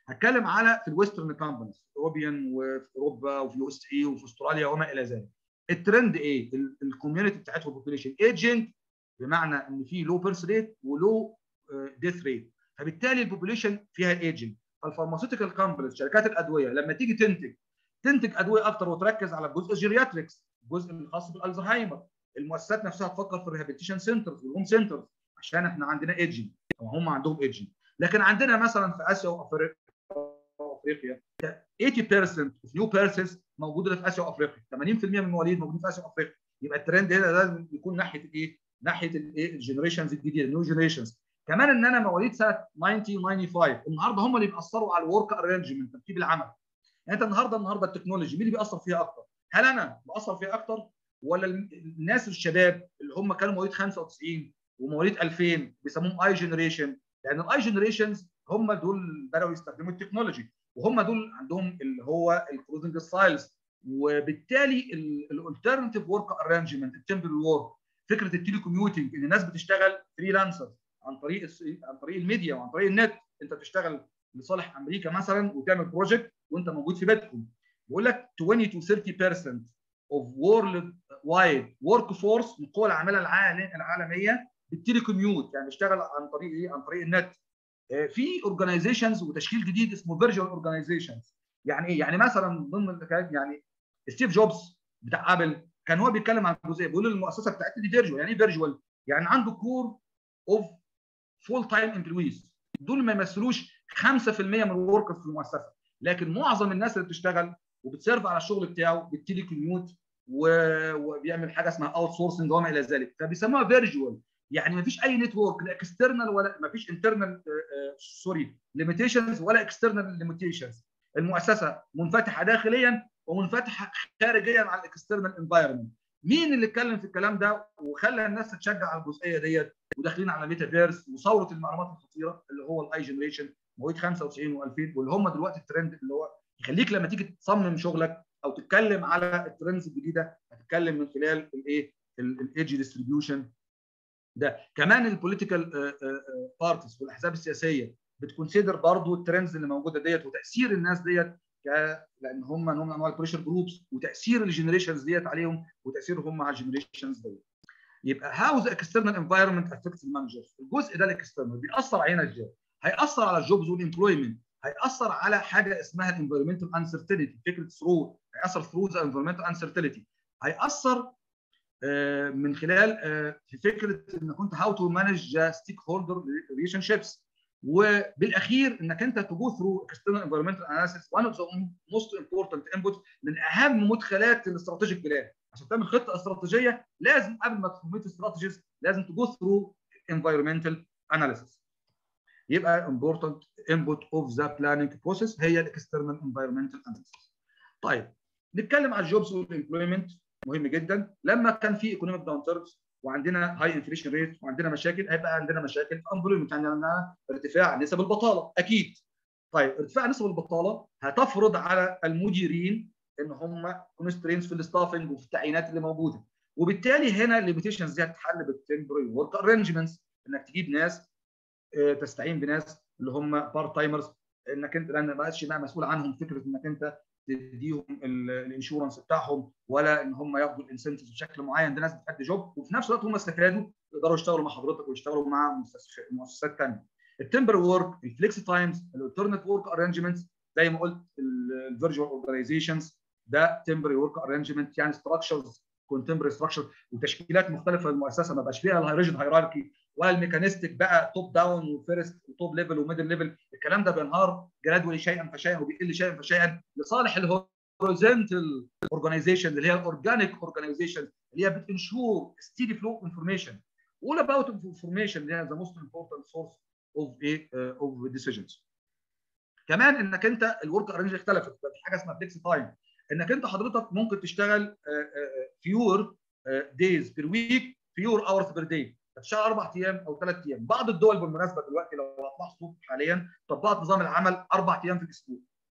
هتكلم على في الويسترن كامبانيز، اوروبيان وفي اوروبا وفي يو اس اي وفي استراليا وما الى ذلك. الترند ايه؟ الكوميونتي بتاعتهم البوبيليشن ايجنت، بمعنى ان في لو بيرث ريت ولو ديث ريت، فبالتالي البوبيليشن فيها ايجنت. فالفارماسيوتيكال كامبانيز شركات الادويه لما تيجي تنتج تنتج ادويه اكتر وتركز على الجزء الجيرياتريكس، الجزء الخاص بالالزهايمر. المؤسسات نفسها تفكر في الريهابيليتيشن سنترز والهوم سنترز عشان احنا عندنا ايجنت وهم عندهم ايجنت. لكن عندنا مثلا في اسيا وافريقيا افريقيا ثمانين بالمية في نيو بيرسز موجوده في اسيا وافريقيا، ثمانين بالمية من المواليد موجودين في اسيا وافريقيا. يبقى الترند هنا لازم يكون ناحيه الايه؟ ناحيه الايه؟ الجنريشنز الجديده، النيو جنريشنز. كمان ان انا مواليد سنه تسعين خمسين النهارده هم اللي بيأثروا على الورك ارينجمنت، ترتيب العمل. يعني انت النهارده النهارده التكنولوجي مين اللي بيأثر فيها اكتر؟ هل انا بأثر فيها اكتر ولا الناس الشباب اللي هم كانوا مواليد خمسة وتسعين ومواليد ألفين بيسموهم اي جنريشن؟ لان الاي جنريشنز هم دول بداوا يستخدموا التكنولوجي، وهم دول عندهم اللي هو الكلوزنج ستايلز، وبالتالي الالترناتيف ورك ارانجمنت، التمبرال وورك، فكره التيلي كوميوتنج ان الناس بتشتغل فريلانسر عن طريق عن طريق الميديا وعن طريق النت. انت بتشتغل لصالح امريكا مثلا وتعمل بروجكت وانت موجود في بيتكم. بيقول لك عشرين to ثلاثين بالمية of world wide work force من قوى العامله العالميه بالتيلي كوميوت، يعني بيشتغل عن طريق ايه؟ عن طريق النت. في اورجانيزيشنز وتشكيل جديد اسمه فيرجوال اورجانيزيشنز. يعني ايه؟ يعني مثلا ضمن يعني ستيف جوبز بتاع ابل كان هو بيتكلم عن جزئيه، بيقول المؤسسه بتاعتي دي فيرجوال. يعني ايه فيرجوال؟ يعني عنده كور اوف فول تايم امبلويز، دول ما يمثلوش خمسة بالمية من الوركرز في المؤسسه، لكن معظم الناس اللي بتشتغل وبتسيرف على الشغل بتاعه بالتيلي كوميوت وبيعمل حاجه اسمها اوت سورسنج وما الى ذلك، فبيسموها فيرجوال. يعني ما فيش اي نتورك، لا اكسترنال ولا ما فيش انترنال سوري ليميتيشنز ولا اكسترنال ليميتيشنز. المؤسسه منفتحه داخليا ومنفتحه خارجيا على الاكسترنال انفايرمنت. مين اللي اتكلم في الكلام ده وخلى الناس تشجع على الجزئيه ديت وداخلين على ميتافيرس وثوره المعلومات الخطيره اللي هو الاي جنريشن مواليد خمسة وتسعين وألفين، واللي هم دلوقتي الترند اللي هو يخليك لما تيجي تصمم شغلك او تتكلم على الترندز الجديده هتتكلم من خلال الايه؟ الايدج ديستريبيوشن ده. كمان البوليتيكال بارتيز والاحزاب السياسيه بتكونسيدر برضو الترندز اللي موجوده ديت وتاثير الناس ديت، لان هم نوع من انواع البريشر جروبس، وتاثير الجنريشنز ديت عليهم وتاثيرهم مع الجنريشنز ديت. يبقى هاو ذا اكسترنال انفايرمنت افكتس المانجرز. الجزء ده الاكسترنال بيأثر علينا ازاي؟ هيأثر على الجوبز والامبلويمنت، هيأثر على حاجه اسمها الانفيرمنتال انسرتينتي، فكره ثرو، هيأثر ثرو ذا انفيرمنتال انسرتينتي، هيأثر من خلال في فكره انك انت هاو تو مانج ستيك هولدر ريليشن شيبس، وبالاخير انك انت تو جو ثرو اكسترنال انفيرمنتال اناليسيس. وان اوف ذا موست امبورتنت انبوت، من اهم مدخلات الاستراتيجيك بلان. عشان تعمل خطه استراتيجيه لازم قبل ما تفورميت استراتيجيز لازم تو جو ثرو انفيرمنتال اناليسيس. يبقى امبورتنت انبوت اوف ذا بلاننج بروسيس هي الاكسترنال انفيرمنتال اناليسيس. طيب نتكلم على الجوبز والامبلويمنت، مهم جدا. لما كان في ايكونوميك داون تيرمز وعندنا هاي انفليشن ريت وعندنا مشاكل، هيبقى عندنا مشاكل في امبلويمنت، يعني عندنا ارتفاع نسب البطاله اكيد. طيب ارتفاع نسب البطاله هتفرض على المديرين ان هم كونسترينز في الستافنج وفي التعيينات اللي موجوده، وبالتالي هنا الليميتيشنز دي هتتحل بالتمبري ورك ارانجمنتس، انك تجيب ناس تستعين بناس اللي هم بارت تايمرز، انك انت لان ما بقتش بقى مسؤول عنهم فكره انك انت تديهم الانشورنس بتاعهم ولا ان هم ياخدوا الانسنتيفز بشكل معين. ده ناس بتأدي جوب وفي نفس الوقت هم استفادوا يقدروا يشتغلوا مع حضرتك ويشتغلوا مع مؤسسات ثانيه. التمبر وورك، الفليكس تايمز، الالترنت وورك ارانجمنتس، زي ما قلت الفيرجوال اورجانيزيشنز ده تمبري وورك ارانجمنت، يعني ستراكشرز كونتمبري ستراكشر وتشكيلات مختلفه للمؤسسه، ما بقاش فيها الهيرجن هيراركي ولا الميكانيستيك بقى توب داون وفيرست وتوب ليفل وميدل ليفل. الكلام ده بينهار جرادولي شيئا فشيئا وبيقل شيئا فشيئا لصالح الهوريزونتال اورجانيزيشن اللي هي الاورجانيك اورجانيزيشن اللي هي بتنشور ستيدي فلو اوف انفورميشن. all about information اللي هي the most important source of a uh, of decisions. كمان انك انت الورك ارينج اختلفت، في حاجه اسمها فليكس تايم، انك انت حضرتك ممكن تشتغل فيور دايز بير ويك، فيور اورز بير داي، تشتغل اربع ايام او ثلاث ايام. بعض الدول بالمناسبه دلوقتي لو هتلاحظوا حاليا طبقت نظام العمل اربع ايام في الاسبوع،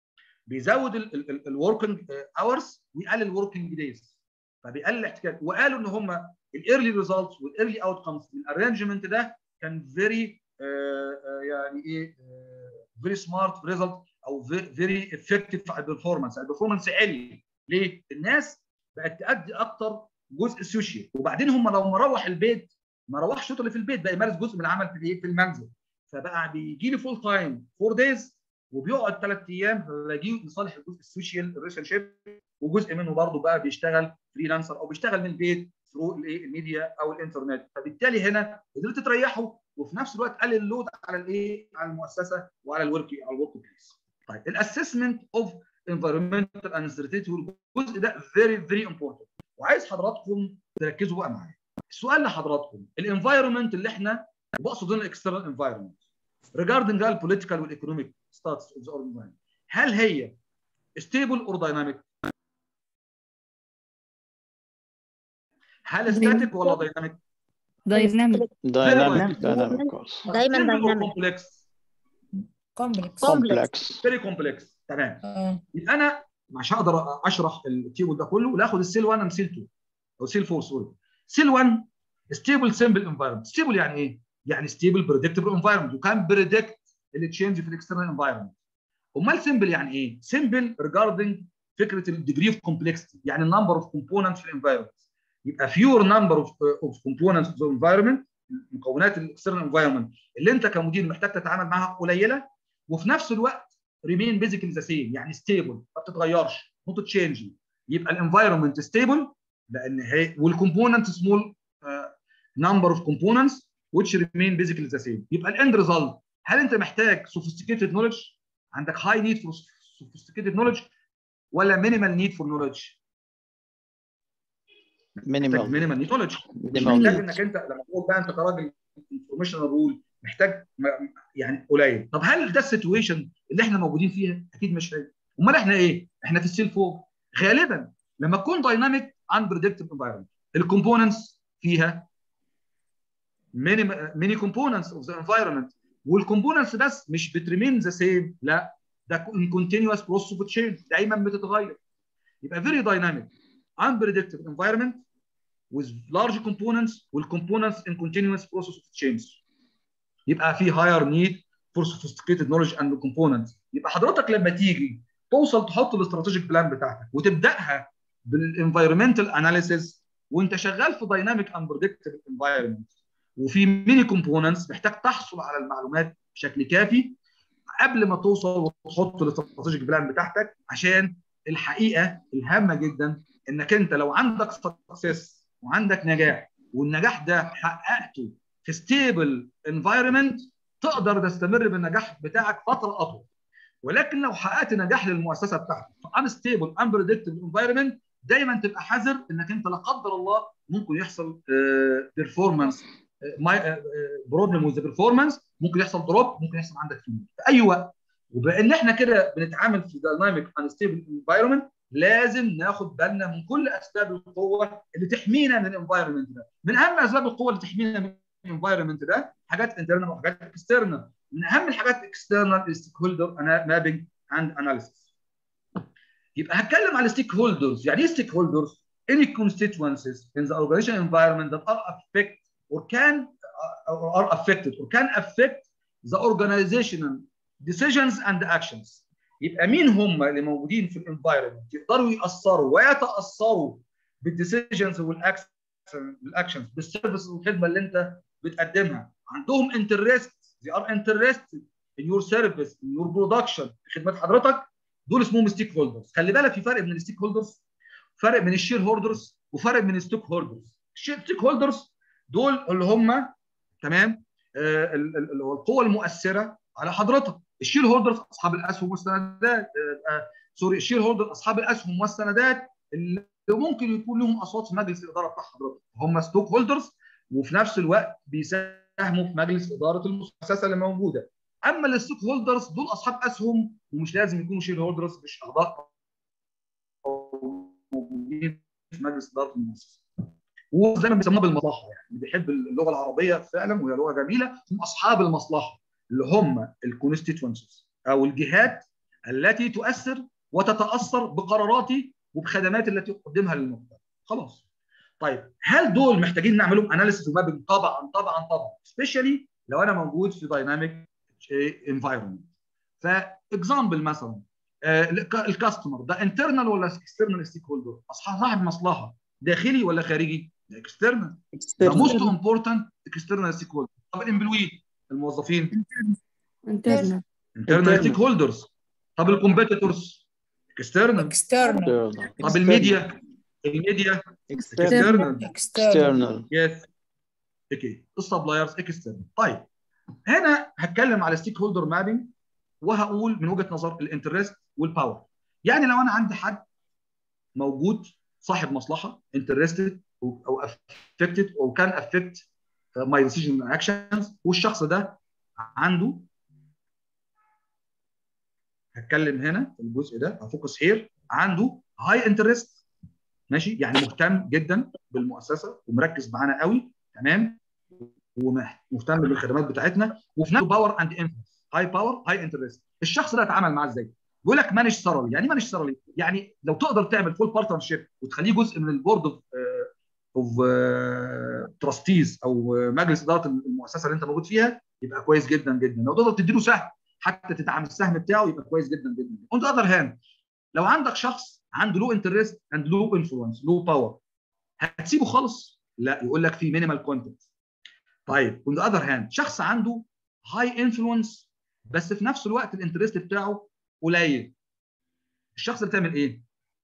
بيزود الوركينج اورز ويقلل الوركينج دايز، فبيقلل الاحتكاك. وقالوا ان هم الايرلي ريزلتس والايرلي اوت كمز من الارينجمنت ده كان فيري يعني ايه فيري سمارت ريزلت او فيري افكتيف على البرفورمانس، البرفورمانس عالي. ليه؟ الناس بقت تأدي اكتر جزء سوشيال، وبعدين هم لو مروح البيت ما روحش اللي في البيت، بقى يمارس جزء من العمل في الايه؟ في المنزل. فبقى بيجي لي فول تايم فور دايز وبيقعد ثلاث ايام، فبيجي لصالح الجزء السوشيال ريليشن شيب، وجزء منه برضه بقى بيشتغل فريلانسر او بيشتغل من البيت ثرو الايه؟ الميديا او الانترنت. فبالتالي هنا قدرت تريحوا وفي نفس الوقت قلل اللود على الايه؟ على المؤسسه وعلى الورك على الورك بليس. طيب الاسسمنت اوف انفيرمنتال انسرتينتي والجزء ده فيري فيري امبورتنت، وعايز حضراتكم تركزوا بقى معايا. السؤال لحضراتكم، الانفايرمنت اللي احنا بقصد هنا الاكسترنال انفايرمنت regarding the political والايكونوميك status of the organization، هل هي stable or dynamic؟ هل static ولا dynamic؟ دايناميك. دايناميك دايناميك دايما دايناميك. كومبلكس كومبلكس كومبلكس فيري كومبلكس. تمام. اه يبقى انا مش هقدر اشرح التيبل ده كله ولا اخد السيل واحد سيل اتنين او سيل اربعة. سوري. سيل واحد ستيبل سمبل انفايرمنت. ستيبل يعني ايه؟ يعني ستيبل بريدكتبل انفايرمنت، وكان بريدكت التشينج في الاكسترنال انفايرمنت. امال سمبل يعني ايه؟ سمبل ريجاردنج فكره الديجري اوف كومبلكسيتي، يعني النمبر اوف كومبوننتس في الانفايرمنت. يبقى فيور نمبر اوف اوف كومبوننتس في الانفايرمنت، مكونات الاكسترنال انفايرمنت اللي انت كمدير محتاج تتعامل معاها قليله، وفي نفس الوقت ريمين بيزيكلي ذا سيم، يعني ستيبل ما بتتغيرش نوت تشينج. يبقى الانفايرمنت ستيبل لان هي والكومبوننت سمول نمبر اوف كومبوننتس which remain basically the same. يبقى الاند ريزلت، هل انت محتاج sophisticated knowledge؟ عندك high need for sophisticated knowledge ولا minimal need for knowledge؟ مينيمال minimal need knowledge. مش محتاج انك انت لما تقول بقى انت كراجل انفورميشنال رول محتاج يعني قليل. طب هل ده السيتويشن اللي احنا موجودين فيها؟ اكيد مش هي. امال احنا ايه؟ احنا في السيل فوق غالبا لما تكون دايناميك unpredictable environment، الكومبوننتس فيها many many components of the environment، والكومبوننتس بس مش بتريمين ذا سيم، لا ده continuous process of change، دايما بتتغير. يبقى very dynamic unpredictable environment with large components والcomponents in continuous process of change. يبقى في higher need for sophisticated knowledge and components. يبقى حضرتك لما تيجي توصل تحط الاستراتيجيك بلان بتاعتك وتبداها بالانفايرمنتال اناليسيس وانت شغال في دايناميك unpredictable environment وفي ميني كومبوننتس، محتاج تحصل على المعلومات بشكل كافي قبل ما توصل وتحط الاستراتيجيك بلان بتاعتك. عشان الحقيقه الهامه جدا انك انت لو عندك سكسس وعندك نجاح والنجاح ده حققته في ستيبل انفايرمنت، تقدر تستمر بالنجاح بتاعك فتره اطول. ولكن لو حققت نجاح للمؤسسه بتاعتك في انستيبل انبريدكتبل انفايرمنت، دايما تبقى حذر انك انت لا قدر الله ممكن يحصل بيرفورمانس بروبلم وذ بيرفورمانس، ممكن يحصل دروب، ممكن يحصل عندك فيلم في اي وقت. وبان احنا كده بنتعامل في دايناميك انستيبل انفايرمنت، لازم ناخد بالنا من كل اسباب القوه اللي تحمينا من الانفايرمنت ده. من اهم اسباب القوه اللي تحمينا من الانفايرمنت ده حاجات انترنال وحاجات اكسترنال. من اهم الحاجات اكسترنال ستيك هولدر مابينج اند اناليسيس. يبقى هتكلم على ستيك هولدرز. يعني ايه ستيك هولدرز؟ any constituencies in the organizational environment that are affect or can or are affected or can affect the organizational decisions and actions. يبقى مين هم اللي موجودين في الانفايرمنت يقدروا ياثروا ويتاثروا بالديسيجنز والاكشنز بالسيرفيس والخدمه اللي انت بتقدمها. عندهم انترست، they are interested in your service in your production، خدمه حضرتك. دول اسمهم ستيك هولدرز. خلي بالك في فرق بين الستيك هولدرز، فرق بين الشير هولدرز، وفرق بين الستوك هولدرز. الستيك هولدرز دول اللي هم تمام آه اللي هو القوه المؤثره على حضرتك. الشير هولدرز اصحاب الاسهم والسندات، آه سوري الشير هولدر اصحاب الاسهم والسندات اللي ممكن يكون لهم اصوات في مجلس الاداره بتاع حضرتك، هم ستوك هولدرز وفي نفس الوقت بيساهموا في مجلس اداره المؤسسه اللي موجوده. اما الستوك هولدرز دول اصحاب اسهم ومش لازم يكونوا شير هولدرز، مش اعضاء موجودين في مجلس اداره المؤسسه. وزي ما بيسموها بالمصلحه، يعني اللي بيحب اللغه العربيه فعلا وهي لغه جميله هم اصحاب المصلحه، اللي هم الكونستيتوينسيز او الجهات التي تؤثر وتتاثر بقراراتي وبخدمات التي اقدمها للمجتمع. خلاص. طيب هل دول محتاجين نعملهم اناليسيس ومابنج؟ طبعا طبعا طبعا، سبيشالي لو انا موجود في دايناميك انفايرمنت. فاكزامبل مثلا الكاستمر ده انترنال ولا اكسترنال ستيك هولدر؟ صاحب مصلحه داخلي ولا خارجي؟ ده اكسترنال. ده موست امبورتنت اكسترنال ستيك هولدر. طب الامبلوي الموظفين انترنال انترنال ستيك هولدرز. طب الكومبيتيتورز اكسترنال. اكسترنال. طب الميديا الميديا اكسترنال اكسترنال. يس اوكي. السبلايرز اكسترنال. طيب هنا هتكلم على ستيك هولدر مابينج وهقول من وجهه نظر الانترست والباور. يعني لو انا عندي حد موجود صاحب مصلحه انترستد او افكتد او كان افكت ماي ديسيجن اكشنز، والشخص ده عنده، هتكلم هنا في الجزء ده هفوكس هير، عنده هاي انترست ماشي، يعني مهتم جدا بالمؤسسه ومركز معانا قوي تمام، ومهتم بالخدمات بتاعتنا، وفي نفس باور اند انفلونس، هاي باور هاي انترست. الشخص ده اتعامل معاه ازاي؟ بيقول لك مانج ثرولي. يعني ايه مانج ثرولي؟ يعني لو تقدر تعمل فول بارتنرشيب وتخليه جزء من البورد اوف اوف تراستيز او مجلس اداره المؤسسه اللي انت موجود فيها، يبقى كويس جدا جدا. لو تقدر تديله سهم حتى تدعم السهم بتاعه، يبقى كويس جدا جدا. اون ذا اذر هاند، لو عندك شخص عنده لو انترست اند لو انفلونس لو باور، هتسيبه خالص؟ لا، يقول لك في مينيمال كونتنت. طيب اون ذا اذر هاند، شخص عنده هاي انفلونس بس في نفس الوقت الانترست بتاعه قليل، الشخص ده بتعمل ايه؟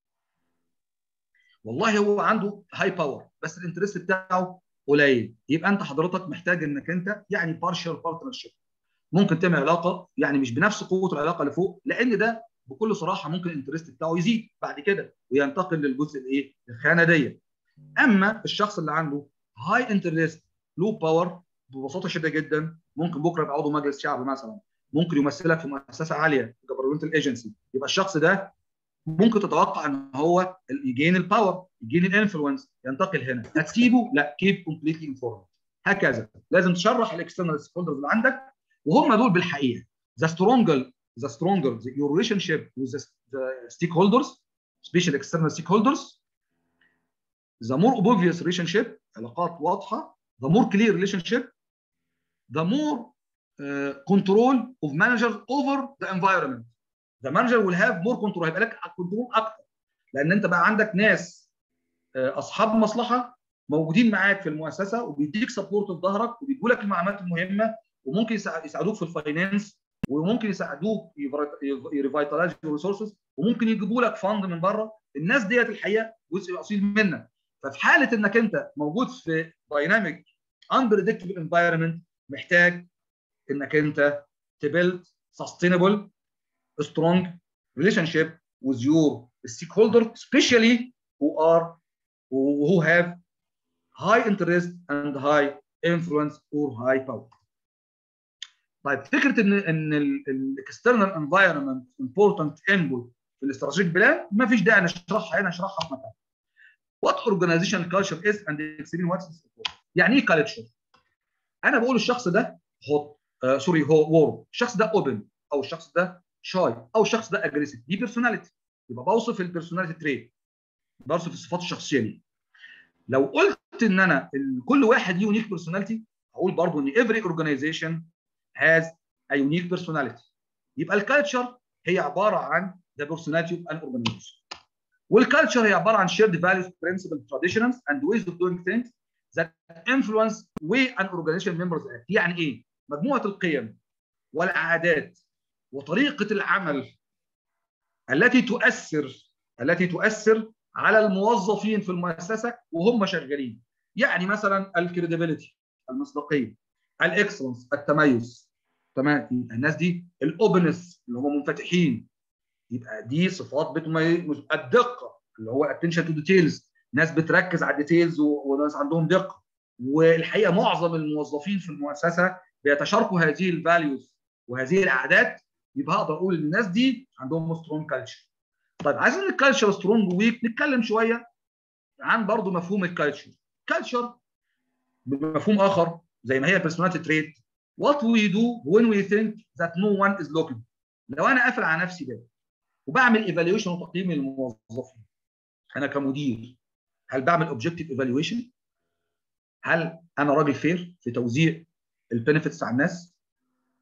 والله هو عنده هاي باور بس الانترست بتاعه قليل، يبقى انت حضرتك محتاج انك انت يعني بارشال بارتنرشيب. ممكن تعمل علاقه يعني مش بنفس قوه العلاقه اللي فوق، لان ده بكل صراحه ممكن الانترست بتاعه يزيد بعد كده وينتقل للجزء الايه؟ الخانه دي. اما الشخص اللي عنده هاي انترست لو باور، ببساطه شديده جدا ممكن بكره يبقى عضو مجلس شعب مثلا، ممكن يمثلك في مؤسسه عاليه جفرمنتال ايجنسي، يبقى الشخص ده ممكن تتوقع ان هو يجين الباور، يجين الانفلونس، ينتقل هنا. هتسيبه؟ لا، كيب كومبليتلي انفورمد. هكذا لازم تشرح الاكسترنال ستيك هولدرز اللي عندك، وهم دول بالحقيقه the stronger the stronger your relationship with the stakeholders especially external stakeholders, the more obvious relationship، علاقات واضحه، the more clear relationship، the more uh, control of managers over the environment. The manager will have more control، هيبقى لك كنترول اكتر، لان انت بقى عندك ناس اصحاب مصلحه موجودين معاك في المؤسسه وبيديك سبورت في ظهرك وبيدوا لك المعلومات المهمه، وممكن يساعدوك في الفاينانس، وممكن يساعدوك يريفايتلايز الريسورسز، وممكن يجيبوا لك فند من بره. الناس ديت الحقيقه جزء اصيل منك. ففي حاله انك انت موجود في دايناميك unpredictable environment، محتاج انك انت تبيلد sustainable strong relationship with your stakeholder, especially who are who have high interest and high influence or high power. طيب فكره ان ان الاكسترنال انفايرمنت امبورتنت انبوت في الاستراتيجيك بلان ما فيش داعي نشرحها هنا، نشرحها في مكان. What organizational culture is and explain what is important. يعني ايه culture؟ انا بقول الشخص ده هوت آه سوري هو وورم، الشخص ده اوبن، او الشخص ده شاي، او الشخص ده اجريسيف. دي بيرسوناليتي، يبقى بوصف البيرسوناليتي تريت، بوصف الصفات الشخصيه دي. لو قلت ان انا كل واحد ليه يونيك بيرسوناليتي، هقول برضه ان every organization has a unique personality. يبقى الكالتشر هي عباره عن the personality of an organization. والكالتشر هي عباره عن shared values, principles, traditions and ways of doing things that influence way an organization members act. يعني ايه؟ مجموعه القيم والعادات وطريقه العمل التي تؤثر التي تؤثر على الموظفين في المؤسسه وهم شغالين. يعني مثلا الكريديبيليتي، المصداقيه، الاكسلنس، التميز. تمام؟ الناس دي الاوبنس اللي هم منفتحين، يبقى دي صفات بتميز. الدقه اللي هو اتنشن تو ديتيلز، ناس بتركز على الديتيلز وناس عندهم دقه. والحقيقه معظم الموظفين في المؤسسه بيتشاركوا هذه الفاليوز وهذه العادات، يبقى هقدر اقول الناس دي عندهم سترونج كالتشر. طيب عايزين الكالتشر سترونج ويك، نتكلم شويه عن برضو مفهوم الكالتشر. كالتشر بمفهوم اخر زي ما هي بيرسوناليتي تريت، what we do when we think that no one is looking. لو انا قافل على نفسي ده وبعمل ايفالويشن وتقييم للموظفين، انا كمدير هل بعمل اوبجكتيف ايفالويشن؟ هل انا راجل فير في توزيع البنفيتس على الناس؟ طيب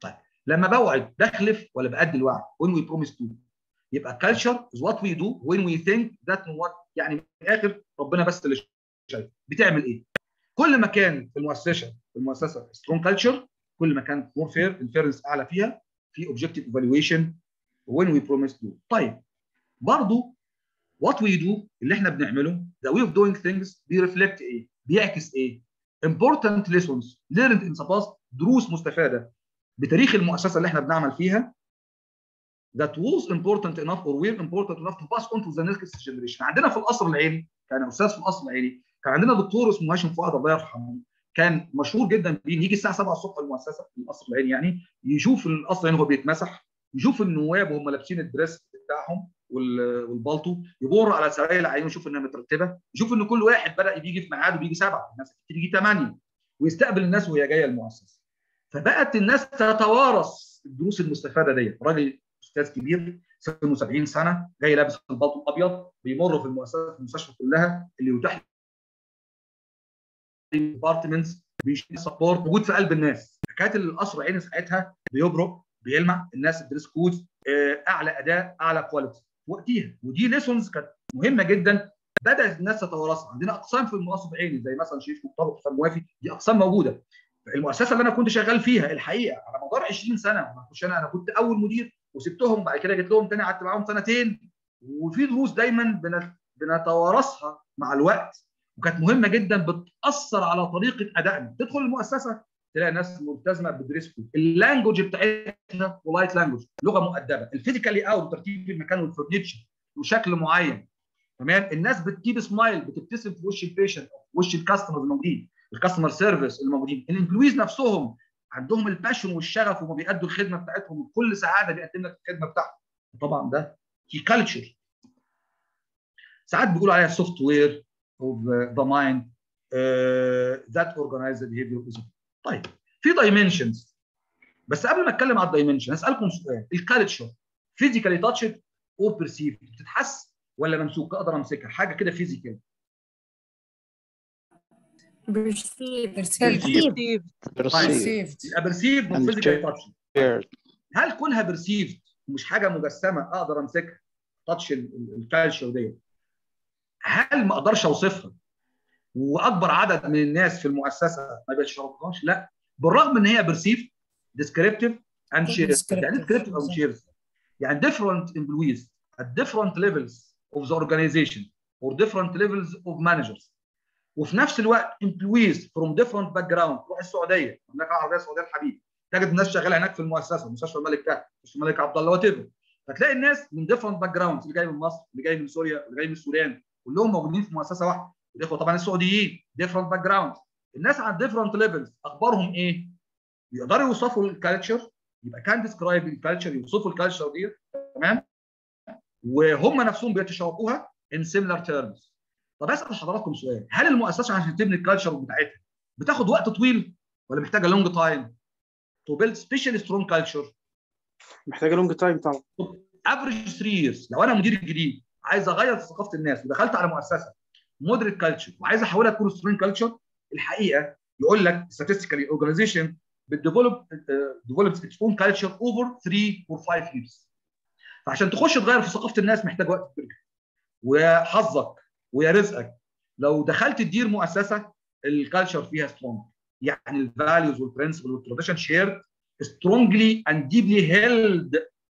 لما بوعد بخلف ولا بأدي الوعد؟ when we promise to. يبقى culture is what we do when we think that what يعني من الاخر ربنا بس اللي شايف بتعمل ايه. كل ما كان في المؤسسه في المؤسسه strong culture كل ما كان more fair inference اعلى فيها في objective evaluation when we promise to. طيب برضه what we do اللي احنا بنعمله the way of doing things بيرفلكت ايه؟ بيعكس ايه؟ important lessons learned in the past دروس مستفاده بتاريخ المؤسسه اللي احنا بنعمل فيها that was important enough or were important enough to pass on to the next generation. عندنا في القصر العيني كان استاذ في القصر العيني كان عندنا دكتور اسمه هاشم فؤاد الله يرحمه كان مشهور جدا بيه يجي الساعه سبعة الصبح المؤسسه في القصر العيني يعني يشوف القصر العيني هو بيتمسح يشوف النواب وهم لابسين الدريس بتاعهم والبالطو يبور على سراير العيون يشوف انها مترتبه يشوف ان كل واحد بدا بيجي في ميعاده بيجي سبعه الناس بتيجي ثمانيه ويستقبل الناس وهي جايه المؤسسه. فبقت الناس تتوارث الدروس المستفاده دي. راجل استاذ كبير سنه سبعين سنه جاي لابس البلطو الابيض بيمر في المؤسسه في المستشفى كلها اللي يتاح ديبارتمنتس بيشيل سبورت موجود في قلب الناس. حكايه القصر العيني ساعتها بيبرق بيلمع الناس الدريس كود اعلى اداء اعلى كواليتي وقتها. ودي ليسونز كانت مهمه جدا بدات الناس تتوارثها. عندنا اقسام في المقص العيني زي مثلا شريف مختار وحسام موافي دي اقسام موجوده. المؤسسه اللي انا كنت شغال فيها الحقيقه على مدار عشرين سنه ما كنتش انا انا كنت اول مدير وسبتهم بعد كده جيت لهم تاني قعدت معاهم سنتين. وفي دروس دايما بنتوارثها مع الوقت وكانت مهمه جدا بتاثر على طريقه ادائنا. تدخل المؤسسه تلاقي ناس ملتزمه بالدريس كود، اللانجوج بتاعتها بولايت لانجوج لغه مؤدبه، الفيزيكالي اوت ترتيب المكان والفرنيتشر وشكل معين تمام. الناس بتجيب سمايل بتبتسم في وش البيشنت في وش الكاستمر الموجودين الكاستمر سيرفيس الموجودين. الامبلويز نفسهم عندهم الباشن والشغف وما بيأدوا الخدمه بتاعتهم بكل سعاده بيقدم لك الخدمه بتاعته. طبعا ده في كلتشر ساعات بيقولوا عليها سوفت وير اوف ذا مايند ذات اورجنايز ذا بيهيفير. طيب في دايمنشنز بس قبل ما اتكلم على الدايمنشن اسالكم سؤال. الكالتشر فيزيكالي تاتشد او بيرسيفد بتتحس ولا ممسوكه اقدر امسكها حاجه كده فيزيكال؟ perceived perceived perceived يبقى perceived وفيزيكالي تاتشد. هل كونها perceived مش حاجه مجسمه اقدر امسكها تاتش الكالتشر دي هل ما اقدرش اوصفها واكبر عدد من الناس في المؤسسه ما بيشربهاش؟ لا، بالرغم ان هي perceived descriptive and shared. يعني descriptive او shared يعني different employees at different levels of the organization or different levels of managers. وفي نفس الوقت employees from different background. روح السعوديه المملكه العربيه السعوديه الحبيبه تجد الناس شغاله هناك في المؤسسه مستشفى الملك فهد مستشفى الملك عبد الله وتبه فتلاقي الناس من different backgrounds اللي جاي من مصر اللي جاي من سوريا اللي جاي من السودان كلهم موجودين في مؤسسه واحده. والاخوه طبعا السعوديين different backgrounds. الناس عن different levels اخبارهم ايه؟ يقدروا يوصفوا الكالتشر يبقى كان ديسكرايب الكالتشر يوصفوا الكالتشر دي تمام وهم نفسهم بيتشاركوها in similar terms. طب اسال حضراتكم سؤال. هل المؤسسه عشان تبني الكالتشر بتاعتها بتاخد وقت طويل ولا محتاجه لونج تايم؟ تو بيلد سبيشال سترونج كالتشر محتاجه لونج تايم طبعا. افريج ثلاثة years. لو انا مدير جديد عايز اغير في ثقافه الناس ودخلت على مؤسسه مودريت كالتشر وعايز احولها تكون سترونج كالتشر الحقيقه يقول لك statistically organization بتديفلوب ديفلوب its own culture over three or five years. فعشان تخش تغير في ثقافه الناس محتاج وقت كبير. ويا حظك ويا رزقك لو دخلت تدير مؤسسه الكالتشر فيها سترونج يعني الفاليوز والبرنسبل والتراديشن شيرد strongly and deeply held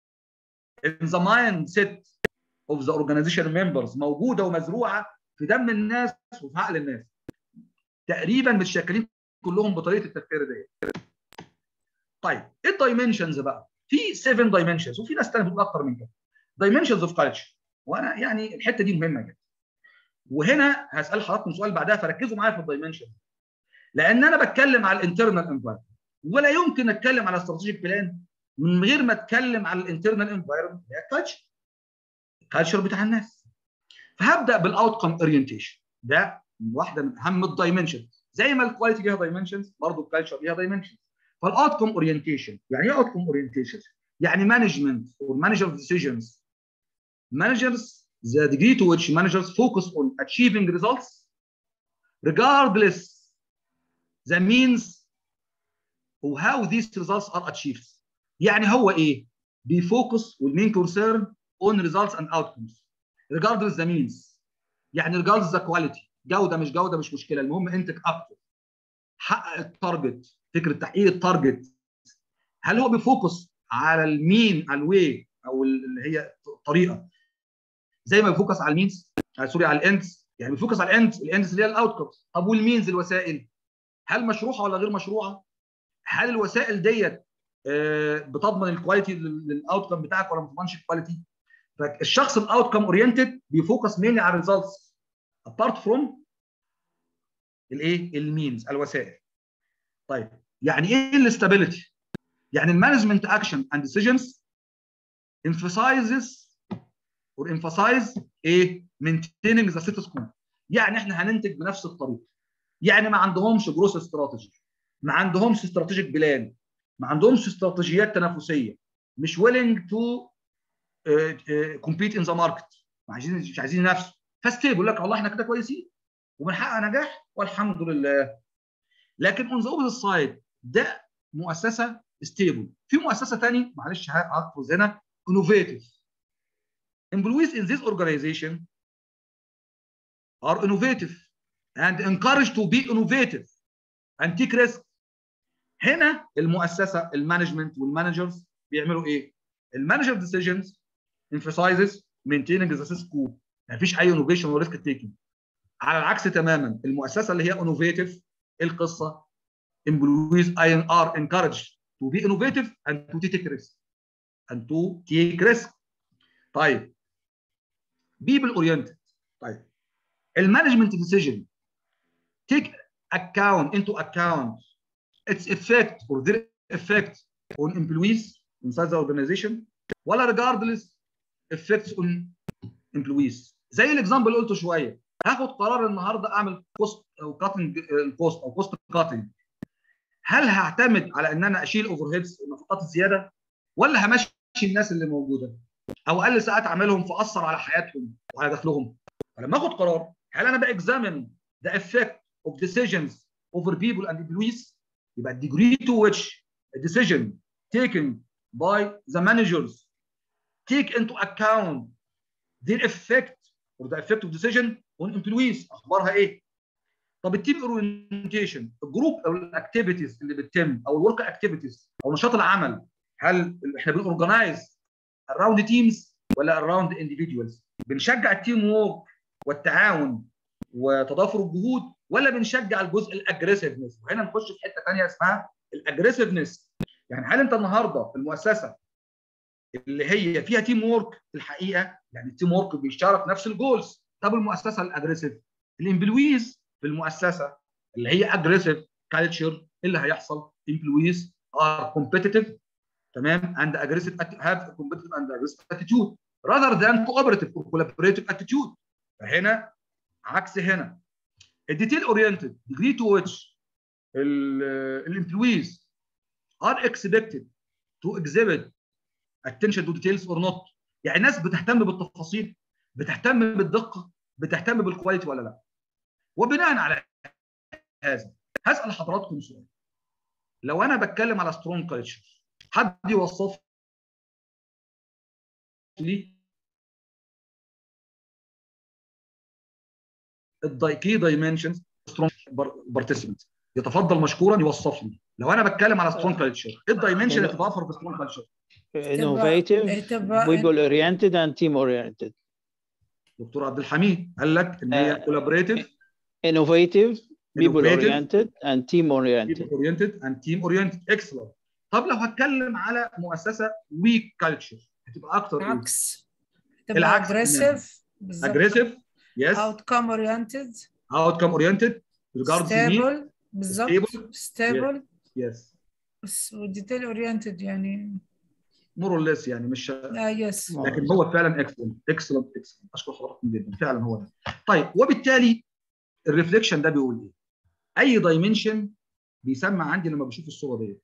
in the mindset of the organization members موجوده ومزروعه في دم الناس وفي عقل الناس. تقريبا متشكلين كلهم بطريقه التفكير دي. طيب ايه الدايمنشنز بقى؟ في سبعة دايمنشنز وفي ناس ثانيه بتقول اكتر من كده. دايمنشنز اوف كالتشر وانا يعني الحته دي مهمه جدا. وهنا هسال حضراتكم سؤال بعدها فركزوا معايا في الدايمنشن لان انا بتكلم على الانترنال انفايرمنت ولا يمكن اتكلم على استراتيجيك بلان من غير ما اتكلم على الانترنال انفايرمنت هي الكالتشر الكالتشر بتاع الناس. فهبدا بالاوتكم اورينتيشن ده واحده من اهم الدايمنشن زي ما الكواليتي ليها دايمنشنز برضه الكالتشر ليها دايمنشنز. فالاوتكم اورينتيشن يعني ايه اوتكم اورينتيشن؟ يعني مانجمنت اور مانجر ديسيجنز managers the degree to which managers focus on achieving results regardless the means of how these results are achieved. يعني هو ايه؟ بيفوكس والمين كونسيرن اون ريزلتس اند اوتكمز ريجاردلس ذا مينز، يعني ريجاردلس ذا كواليتي، جوده مش جوده مش مشكله، المهم انتج اكتر، حقق التارجت، فكره تحقيق التارجت. هل هو بيفوكس على المين على الواي او اللي هي الطريقه زي ما بيفوكس على المينز آه سوري على الاندز، يعني بيفوكس على الاندز الاندز اللي هي الاوتكمز. طب والمينز الوسائل هل مشروعه ولا غير مشروعه؟ هل الوسائل ديت آه بتضمن الكواليتي للاوتكم بتاعك ولا ما بتضمنش الكواليتي؟ فالشخص الاوتكم اورينتد بيفوكس مينلي على الريزلتس ابارت فروم الايه؟ المينز الوسائل. طيب يعني ايه الاستابيليتي؟ يعني المانجمنت اكشن اند ديسيجنز emphasizes or emphasize ايه؟ maintaining the status quo. يعني احنا هننتج بنفس الطريقه، يعني ما عندهمش جروث استراتيجي، ما عندهمش استراتيجيك بلان، ما عندهمش استراتيجيات تنافسيه، مش willing to uh, uh, compete in the market، مش عايزين مش عايزين ينافسوا، فستيبل يقول لك والله احنا كده كويسين وبنحقق نجاح والحمد لله. لكن اون ذا اوبوزيت سايد ده مؤسسه ستيبل. في مؤسسه ثانيه معلش هحفظ هنا انوفيتيف. employees in this organization are innovative and encouraged to be innovative and take risk. هنا المؤسسه المانجمنت والمانجرز بيعملوا ايه؟ المانجر ديسيجنز emphasizes maintaining the status quo، ما فيش اي انوفيشن ولا ريسك تيكينج. على العكس تماما المؤسسه اللي هي انوفيتيف القصه employees are encouraged to be innovative and to take risk and to take risk. طيب people oriented. طيب المانجمنت ديسيجن take account into account its effect or their effect on employees inside the organization ولا regardless effects on employees. زي الاكزامبل اللي قلته شويه، هاخد قرار النهارده اعمل كوست او كاتنج الكوست او كوست كاتنج، هل هعتمد على ان انا اشيل اوفر هيدز النفقات الزياده ولا همشي الناس اللي موجوده او اقل ساعات اعملهم فاثر على حياتهم وعلى دخلهم؟ فلما اخد قرار هل انا باكزامن the effect of decisions over people and employees، يبقى the degree to which a decision taken by the managers take into account their effect or the effect of decision on employees اخبارها ايه؟ طب التيم اورينتيشن، الجروب او الاكتيفيتيز اللي بتتم او الورك اكتيفيتيز او نشاط العمل، هل احنا بنورجنايز اراوند تيمز ولا اراوند انديفيدوالز؟ بنشجع التيم وورك والتعاون وتضافر الجهود ولا بنشجع الجزء الاجريسيفنس؟ وهنا نخش في حته ثانيه اسمها الاجريسيفنس. يعني هل انت النهارده المؤسسه اللي هي فيها تيم وورك الحقيقه، يعني التيم وورك بيشترك نفس الجولز؟ طب المؤسسه الاجريسيف، الامبلويز في المؤسسه اللي هي اجريسيف كالتشر، اللي هيحصل امبلويز ار كومبيتيتيف تمام and aggressive have a competitive and aggressive attitude rather than cooperative or collaborative attitude. فهنا عكس هنا. الديتيل اورينتد degree to which الامبلويز are expected to exhibit attention to details or not، يعني الناس بتهتم بالتفاصيل، بتهتم بالدقه، بتهتم بالكواليتي ولا لا؟ وبناء على هذا هسال حضراتكم سؤال، لو انا بتكلم على سترونج كالتشر حد يوصف لي الكي دايمنشنز سترونج بارتيسيبنت؟ يتفضل مشكورا يوصف لي، لو انا بتكلم على سترونج كالتشر ايه الدايمنشن اللي تتوفر في سترونج كالتشر؟ innovative, people oriented and team oriented. دكتور عبد الحميد قال لك ان هي collaborative, innovative, people oriented and team oriented. people oriented and team oriented. excellent. طب لو هتكلم على مؤسسه ويك كالتشر هتبقى اكتر ايه؟ عكس، تبقى aggressive aggressive yes outcome oriented outcome oriented regards stable بالظبط stable yes وديتيل اورينتد يعني مور اور ليس يعني مش اه يس لكن هو فعلا اكسلنت اكسلنت اكسلنت اشكر حضراتكم جدا فعلا هو ده. طيب وبالتالي الريفليكشن ده بيقول ايه؟ اي دايمنشن بيسمع عندي لما بشوف الصوره ديت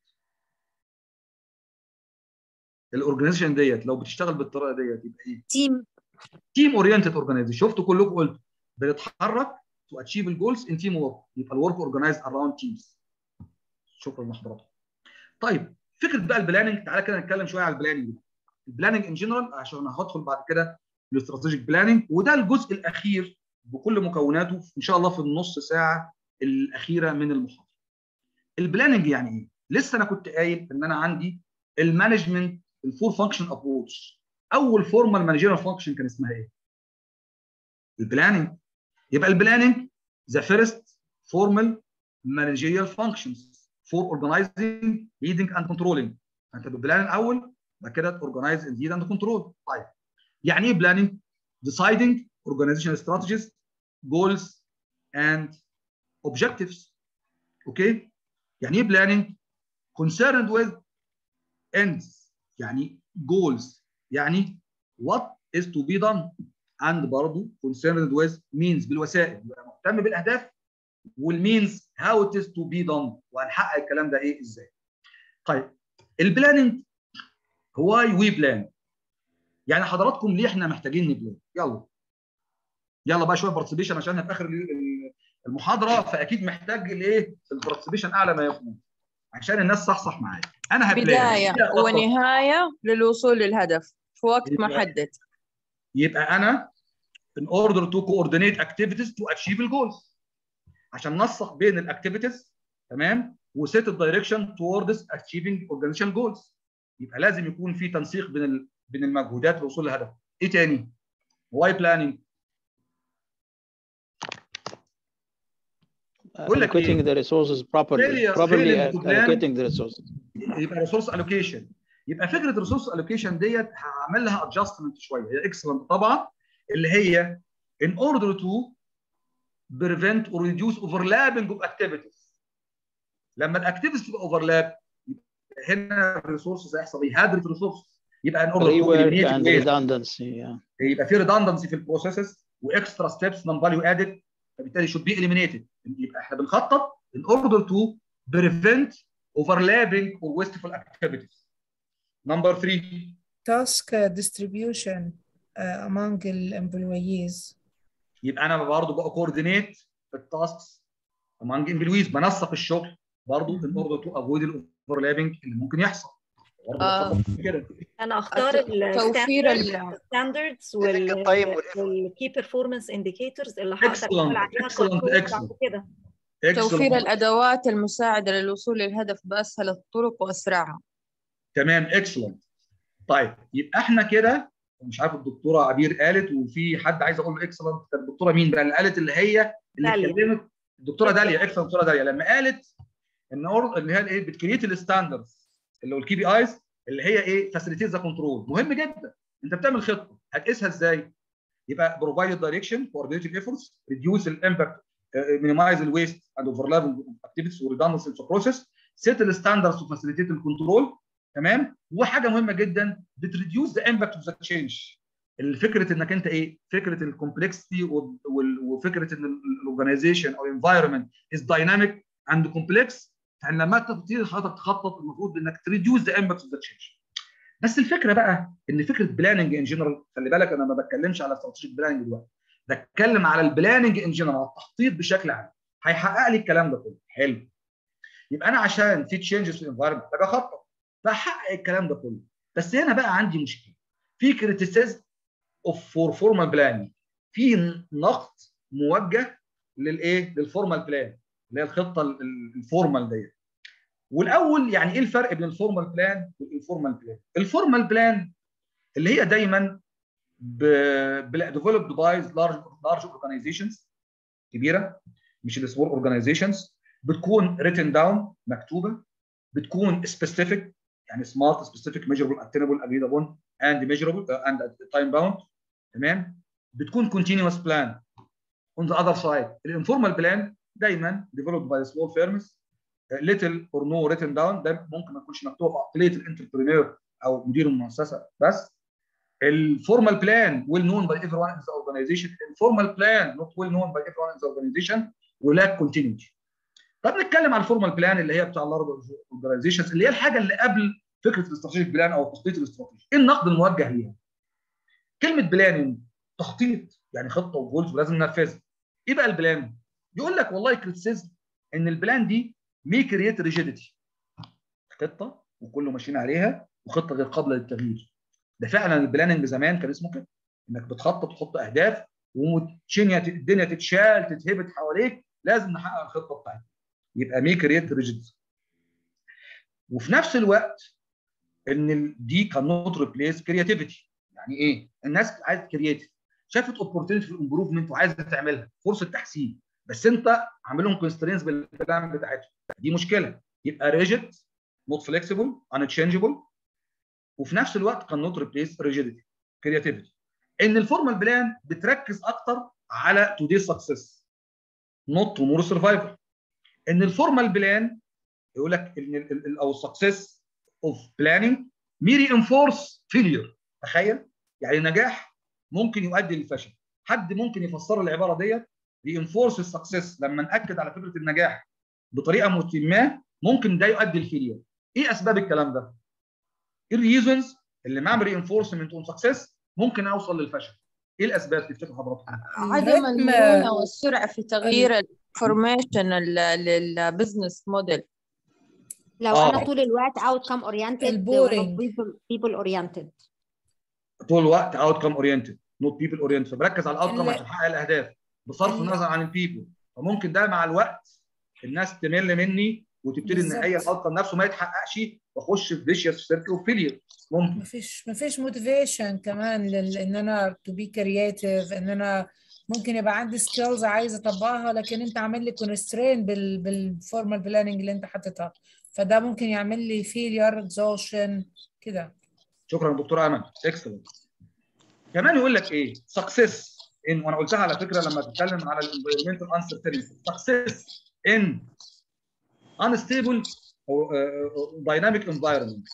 الاورجنايزيشن ديت لو بتشتغل بالطريقه ديت يبقى ايه؟ تيم تيم اورينتد اورجنايزيشن. شفتوا كلكم قلتوا بنتحرك تو اتشيف الجولز ان تيم وورك، يبقى الورك اورجنايزد اراوند تيمز. شكرا لحضراتكم. طيب فكره بقى البلاننج، تعالى كده نتكلم شويه على البلاننج. البلاننج ان جنرال عشان هدخل بعد كده الاستراتيجيك بلاننج، وده الجزء الاخير بكل مكوناته ان شاء الله في النص ساعه الاخيره من المحاضره. البلاننج يعني ايه؟ لسه انا كنت قايل ان انا عندي المانجمنت الفور فانكشن ابروتش. اول فورمال مانجيرال فانكشن كان اسمها ايه؟ البلاننج. يبقى البلاننج ذا فيرست فورمال مانجيرال فانكشنز فور اورجنايزنج ليدنج اند كنترولينج. انت بالبلان الاول بعد كده اورجنايز اند ليد اند كنترول. طيب يعني ايه بلاننج؟ deciding organizational strategies, goals and objectives. اوكي؟ يعني ايه بلاننج؟ concerned with ends، يعني goals، يعني what is to be done، and برضه concerned with means بالوسائل، يبقى مهتم بالاهداف والمينز how it is to be done، وهنحقق الكلام ده ايه ازاي. طيب البلاننج why we plan، يعني حضراتكم ليه احنا محتاجين نبلان؟ يلا يلا بقى شويه بارتيسيبيشن عشان في اخر المحاضره، فاكيد محتاج الايه البارتيسيبيشن اعلى ما يكون عشان الناس صحصح معايا. انا هبلان بدايه ونهايه للوصول للهدف في وقت محدد. يبقى انا in order to coordinate activities to achieve the goals، عشان ننسق بين الاكتيفيتيز تمام وسيت الدايركشن towards achieving organizational goals. يبقى لازم يكون في تنسيق بين ال... بين المجهودات للوصول للهدف. ايه تاني؟ واي بلاننج؟ allocating the resources properly properly allocating the resources. يبقى resource allocation. يبقى فكره resource allocation ديت هعمل لها adjustment شويه، هي excellent طبعا، اللي هي in order to prevent or reduce overlapping of activities. لما الاكتيفيتيز تبقى اوفرلاب هنا الريسورسز هيحصل ايه؟ هدر في الريسورسز. يبقى ان اوردر تو eliminate and redundancy. يبقى في redundancy في البروسيسز واكسترا ستيبس نون فاليو ادد، فبالتالي should be eliminated. يبقى احنا بنخطط in order to prevent overlapping or wasteful activities. Number three, task distribution uh, among the employees. يبقى انا برضه بقى coordinate التاسكس among employees، بنسق الشغل برضه in order to avoid الاوفرلابنج اللي ممكن يحصل. آه. كده انا اختار توفير الستاندردز والكي بيرفورمانس انديكيتورز اللي هقدر اعمل عليها كنترول بعد كده. توفير الادوات المساعده للوصول للهدف باسهل الطرق واسرعها. تمام اكسلنت. طيب يبقى احنا كده، مش عارف الدكتوره عبير قالت وفي حد عايز اقول له اكسلنت، الدكتوره مين بقى اللي قالت؟ اللي هي اللي اتكلمت الدكتوره داليا. اكسلنت الدكتوره داليا لما قالت ان اللي هي ايه بتكريت الستاندردز اللي هو الكي بي ايز اللي هي ايه فاسيليتيت ذا كنترول. مهم جدا. انت بتعمل خطه هتقيسها ازاي؟ يبقى بروفايد دايركشن كوردينيتد ايفورتس ريديوس الامباكت مينيمايز الويست اند اوفرلاب اكتيفيتيز وريدندنسي في البروسيس سيت الستاندردز تو فاسيليتيت الكنترول. تمام. وحاجه مهمه جدا بتريديوس ذا امباكت اوف ذا تشينج. الفكره انك انت ايه فكره الكومبلكسيتي وفكره ان الاورجنايزيشن او الانفايرمنت از دايناميك اند كومبلكس، يعني لما تبتدي حضرتك تخطط المفروض انك تريديوس ذا امباكت اوف ذا تشينج. بس الفكره بقى ان فكره بلاننج ان جنرال، خلي بالك انا ما بتكلمش على استراتيجيه بلاننج دلوقتي، بتكلم على البلاننج ان جنرال، التخطيط بشكل عام. هيحقق لي الكلام ده كله. حلو. يبقى انا عشان في تشينجز في الانفايرمنت محتاج اخطط فاحقق الكلام ده كله. بس هنا بقى عندي مشكله في كريتيسيزم اوف فور فورمال بلاننج، في نقد موجه للايه للفورمال بلان اللي هي الخطه الفورمال ديت. والاول يعني ايه الفرق بين الفورمال بلان والانفورمال بلان؟ الفورمال بلان اللي هي دايما ديفلوبد باي لارج لارج اورجانيزيشنز كبيره، مش السمول اورجانيزيشنز، بتكون ريتن داون مكتوبه، بتكون سبيسيفيك يعني سمارت سبيسيفيك ميجربل اتينبل اجريد ابون اند ميجربل اند تايم باوند. تمام. بتكون كونتينوس بلان. اون ذا اذر سايد الانفورمال بلان دايما ديفلوبد باي سمول فيرمز ليتل اور نو ريتن داون، ده ممكن ما يكونش مكتوب في عقليه الانتربرينور او مدير المؤسسه بس. الفورمال بلان ويل نون باي ايفري ون ان ذا اورجانيزيشن، الفورمال بلان نوت ويل نون باي ايفري ون ان ذا اورجانيزيشن ولاك كونتينيوتي. طب نتكلم على الفورمال بلان اللي هي بتاع اللارج اورجانيزيشنز اللي هي الحاجه اللي قبل فكره الاستراتيجيك بلان او التخطيط الاستراتيجي. ايه النقد الموجه ليها؟ كلمه بلاننج تخطيط يعني خطه وجولز ولازم ننفذها. ايه بقى البلان؟ يقول لك والله كريتيسيزم ان البلان دي مي كرييت ريجيديتي، خطه وكله ماشيين عليها، وخطه غير قابله للتغيير. ده فعلا البلاننج زمان كان اسمه كده، انك بتخطط تحط اهداف والدنيا تتشال تتهبط حواليك، لازم نحقق الخطه بتاعتنا. يبقى ميك ريت ريجيد. وفي نفس الوقت ان دي كان نوت ريبليس كرياتيفيتي. يعني ايه؟ الناس عايزه كرياتيف، شافت اوبورتيونيتي في الامبروفمنت وعايزه تعملها، فرصه تحسين، بس انت عامل لهم كونسترينز بالبلان بتاعتهم، دي مشكله. يبقى ريجيد، نوت فليكسيبل، ان تشينجبل. وفي نفس الوقت كان نوت ريبليس ريجيديتي كرياتيفيتي. ان الفورمال بلان بتركز اكتر على تو دي سكسس نوت تومورو سرفايفل. ان الفورمال بلان يقول لك ان او السكسس اوف بلاننج مي انفورس فيلير. تخيل يعني نجاح ممكن يؤدي للفشل. حد ممكن يفسر العباره ديت رينفورس السكسس، لما ناكد على فكره النجاح بطريقه ما ممكن ده يؤدي للفيلير. ايه اسباب الكلام ده؟ ايه الريزونز اللي مع رينفورسمنت اون سكسس ممكن اوصل للفشل؟ ايه الاسباب تفتكروا حضراتكم؟ عدم المرونه والسرعه في تغيير الانفورميشن للبزنس موديل. لو آه. انا طول الوقت اوت كام اورينتد بيبل اورينتد، طول الوقت اوت كام اورينتد نوت بيبل اورينتد، فبركز على الاوت كام عشان احقق الاهداف بصرف النظر عن البيبل. فممكن ده مع الوقت الناس تمل مني وتبتدي ان هي الاوت كام نفسه ما يتحققش واخش في فيشيوس سيركل وفيلير. ممكن مفيش مفيش موتيفيشن كمان ان انا تو بي كرييتيف، ان انا ممكن يبقى عندي سكيلز عايزه اطبقها، لكن انت عامل لي كونسترين بال بالفورمال بلاننج اللي انت حاططها، فده ممكن يعمل لي فيلير اكزوشن كده. شكرا دكتور امل، اكسلنت. كمان يقول لك ايه؟ سكسس ان، وانا قلتها على فكره لما تتكلم على الانفيرمنتال انسرتينتي، سكسس ان انستيبل او دايناميك انفايرمنت.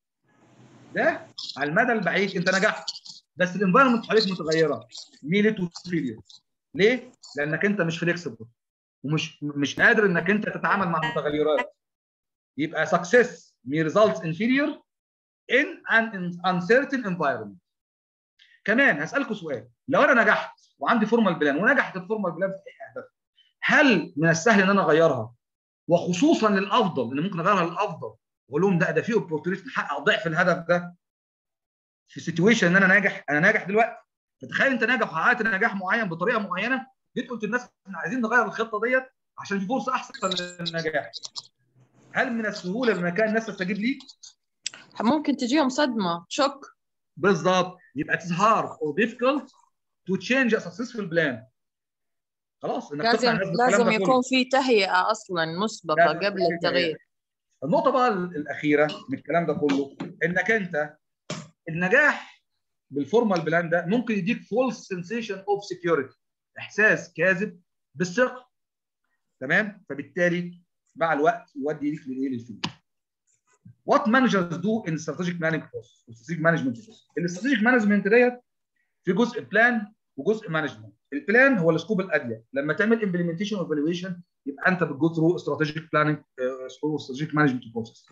ده على المدى البعيد انت نجحت، بس الانفايرمنت حواليك متغيره، ميلت وفيلير. ليه؟ لانك انت مش فليكسبل ومش مش قادر انك انت تتعامل مع المتغيرات. يبقى success may result in failure in an uncertain environment. كمان هسألكم سؤال، لو انا نجحت وعندي فورمال بلان ونجحت الفورمال بلان في تحقيق اهدافي، هل من السهل ان انا اغيرها؟ وخصوصا للافضل، ان ممكن اغيرها للافضل واقول لهم ده ده في اوبورتيونيتي نحقق ضعف الهدف ده في سيتويشن ان انا ناجح، انا ناجح دلوقتي. فتخيل انت ناجح وحققت نجاح معين بطريقه معينه، جيت قلت للناس احنا عايزين نغير الخطه ديت عشان في فرصه احسن للنجاح. هل من السهوله ان كان الناس تستجيب ليك؟ ممكن تجيهم صدمه، شوك. بالظبط. يبقى it's hard or difficult to change a successful plan. خلاص انك لازم لازم يكون في تهيئه اصلا مسبقه قبل التغيير. النقطه بقى الاخيره من الكلام ده كله، انك انت النجاح بالفورمال بلان ده ممكن يديك فولس سنسيشن اوف سكيورتي، احساس كاذب بالثقه. تمام؟ فبالتالي مع الوقت يودي ليك للايه؟ للفيلم. What managers do in strategic planning process strategic management process. الاستراتيجيك مانجمنت ديت في جزء بلان وجزء مانجمنت. البلان هو السكوب الادية، لما تعمل امبلمنتيشن وايفالويشن يبقى انت بتجو ثرو استراتيجيك بلاننج ثرو استراتيجيك مانجمنت بروسيس.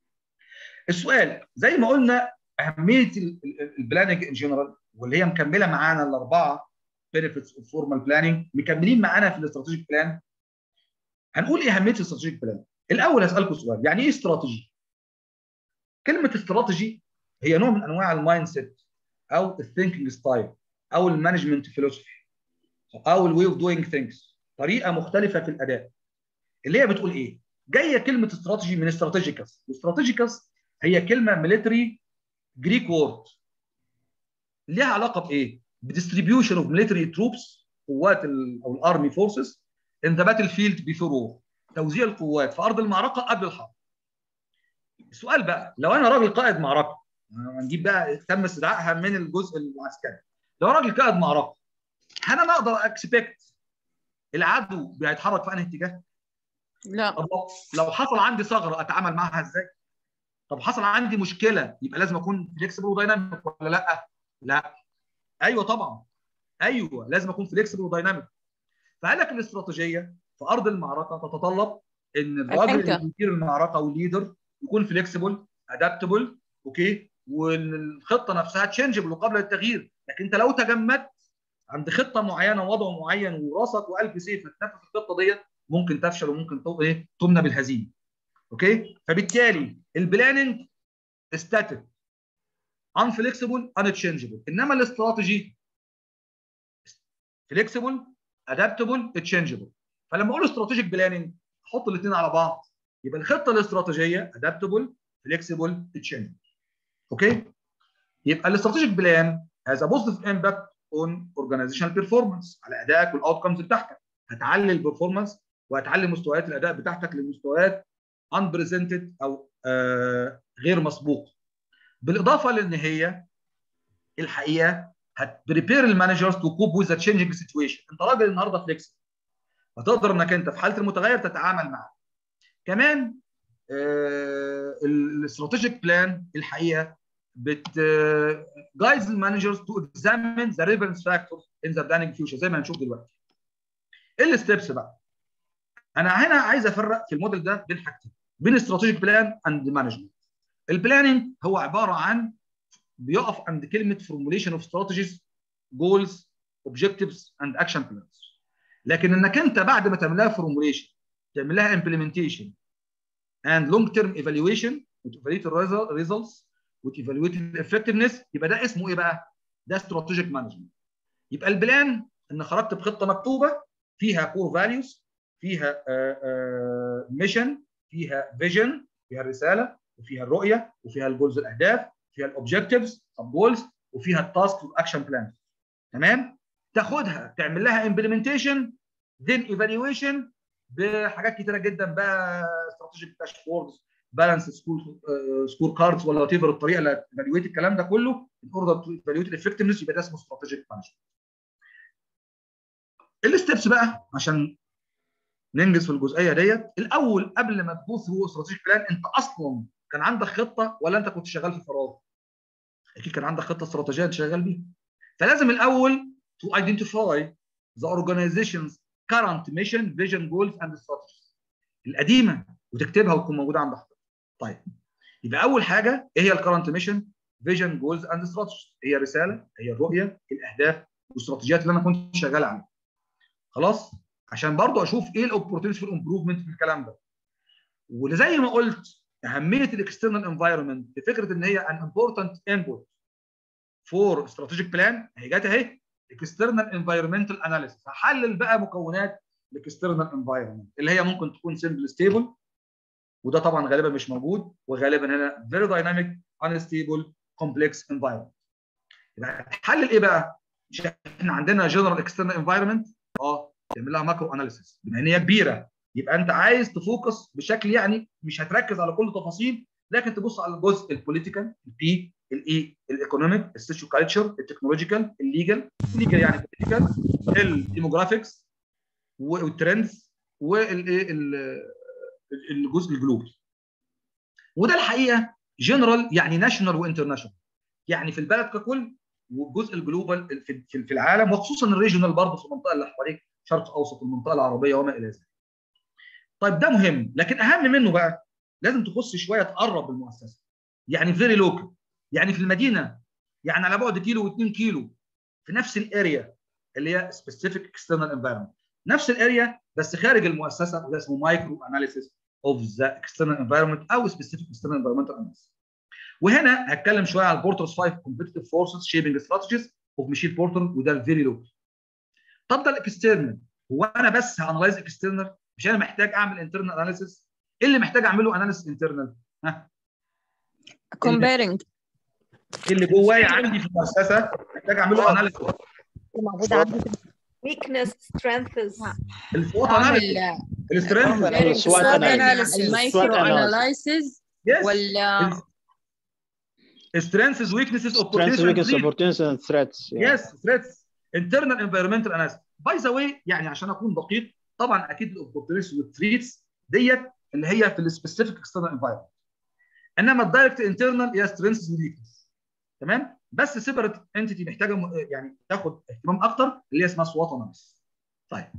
السؤال زي ما قلنا اهميه البلاننج ان جنرال، واللي هي مكمله معانا الاربعه بنفيتس اوف فورمال بلاننج مكملين معانا في الاستراتيجيك بلان. هنقول ايه اهميه الاستراتيجيك بلان؟ الاول هسالكم سؤال، يعني ايه استراتيجي؟ كلمه استراتيجي هي نوع من انواع المايند سيت او الثينكينج ستايل او المانجمنت فيلوسفي او الواي اوف دوينج ثينجز، طريقه مختلفه في الاداء. اللي هي بتقول ايه؟ جايه كلمه استراتيجي من استراتيجيكس، واستراتيجيكس هي كلمه ميليتري جريك وورد ليها علاقه بايه؟ بديستريبيوشن اوف ميليتري تروبس، قوات او الارمي فورسز ان ذا باتل فيلد بيفور وور، توزيع القوات في ارض المعركه قبل الحرب. السؤال بقى، لو انا راجل قائد معركه، هنجيب بقى تم استدعائها من الجزء العسكري، لو راجل قائد معركه هل انا اقدر اكسبكت العدو بيتحرك في انهي اتجاه؟ لا. طب لو حصل عندي ثغره اتعامل معها ازاي؟ طب حصل عندي مشكله يبقى لازم اكون فليكسبل ودايناميك ولا لا؟ لا. ايوه طبعا. ايوه لازم اكون فليكسبل ودايناميك. فقال لك الاستراتيجيه في ارض المعركه تتطلب ان الراجل اللي بيدير المعركه والليدر يكون فليكسبل ادابتبل، اوكي، والخطه نفسها تشينجبل وقابله للتغيير. لكن انت لو تجمدت عند خطه معينه ووضع معين وراسك وقلب سيف تنفذ الخطه ديت ممكن تفشل وممكن ايه تمنى بالهزيمه. اوكي؟ فبالتالي البلاننج ستاتيك unflexible unchangeable، انما الاستراتيجي flexible adaptable changeable. فلما اقول استراتيجيك بلاننج احط الاثنين على بعض يبقى الخطه الاستراتيجيه adaptable flexible changeable. اوكي؟ يبقى الاستراتيجيك بلان has a positive impact on organizational performance، على ادائك والاوتكمز بتاعتك. هتعلي البرفورمانس وهتعلي مستويات الاداء بتاعتك لمستويات unprecedented او آه غير مسبوقه. بالاضافه لان هي الحقيقه هتبريبير المانجرز تو كوب وذ ذا تشينجينج سيتويشن. انت راجل النهارده فليكسبل، فتقدر انك انت في حاله المتغير تتعامل معاه. كمان آه الاستراتيجيك بلان الحقيقه بت جايدز المانجرز تو اكزامين ذا ريفرنس فاكتورز ان ذا بلاننج فيوتشر زي ما هنشوف دلوقتي. ايه الستبس بقى؟ انا هنا عايز افرق في الموديل ده بين حاجتين، بين استراتيجيك بلان اند مانجمنت. البلاننج هو عباره عن بيقف عند كلمه formulation of strategies, goals, objectives and action plans. لكن انك انت بعد ما تعملها formulation تعمل لها implementation and long term evaluation وتevaluate الريزلتس وتevaluate الeffectiveness، يبقى ده اسمه ايه بقى؟ ده strategic management. يبقى البلان ان خرجت بخطه مكتوبه فيها core values، فيها ميشن، فيها فيجن، فيها الرساله وفيها الرؤيه وفيها الجولز الاهداف، فيها الاوبجكتيفز سب جولز، وفيها التاسك والاكشن بلان. تمام؟ تاخدها تعمل لها امبلمنتيشن ذن ايفالويشن بحاجات كتيره جدا بقى، استراتيجيك داشبوردز، بالانس سكور سكور كاردز، ولا وات ايفر الطريقه اللي هتيفالويت الكلام ده كله ان اوردر تو ايفالويت الافكتفنس، يبقى ده اسمه استراتيجيك مانجمنت. الستبس بقى عشان ننجز في الجزئيه ديت. الاول قبل ما تبو ثرو استراتيجيك بلان، انت اصلا كان عندك خطه ولا انت كنت شغال في فراغ؟ اكيد كان عندك خطه استراتيجيه انت شغال بيها. فلازم الاول to identify the organization's current mission, vision, goals and strategies القديمه وتكتبها وتكون موجوده عند حضرتك. طيب يبقى اول حاجه ايه هي الكرنت ميشن، فيجن، جولز اند ستراتيجيز؟ هي الرساله، هي الرؤيه، الاهداف والاستراتيجيات اللي انا كنت شغال عليها. خلاص؟ عشان برضه اشوف ايه الاوبورتيونيتي فور امبروفمنت في الكلام ده. وزي ما قلت اهميه الاكسترنال انفايرمنت في فكره ان هي ان امبورتنت انبوت فور استراتيجيك بلان، هي جت اهي اكسترنال انفايرمنتال اناليسيس. هحلل بقى مكونات الاكسترنال انفايرمنت اللي هي ممكن تكون سمبل ستيبل، وده طبعا غالبا مش موجود، وغالبا هنا فيري دايناميك انستيبل كومبلكس انفايرمنت. يبقى هتحلل ايه بقى؟ مش احنا عندنا جنرال اكسترنال انفايرمنت، اه تعمل لها ماكرو اناليسيس بما ان هي كبيره، يبقى انت عايز تفوكس بشكل يعني مش هتركز على كل تفاصيل، لكن تبص على الجزء البوليتيكال، البي، الاي، الايكونوميك، السوشيو كالتشر، التكنولوجيكال، الليجل، الليجل يعني بوليتيكال، الديموغرافيكس والترندز، والايه الجزء الجلوبال. وده الحقيقه جنرال يعني ناشونال وانترناشونال، يعني في البلد ككل والجزء الجلوبال في العالم، وخصوصا الريجونال برضه في المنطقه اللي حواليك، شرق اوسط المنطقه العربيه وما الى ذلك. طيب ده مهم، لكن اهم منه بقى لازم تخص شويه تقرب بالمؤسسه. يعني فيري لوكال، يعني في المدينه، يعني على بعد كيلو و2 كيلو في نفس الاريا اللي هي سبيسيفيك اكسترنال انفايرمنت، نفس الاريا بس خارج المؤسسه، وده اسمه مايكرو اناليسيس اوف ذا اكسترنال انفايرمنت او سبيسيفيك اكسترنال انفايرمنتال اناليسيس. وهنا هتكلم شويه على البورترز خمسة كومبيتيتيف فورسز شيبنج استراتيجيز اوف ميشيل بورتر، وده الفيري لوكال. طب ده الاكسترنال، هو انا بس هانلايز اكسترنال؟ مش انا محتاج اعمل انترنال اناليسيس؟ ايه اللي محتاج اعمله اناليسيس انترنال؟ ها كومبيرنج اللي جوايا عندي في المؤسسه محتاج اعمله اناليسيس موجود عندي weakness strengths السوات اناليسيس، السترينث، السوات اناليسيس، المايكرو اناليسيس، ولا strengths, weaknesses, opportunities and threats. Yes, threats. Internal environmental analysis. By the way يعني عشان اكون دقيق، طبعا اكيد الاوبورتيونيتيز والثريتس ديت اللي هي في السبيسيفيك اكسترنال انفايرمنت. انما الدايركت انترنال هي سترينثs وويكنس. تمام؟ بس سيبريت انتيتي محتاجه يعني تاخد اهتمام اكتر اللي هي اسمها سوات اناليسيس. طيب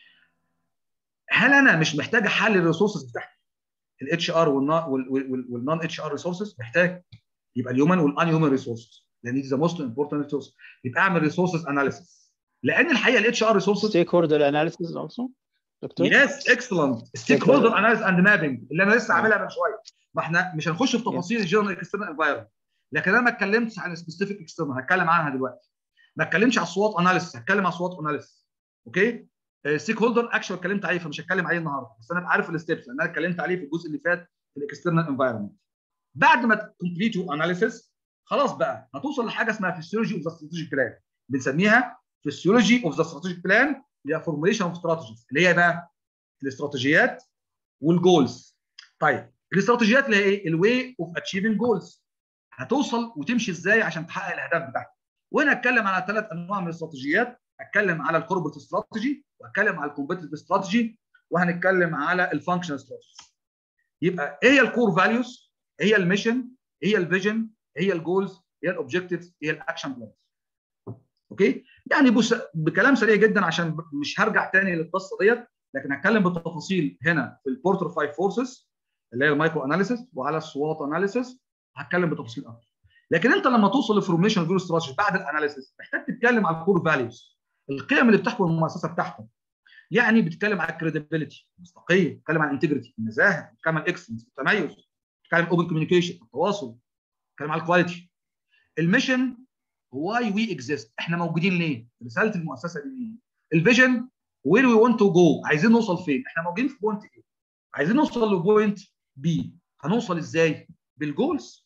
هل انا مش محتاج احلل الريسورسز بتاعتي؟ الاتش ار والنون اتش ار ريسورسز محتاج، يبقى الهيومن والان هيومن ريسورسز، لان دي ذا موست امبورتنت ريسورس. يبقى اعمل ريسورسز اناليسيس، لان الحقيقه الاتش ار ريسورسز ستيك هولدر اناليسيس اولسو. يس اكسلنت. ستيك هولدر اناليسيس اند مابينج اللي انا لسه عاملها من شويه. ما احنا مش هنخش في تفاصيل الجنرال اكسترنال انفايرمنت، لكن انا ما اتكلمتش عن سبيسيفيك اكسترنال، هتكلم عنها دلوقتي. ما اتكلمش على الصوت اناليسيس، هتكلم على الصوت اناليسيس. اوكي. ستيك هولدر اكشن اتكلمت عليه فمش هتكلم عليه النهارده، بس انا عارف الستبس لان انا اتكلمت عليه في الجزء اللي فات في الاكسترنال انفايرمنت. بعد ما تكمبليتوا اناليسيس خلاص بقى هتوصل لحاجه اسمها فيسيولوجي اوف ذا استراتيجيك بلان، بنسميها فيسيولوجي اوف ذا استراتيجيك بلان، اللي هي فورميليشن اوف استراتيجيز، اللي هي بقى الاستراتيجيات والجولز. طيب الاستراتيجيات اللي هي ايه؟ الواي اوف اتشيفنج جولز، هتوصل وتمشي ازاي عشان تحقق الاهداف بتاعتك. وانا اتكلم على ثلاث انواع من الاستراتيجيات، اتكلم على الكوربريت استراتيجي، واتكلم على الكومبيتيتيف استراتيجي، وهنتكلم على الفانكشنال استراتيجي. يبقى ايه هي الكور فاليوز؟ هي الميشن، هي الفيجن، هي الجولز، هي الاوبجكتيفز، هي الاكشن بلانز. اوكي؟ يعني بص بكلام سريع جدا عشان مش هرجع تاني للقصه ديت، لكن هتكلم بالتفاصيل هنا في البورتر فايف فورسز اللي هي المايكرو اناليسيس، وعلى السوات اناليسيس هتكلم بتفاصيل اكتر. لكن انت لما توصل لفورميشن فيو استراتيجي بعد الاناليسيس محتاج تتكلم على الكور فاليوز، القيم اللي بتحكم المؤسسه بتاعتك. يعني بتتكلم على الكريديبيليتي، المصداقيه، بتتكلم على الانتجريتي، النزاهه، بتتكلم على الاكسلنس، التميز، بتتكلم اوبن كوميونيكيشن، التواصل، بتتكلم على الكواليتي. الميشن واي وي اكزيست، احنا موجودين ليه؟ رساله المؤسسه دي ايه؟ الفيجن وير وي ونت تو جو، عايزين نوصل فين؟ احنا موجودين في بوينت ايه؟ عايزين نوصل لبوينت بي، هنوصل ازاي؟ بالجولز.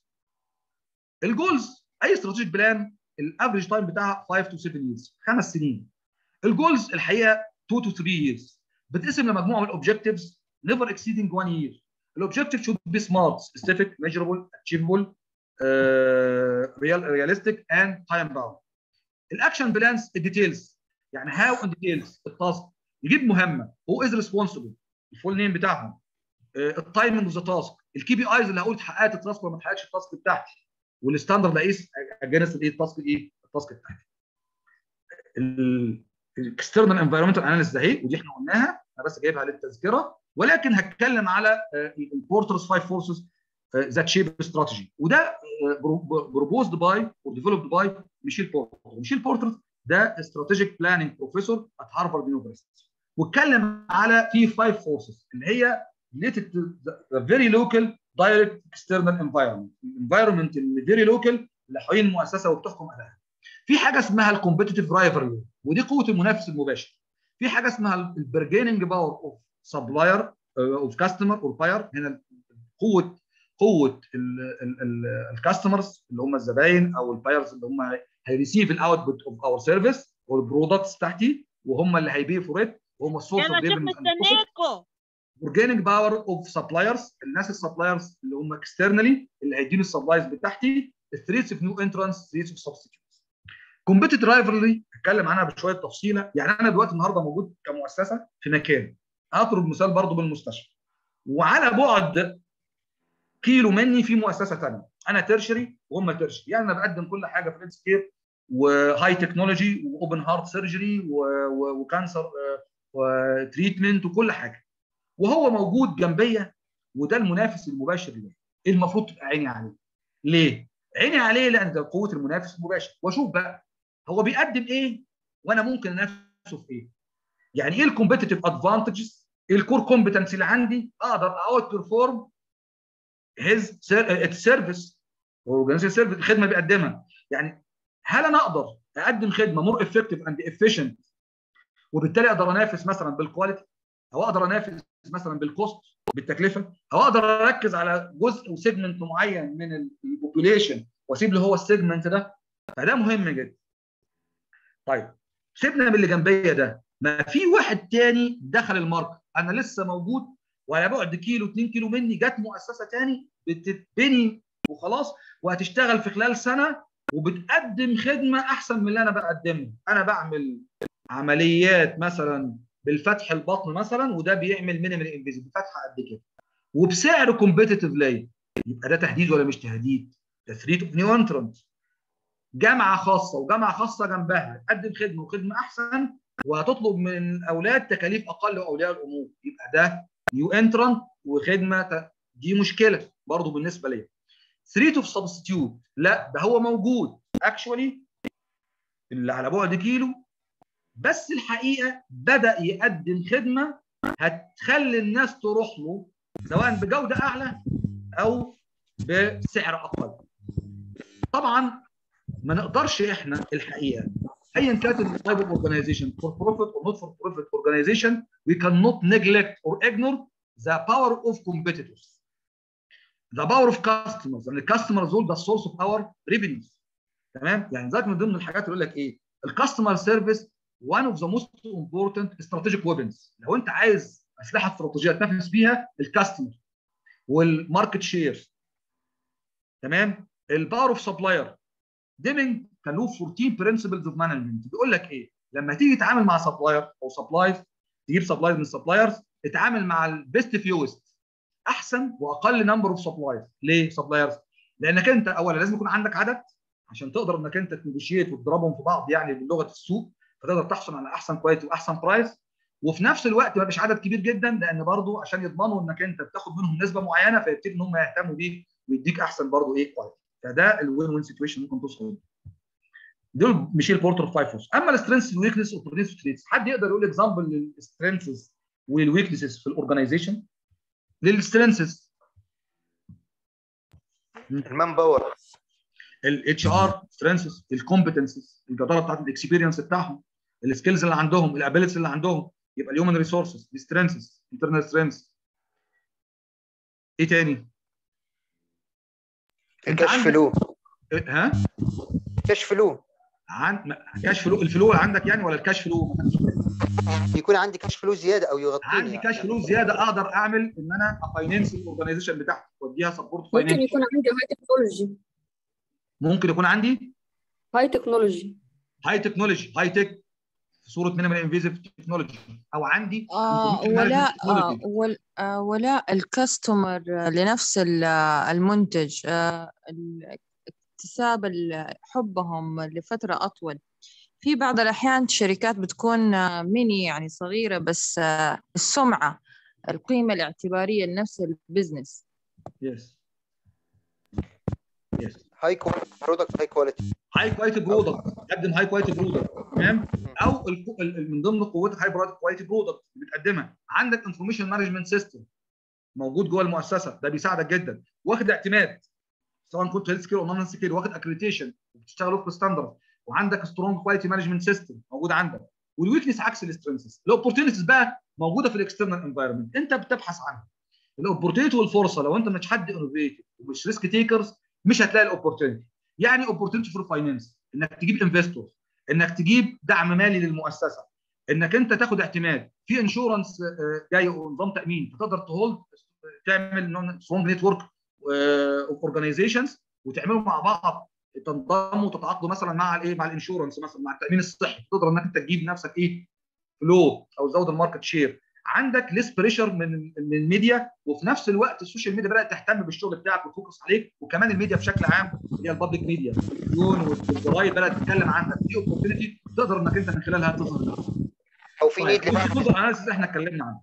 الجولز اي استراتيجيك بلان الافريج تايم بتاعها خمسة تو سبعة ييرز، خمس سنين. الجولز الحقيقه اتنين تو تلاتة ييرز، بتقسم لمجموعه من الاوبجكتيفز نيفر اكسيدنج واحد يير. الاوبجكتيف شود بي سمارت، سبيسيفيك، ميجربل، اتشيفبل، ريال رياليستيك اند تايم باوند. الاكشن بلانز الديتيلز، يعني هاو اند ديتيلز التاسك، يجيب مهمه، هو از ريسبونسبل، الفول نيم بتاعهم، التايمنج اوف ذا تاسك، الكي بي ايز اللي هقول اتحققت التاسك ولا ما اتحققتش التاسك بتاعتي، والستاندرد اللي اقيس اجنست الايه التاسك ايه التاسك بتاعتي. الاكسترنال انفايرمنتال اناليسيس ده اهي، ودي احنا قلناها انا بس جايبها للتذكره، ولكن هتكلم على البورترز فايف فورسز ذات شيب استراتيجي، وده بروبوزد باي وديفلوبد باي ميشيل بورتر. ميشيل بورتر ده استراتيجيك بلاننج بروفيسور ات هارفارد يونيفرستي، واتكلم على في فايف فورسز اللي هي related to the very local direct external environment، الانفايرمنت اللي فيري لوكال اللي حوالين المؤسسه وبتحكم ادائها. في حاجه اسمها الكومبيتيتيف رايفرلي، ودي قوه المنافس المباشر. في حاجه اسمها البرجيننج باور اوف سبلاير اوف كاستمر اور باير، هنا قوه قوه الكاستمرز اللي هم الزباين او البايرز اللي هم هيريسيف الاوتبوت اوف اور سيرفيس او البرودكتس بتاعتي، وهم اللي هيبيعوا فور ات، وهم السورس اوف ريفينيو. اورجانيك باور اوف سبلايرز، الناس السبلايرز اللي هم اكسترنالي اللي هيدينوا السبلايز بتاعتي، الثريتس اوف نيو انترانس، ثريتس اوف سبستيتيوتس. كومبيتيتيف رايفرلي هتكلم عنها بشويه تفصيله. يعني انا دلوقتي النهارده موجود كمؤسسه في مكان، اضرب مثال برضو بالمستشفى، وعلى بعد كيلو مني في مؤسسه ثانيه، انا تيرشري وهم تيرشري، يعني انا بقدم كل حاجه في هيلث كير وهاي تكنولوجي واوبن هارت سيرجري وكانسر وتريتمنت وكل حاجه، وهو موجود جنبيا، وده المنافس المباشر ليه. المفروض تبقى عيني عليه. ليه؟ عيني عليه لان ده قوه المنافس المباشر، واشوف بقى هو بيقدم ايه وانا ممكن انافسه في ايه. يعني ايه الكومبيتيتيف ادفانتجز؟ ايه الكور كومبتنسي اللي عندي اقدر اوت بيرفورم هيز سيرفيس اورجانيزيشن سيرفيس، الخدمه اللي بيقدمها. يعني هل انا اقدر اقدم خدمه مور افكتيف اند افيشنت، وبالتالي اقدر انافس مثلا بالكواليتي، او اقدر انافس مثلا بالكوست بالتكلفه، او اقدر اركز على جزء وسيجمنت معين من البوبوليشن واسيب له هو السيجمنت ده. فده مهم جدا. طيب سيبنا من اللي جنبيه ده، ما في واحد تاني دخل الماركت، انا لسه موجود وعلى بعد كيلو اتنين كيلو مني جت مؤسسه تاني بتتبني وخلاص وهتشتغل في خلال سنه وبتقدم خدمه احسن من اللي انا بقدمها. انا بعمل عمليات مثلا بالفتح البطن مثلا، وده بيعمل مينيمال انفيزيف بفتحه قد كده وبسعر كومبيتيتيف ليا، يبقى ده تهديد ولا مش تهديد؟ ده ثريت اوف نيو انترنت. جامعه خاصه وجامعه خاصه جنبها تقدم خدمه وخدمه احسن وهتطلب من اولاد تكاليف اقل واولياء الامور، يبقى ده نيو انترنت وخدمه، دي مشكله برضه بالنسبه ليا. ثريت اوف سبستيوت، لا ده هو موجود اكشولي اللي على بعد كيلو، بس الحقيقه بدا يقدم خدمه هتخلي الناس تروح له سواء بجوده اعلى او بسعر اقل. طبعا ما نقدرش احنا الحقيقه ايا كانت التايب اوف اورجانيزيشن فور بروفيت اور نوت فور بروفيت اورجانيزيشن we cannot neglect or ignore the power of competitors. The power of customers. يعني الكاستمرز دول ده السورس اوف اور ريفينيوز. تمام؟ يعني ذات من ضمن الحاجات اللي يقول لك ايه؟ الكاستمر سيرفيس one of the most important strategic weapons. لو انت عايز اسلحه استراتيجيه تنافس بيها الكاستمر والماركت شير. تمام؟ الباور اوف سبلاير. ديمينج كان له أربعتاشر برنسبلز اوف مانجمنت بيقول لك ايه؟ لما تيجي تتعامل مع سبلاير او سبلايز تجيب سبلايز من سبلايرز اتعامل مع البيست فيوست احسن واقل نمبر اوف سبلايرز. ليه سبلايرز؟ لانك انت اولا لازم يكون عندك عدد عشان تقدر انك انت تنجيشيت وتضربهم في بعض يعني بلغه السوق فتقدر تحصل على احسن كواليتي واحسن برايس. وفي نفس الوقت ما يبقاش عدد كبير جدا لان برضه عشان يضمنوا انك انت بتاخد منهم نسبه معينه فيبتدي ان هم يهتموا بيك ويديك احسن برضه ايه كواليتي. فده الوين وين سيتويشن ممكن توصل. دول ميشيل بورتر فايف فورس. اما السترينث والويكنس اوبورتيونيتي تريتس، حد يقدر يقول اكزامبل للسترينثز والويكنسز في الاورجنايزيشن؟ للسترينثز المان باور، الاتش ار سترينثز، الكومبتنسز، الجداره بتاعت الاكسبيرينس بتاعهم، السكيلز اللي عندهم، الابيلتيز اللي عندهم. يبقى الهيومن ريسورسز، السترينثز، انترنال سترينث. ايه تاني؟ الكاش فلو. ها؟ كاش فلو. عن كاش فلو، الفلو اللي عندك يعني ولا الكاش فلو؟ يكون عندي كاش فلو زياده او يغطيني. عندي يعني كاش فلو زياده اقدر اعمل ان انا افاينانس الاورجنايزيشن بتاعتي واديها سبورت فاينانس. ممكن يكون عندي هاي تكنولوجي. ممكن يكون عندي هاي تكنولوجي. هاي تكنولوجي، هاي تك في صوره مينيمال انفيزيف تكنولوجي. او عندي آه ولا آه ولا, آه ولا الكاستمر لنفس المنتج آه اكتساب حبهم لفتره اطول. في بعض الأحيان شركات بتكون ميني يعني صغيرة بس السمعة القيمة الاعتبارية لنفس البزنس. يس يس هاي كواليتي برودكت، هاي كواليتي هاي كواليتي برودكت، قدم هاي كواليتي برودكت. تمام؟ او من ضمن قوتك هاي كواليتي برودكت بتقدمها عندك انفورميشن مانجمنت سيستم موجود جوه المؤسسة، ده بيساعدك جدا. واخد اعتماد سواء كنت هيلث كير او نون هيلث كير، واخد اكريديشن وبتشتغل في ستاندرد وعندك سترونج كواليتي مانجمنت سيستم موجود عندك. والويكنس عكس السترينثز. الاوبورتيونيتيز بقى موجوده في الاكسترنال انفايرمنت انت بتبحث عنها. الاوبورتيونيتي والفرصه لو انت مش حد انوفيتيف ومش ريسك تيكرز مش هتلاقي الاوبورتيونيتي. يعني اوبورتيونيتي فور فاينانس انك تجيب انفستور، انك تجيب دعم مالي للمؤسسه، انك انت تاخد اعتماد في انشورنس جاي ونظام تامين فتقدر تهولد تعمل سترونج نتورك اوف اورجانيزيشنز وتعملوا مع بعض تنضموا وتتعاقدوا مثلا مع الايه مع الانشورنس مثلا مع التامين الصحي تقدر انك انت تجيب نفسك ايه فلو او تزود الماركت شير. عندك ليس بريشر من من الميديا وفي نفس الوقت السوشيال ميديا بدات تهتم بالشغل بتاعك وتفوكس عليك وكمان الميديا بشكل عام هي البابليك ميديا التلفزيون والجرايد بدات تتكلم عنك. دي اوبورتيونيتي تقدر انك انت من خلالها تظهر نفسك. او في نيد لبعض اناليسيس احنا اتكلمنا عنه.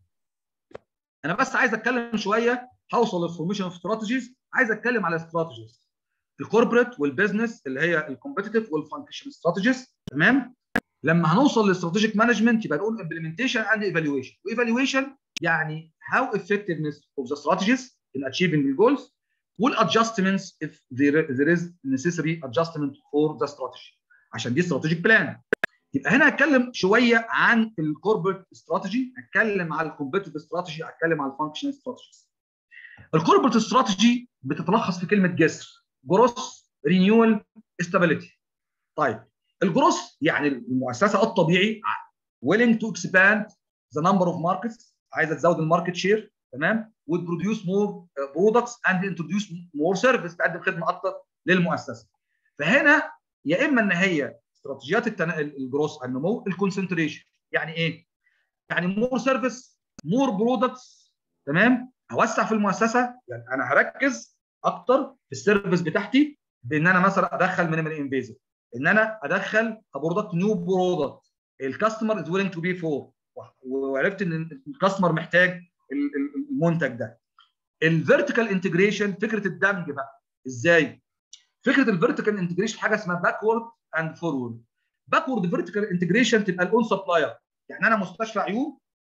انا بس عايز اتكلم شويه هوصل للفورميشن اوف استراتيجيز. عايز اتكلم على استراتيجيز الكوربريت والبيزنس اللي هي الكومبتيتيف والفانكشن استراتيجيز. تمام؟ لما هنوصل للاستراتيجيك مانجمنت يبقى نقول امبلمنتيشن اند ايفالويشن. وايفالويشن يعني هاو effectiveness of the strategies in achieving the goals والadjustments if there, there is necessary adjustment for the strategy عشان دي استراتيجيك بلان. يبقى هنا هتكلم شويه عن الكوربريت استراتيجي، هتكلم على الكومبتيتيف استراتيجي، هتكلم على الفانكشن استراتيجيز. الكوربريت استراتيجي بتتلخص في كلمه جسر: جروس، رينيوال، استابيليتي. طيب الجروس يعني المؤسسه الطبيعي willing to expand the number of markets، عايزه تزود الماركت شير. تمام؟ وتبروديوس more products and introduce more service، تقدم خدمه اكتر للمؤسسه. فهنا يا اما ان هي استراتيجيات التنا... الجروس النمو الكونسنتريشن. يعني ايه؟ يعني مور سيرفيس، مور برودكتس. تمام؟ اوسع في المؤسسه، يعني انا هركز اكتر في السيرفيس بتاعتي بان انا مثلا ادخل مينيمال انفيزيف، ان انا ادخل برودكت نيو برودكت الكاستمر از ويلينج تو بي فور، وعرفت ان الكاستمر محتاج المنتج ده. الفيرتيكال انتجريشن فكره الدمج بقى ازاي؟ فكره الفيرتيكال انتجريشن حاجه اسمها باكورد اند فورورد. باكورد فيرتيكال انتجريشن تبقى الاون سبلاير، يعني انا مستشفى عيون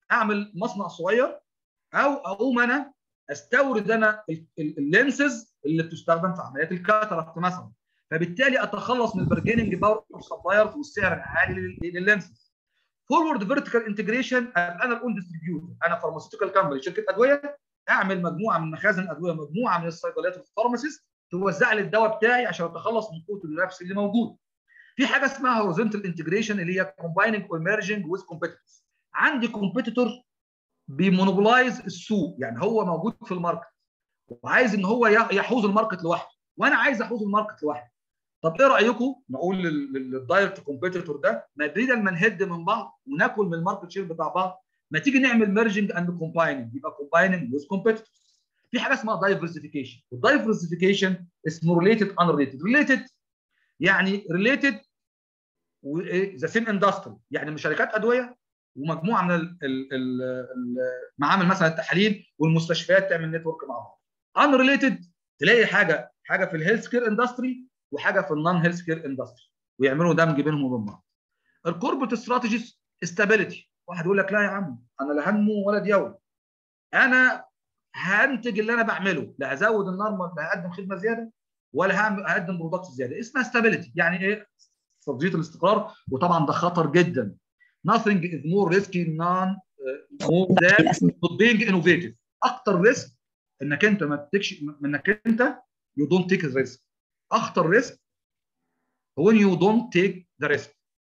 اعمل مصنع صغير، او اقوم انا استورد انا اللينسز اللي بتستخدم في عمليات الكاتاراكت مثلا، فبالتالي اتخلص من البرجيننج باور اوف سبلايرز والسعر العالي لللينسز. فورورد فيرتيكال انتجريشن، ابقى انا الاون ديستريبيوتور، انا فارماسيوتيكال كامباني شركه ادويه، اعمل مجموعه من مخازن الادويه، مجموعه من الصيدليات والفارماسيست توزع لي الدواء بتاعي عشان اتخلص من قوه المنافس اللي موجود. في حاجه اسمها هوريزونتال انتجريشن اللي هي كومبايننج اور ميرجنج ويز كومبيتيتورز. عندي كومبيتيتور بيمونوبولايز السوق، يعني هو موجود في الماركت وعايز ان هو يحوز الماركت لوحده، وانا عايز احوز الماركت لوحده. طب ايه رايكم نقول للدايركت كومبيتيتور ده، ما بدل ما نهد من بعض وناكل من الماركت شير بتاع بعض، ما تيجي نعمل ميرجنج اند كومبايننج، يبقى كومبايننج ويز كومبيتيتورز. في حاجه اسمها دايفرسيفيكيشن، والدايفرسيفيكيشن اسمه ريليتد ان ريليتد. ريليتد يعني ريليتد ذا سيم اندستري، يعني من شركات ادويه ومجموعه من المعامل مثلا التحاليل والمستشفيات تعمل نتورك مع بعض. ان ريليتد تلاقي حاجه حاجه في الهيلث كير اندستري وحاجه في النون هيلث كير اندستري ويعملوا دمج بينهم وبين بعض. الكوربريت استراتيجيز استابيليتي، واحد يقول لك لا يا عم انا لا هنمو ولا ديول، انا هنتج اللي انا بعمله، لا هزود النار، لا هقدم خدمه زياده ولا هقدم برودكت زياده، اسمها استابيليتي. يعني ايه؟ استراتيجيه الاستقرار، وطبعا ده خطر جدا. nothing is more risky non uh, more than not being innovative. اخطر ريسك انك انت ما تكش انك انت you don't take the risk. اخطر ريسك when you don't take the risk.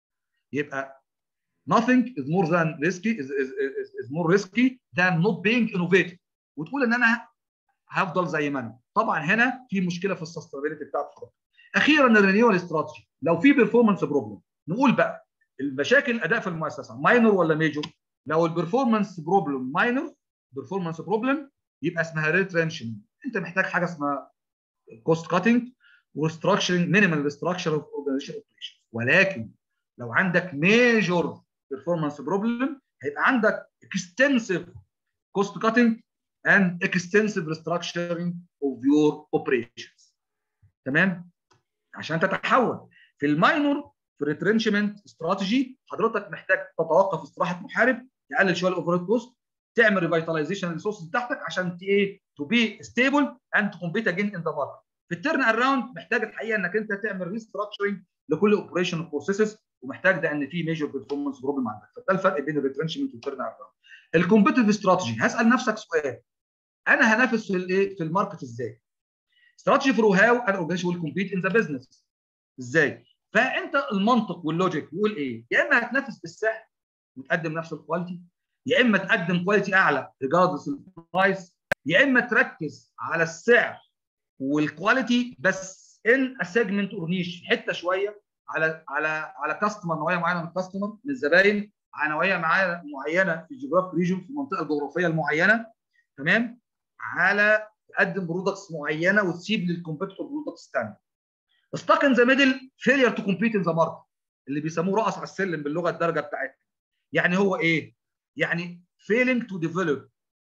يبقى nothing is more than risky is, is, is, is more risky than not being innovative. وتقول ان انا هفضل زي ما انا. طبعا هنا في مشكله في السستينابيلتي بتاعت الخطه. اخيرا الرينيوال استراتيجي، لو في بيرفورمانس بروبلم نقول بقى المشاكل الاداء في المؤسسه ماينور ولا ميجور؟ لو البرفورمانس بروبلم ماينور، برفورمانس بروبلم، يبقى اسمها ريترنشن. انت محتاج حاجه اسمها كوست كاتنج وستراكشرنج، مينيمال ستراكشر اوف اورجانيزيشن اوبريشن. ولكن لو عندك ميجور برفورمانس بروبلم هيبقى عندك اكستنسيف كوست كاتنج اند اكستنسيف ريستراكشرنج اوف يور اوبريشنز. تمام؟ عشان تتحول في الماينور في الريترنشمنت استراتيجي، حضرتك محتاج تتوقف استراحه محارب، تقلل شويه الاوفر كوست، تعمل ريفيتاليزيشن للريسورسز بتاعتك عشان ايه؟ تو بي ستيبل اند كومبيت اجين ان ذا ماركت. في التيرن اراوند محتاج الحقيقه انك انت تعمل ريستراكشرنج لكل اوبريشن بروسيسز، ومحتاج ده ان في ميجر بيرفورمانس بروبلم عندك. فده الفرق بين الريترنشمنت والتيرن اراوند. الكومبيتيتيف استراتيجي، هسال نفسك سؤال، انا هنافس في الايه؟ في الماركت ازاي؟ استراتيجي فور هاو ان اورجانيزيشن ويل كومبيت ان ذا بزنس ازاي؟ فانت المنطق واللوجيك بيقول ايه؟ يا اما هتنافس بالسعر وتقدم نفس الكواليتي، يا اما تقدم كواليتي اعلى ريجاردلس البرايس، يا اما تركز على السعر والكواليتي بس ان سيجمنت اور نيش، حته شويه على على على كاستمر، نوعيه معينه من الكاستمر من الزباين، على نوعيه معينه في الجيوغرافيك ريجن، في المنطقه الجغرافيه المعينه. تمام؟ على تقدم برودكتس معينه وتسيب للكومبيتيتور برودكتس ثانيه. stuck in the middle failure to compete in the market، اللي بيسموه رأس على السلم باللغه الدارجه بتاعتنا. يعني هو ايه؟ يعني failing to develop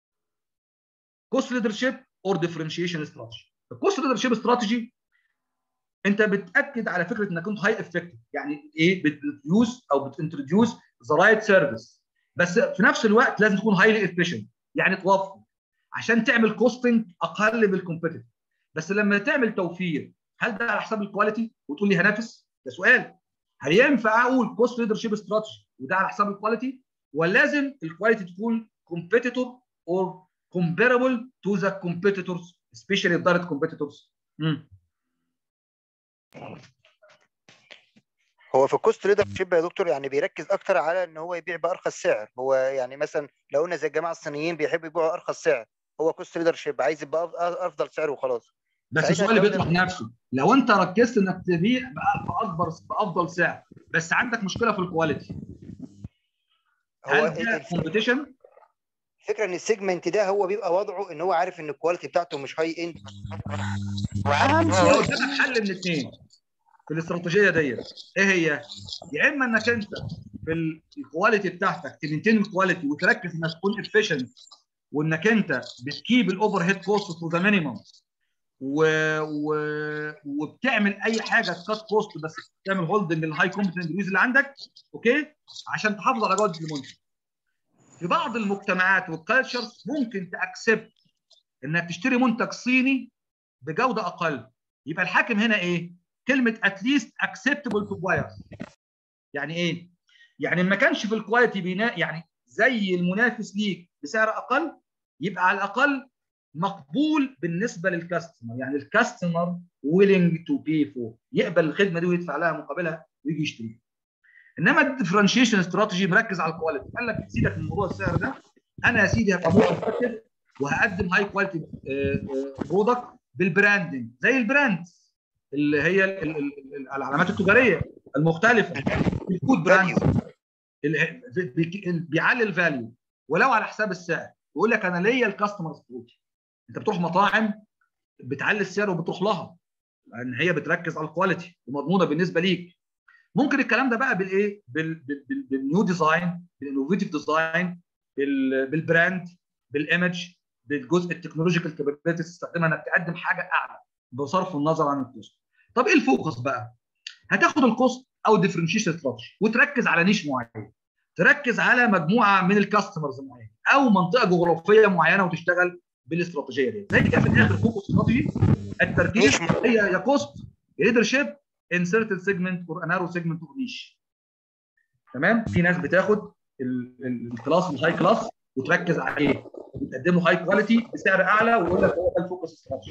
cost leadership or differentiation strategy. الكوست leadership strategy انت بتاكد على فكره انك كنت هاي افكتيف، يعني ايه؟ بتيوز او بتنتروديوس ذا رايت سيرفيس، بس في نفس الوقت لازم تكون هايلي افيشنت، يعني توفر عشان تعمل كوستنج اقل بالكومبيتيتيف. بس لما تعمل توفير، هل ده على حساب الكواليتي وتقول لي هنافس؟ ده سؤال. هل ينفع اقول كوست ليدرشيب استراتيجي وده على حساب الكواليتي؟ ولا لازم الكواليتي تكون كومبيتيتور اور كومبيربل تو ذا كومبيتيتورز، سبيشالي الدايركت كومبيتيتورز؟ هو في الكوست ليدرشيب يا دكتور يعني بيركز اكتر على ان هو يبيع بارخص سعر. هو يعني مثلا لو قلنا زي الجماعه الصينيين بيحبوا يبيعوا ارخص سعر، هو كوست ليدرشيب عايز يبقى افضل سعر وخلاص. بس السؤال اللي بيطرح نفسه، لو انت ركزت انك تبيع باكبر بافضل سعر بس عندك مشكله في الكواليتي، هو الكومبيتيشن الفكره ان السيجمنت ده هو بيبقى وضعه ان هو عارف ان الكواليتي بتاعته مش هاي اند، واهم شيء قدامك حل من اثنين في الاستراتيجيه ديت. ايه هي؟ يا اما انك انت في الكواليتي بتاعتك تمنتين الكواليتي وتركز انك تكون افيشنت، وانك انت بتكيب الاوفر هيد كوست تو ذا مينيمم، و... و... وبتعمل اي حاجه تكات كوست بس تعمل هولدنج للهاي كومبتنت ريز اللي عندك، اوكي، عشان تحافظ على جوده المنتج. في بعض المجتمعات والكالتشرز ممكن تاكسبت انك تشتري منتج صيني بجوده اقل. يبقى الحاكم هنا ايه؟ كلمه اتليست اكسبتبل تو بايرز. يعني ايه؟ يعني ما كانش في الكواليتي بناء يعني زي المنافس ليك بسعر اقل، يبقى على الاقل مقبول بالنسبه للكاستمر، يعني الكاستمر ويلينج تو بي فور، يقبل الخدمه دي ويدفع لها مقابلها ويجي يشتري. انما الديفرنشيشن استراتيجي مركز على الكواليتي، قال لك سيبك من موضوع السعر ده، انا يا سيدي هبقى متفكر وهقدم هاي كواليتي برودكت بالبراندنج زي البراند اللي هي العلامات التجاريه المختلفه، الكود براند بيعلي الفاليو ولو على حساب السعر، يقول لك انا ليا الكاستمر سبورت. انت بتروح مطاعم بتعلي السعر وبتروح لها لان هي بتركز على الكواليتي ومضمونه بالنسبه ليك. ممكن الكلام ده بقى بالايه؟ بالنيو ديزاين، بالانوفيتيف ديزاين، بالبراند، بالايمج، بالجزء التكنولوجيكال كابابيلتي تستخدمها انك تقدم حاجه اعلى بصرف النظر عن الكوست. طب ايه الفوكس بقى؟ هتاخد الكوست او الديفرنشيشن استراتيجي وتركز على نيش معين، تركز على مجموعه من الكاستمرز معين او منطقه جغرافيه معينه وتشتغل بالاستراتيجيه دي. زي كده في الاخر فوكس استراتيجي التركيز هي يا كوست يا ليدرشيب ان سيرتن سيجمنت اور انارو سيجمنت اور نيش. تمام؟ في ناس بتاخد الكلاس الهاي كلاس وتركز عليه وتقدم له هاي كواليتي بسعر اعلى ويقول لك هو ده الفوكس استراتيجي.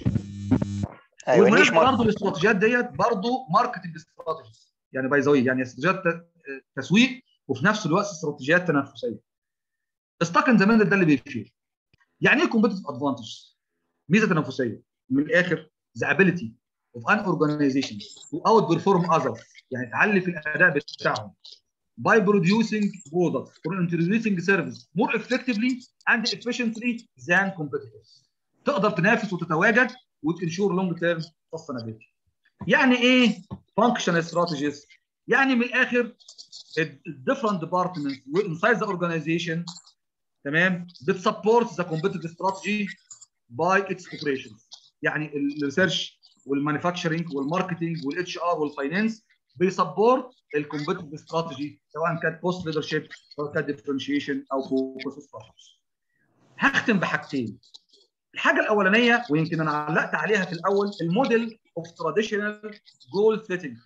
ايوه والمناسبه برضه الاستراتيجيات ديت برضه ماركتنج استراتيجيز، يعني باي ذا واي يعني استراتيجيات تسويق وفي نفس الوقت استراتيجيات تنافسيه. ستاك ان زمان ده اللي بيفير. يعني ايه كومبيتيتيف ادفانتج؟ ميزه تنافسيه من الاخر ذا ابيليتي اوف ان اورجانيزيشن تو اوت بيرفورم اذرز، يعني تعلي في الاداء بتاعهم by producing products or introducing service more effectively and efficiently than competitors. تقدر تنافس وتتواجد وتنشور لونج تيرم sustainability. يعني ايه functional strategies؟ يعني من الاخر different departments inside the organization تمام بتسبورت the competitive strategy by its operations. يعني الريسيرش والمانيفاكتشرنج والماركتنج والاتش ار والفاينانس بيسبورت الكومبيتيتيف استراتيجي سواء كانت بوست ليدرشيب او كانت ديفرنشيشن او فوكس استراتيجي. هختم بحاجتين. الحاجه الاولانيه ويمكن انا علقت عليها في الاول، الموديل اوف تراديشنال جول سيتنج.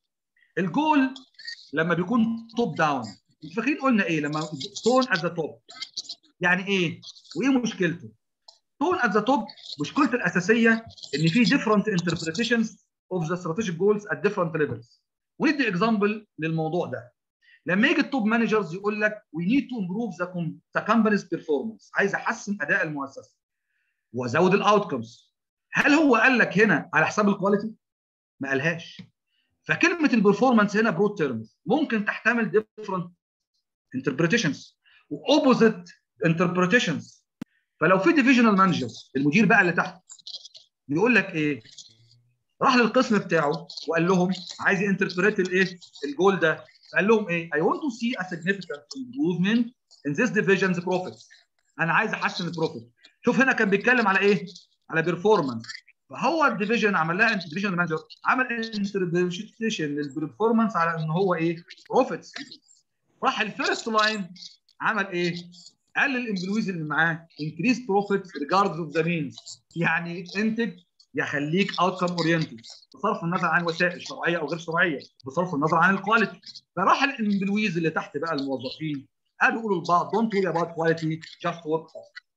الجول لما بيكون توب داون، انتوا فاكرين قلنا ايه لما تون ات ذا توب؟ يعني ايه؟ وايه مشكلته؟ تون ات ذا توب مشكلته الاساسيه ان في different interpretations of the strategic goals at different levels. وندي اكزامبل للموضوع ده. لما يجي التوب مانجرز يقول لك we need to improve the, the company's performance، عايز احسن اداء المؤسسه وازود الاوتكمز. هل هو قال لك هنا على حساب الكواليتي؟ ما قالهاش. فكلمه البرفورمانس هنا برود تيرمز ممكن تحتمل different interpretations واوبوزيت interpretations. فلو في ديفيجنال مانجرز المدير بقى اللي تحت بيقول لك ايه؟ راح للقسم بتاعه وقال لهم عايز ينتربريت الايه؟ الجول ده. قال لهم ايه؟ I want to see a significant improvement in this division's profits. انا عايز احسن البروفيت. شوف هنا كان بيتكلم على ايه؟ على بيرفورمانس. فهو الديفيجن عمل لها الديفيجن مانجر عمل انتربريتيشن للبرفورمانس على ان هو ايه؟ بروفيتس. راح الفيرست لاين عمل ايه؟ قال للامبلويز اللي معاه increase profits regardless of the means، يعني انتج يخليك اوتكم اورينتد بصرف النظر عن وسائل شرعيه او غير شرعيه، بصرف النظر عن الكواليتي. فراح الامبلويز اللي تحت بقى الموظفين قالوا يقولوا لبعض دونت وري اباوت كواليتي جاست ورك.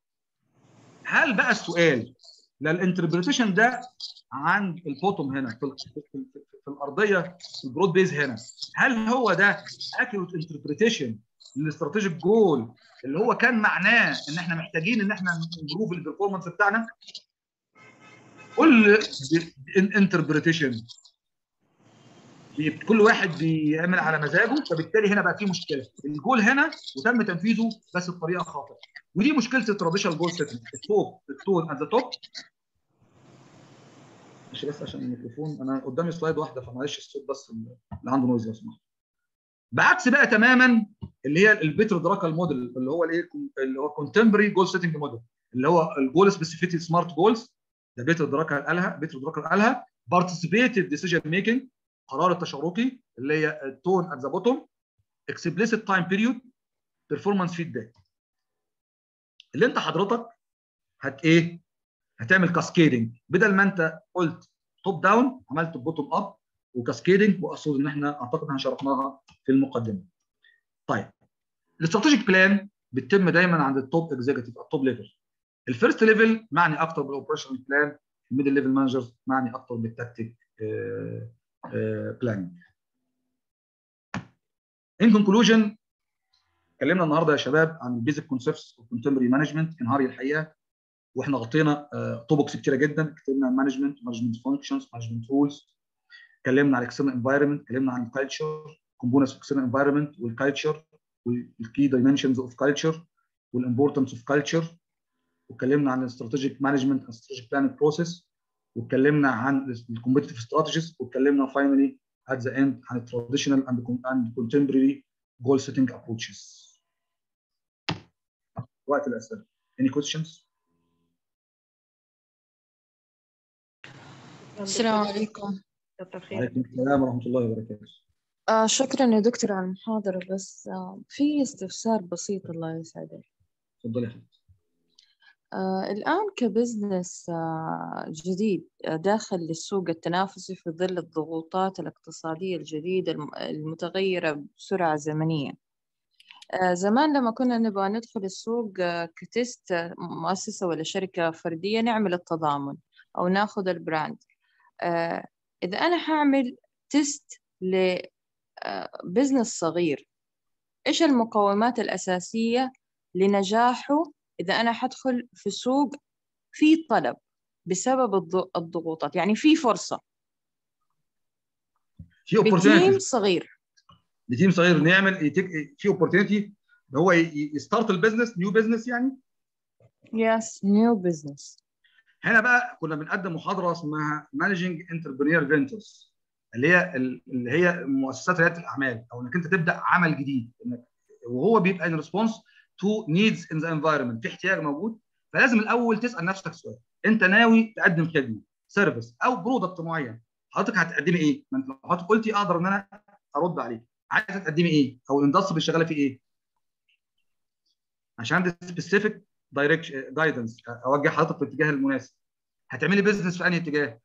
هل بقى السؤال للانتربريتيشن ده عند البوتوم هنا في, في, في, في الارضيه البرود بيز هنا، هل هو ده اكيوريت انتربريتيشن للاستراتيجيك جول اللي هو كان معناه ان احنا محتاجين ان احنا نمبروف البرفورمانس بتاعنا؟ كل انتربريتيشن كل واحد بيعمل على مزاجه، فبالتالي هنا بقى في مشكله. الجول هنا وتم تنفيذه بس بطريقه خاطئه، ودي مشكله التراديشنال جول سيتنج. التوب التون ات ذا توب. ماشي بس عشان الميكروفون انا قدامي سلايد واحده فمعلش الصوت بس اللي عنده نويز لو سمحت. بعكس بقى تماما اللي هي البيتر دراكال موديل اللي هو الايه اللي هو كونتمبري جول سيتنج موديل اللي هو الجول سبيسيفيتي سمارت جولز. ده بيتر دراكال قالها بيتر دراكال قالها بارتيسيبيتيف ديسيجن ميكنج، قرار التشاركي اللي هي التون ات ذا بوتوم، اكسبليسيت تايم بيريود، بيرفورمانس فيدباك. اللي انت حضرتك هت ايه؟ هتعمل كاسكيدنج، بدل ما انت قلت توب داون عملت بوتوم اب وكاسكيدنج، واقصد ان احنا اعتقد ان شرحناها في المقدمه. طيب الاستراتيجيك بلان بتتم دايما عند التوب اكزيكتيف، التوب ليفل. الفيرست ليفل معني اكتر بالاوبريشنال بلان، الميدل ليفل مانجرز معني اكتر بالتكتيك بلان. ان كونكلوجن، اتكلمنا النهارده يا شباب عن البيزك كونسبتس اوف كونتمبرري مانجمنت انهاري الحقيقه، واحنا غطينا توبكس كتيره جدا، اتكلمنا عن مانجمنت، مانجمنت فانكشنز، مانجمنت رولز، اتكلمنا عن الاكسترنال انفايرمنت، اتكلمنا عن الكالتشر، كومبوننتس اوف اكسترنال انفايرمنت والكالتشر والكي دايمنشنز اوف كالتشر والامبورتنس اوف كالتشر، واتكلمنا عن الاستراتيجيك مانجمنت والاستراتيجيك بلاننج بروسيس، واتكلمنا عن الكومبيتيتيف استراتيجيز، واتكلمنا فاينلي ات ذا اند عن التراديشنال اند كونتمبرري جول سيتنج ابروتشز. وقت الاسئله. Any questions؟ السلام عليكم. وعليكم السلام ورحمه الله وبركاته. آه شكرا يا دكتور على المحاضرة، بس آه في استفسار بسيط الله يسعدك. تفضلي يا حبيبتي. آه الآن كبزنس آه جديد آه داخل للسوق التنافسي في ظل الضغوطات الاقتصادية الجديدة المتغيرة بسرعة زمنية. آه زمان لما كنا نبغى ندخل السوق آه كتست آه مؤسسة ولا شركة فردية نعمل التضامن أو ناخذ البراند. آه إذا أنا هعمل تست لبزنس صغير، إيش المقومات الأساسية لنجاحه إذا أنا حدخل في سوق في طلب بسبب الضغوطات، يعني في فرصة بتيم صغير بتيم صغير نعمل يتك... في اوبورتيونيتي اللي هو يستارت البيزنس، نيو بيزنس يعني. يس نيو بيزنس. هنا بقى كنا بنقدم محاضره اسمها مانجنج انتربرينور فينتشرز، اللي هي اللي هي مؤسسات رياده الاعمال، او انك انت تبدا عمل جديد، انك وهو بيبقى ان ريسبونس تو نيدز ان ذا انفايرمنت، في احتياج موجود. فلازم الاول تسال نفسك سؤال، انت ناوي تقدم خدمه سيرفيس او برودكت معين، حضرتك هتقدمي ايه؟ ما انت لو حضرتك قلتي اقدر ان انا ارد عليك، عايزه تقدمي ايه؟ او الاندستري اللي شغاله في ايه؟ عشان عندي سبيسيفيك دايركشن جايدنس اوجه حضرتك في الاتجاه المناسب. هتعملي بيزنس في انهي اتجاه؟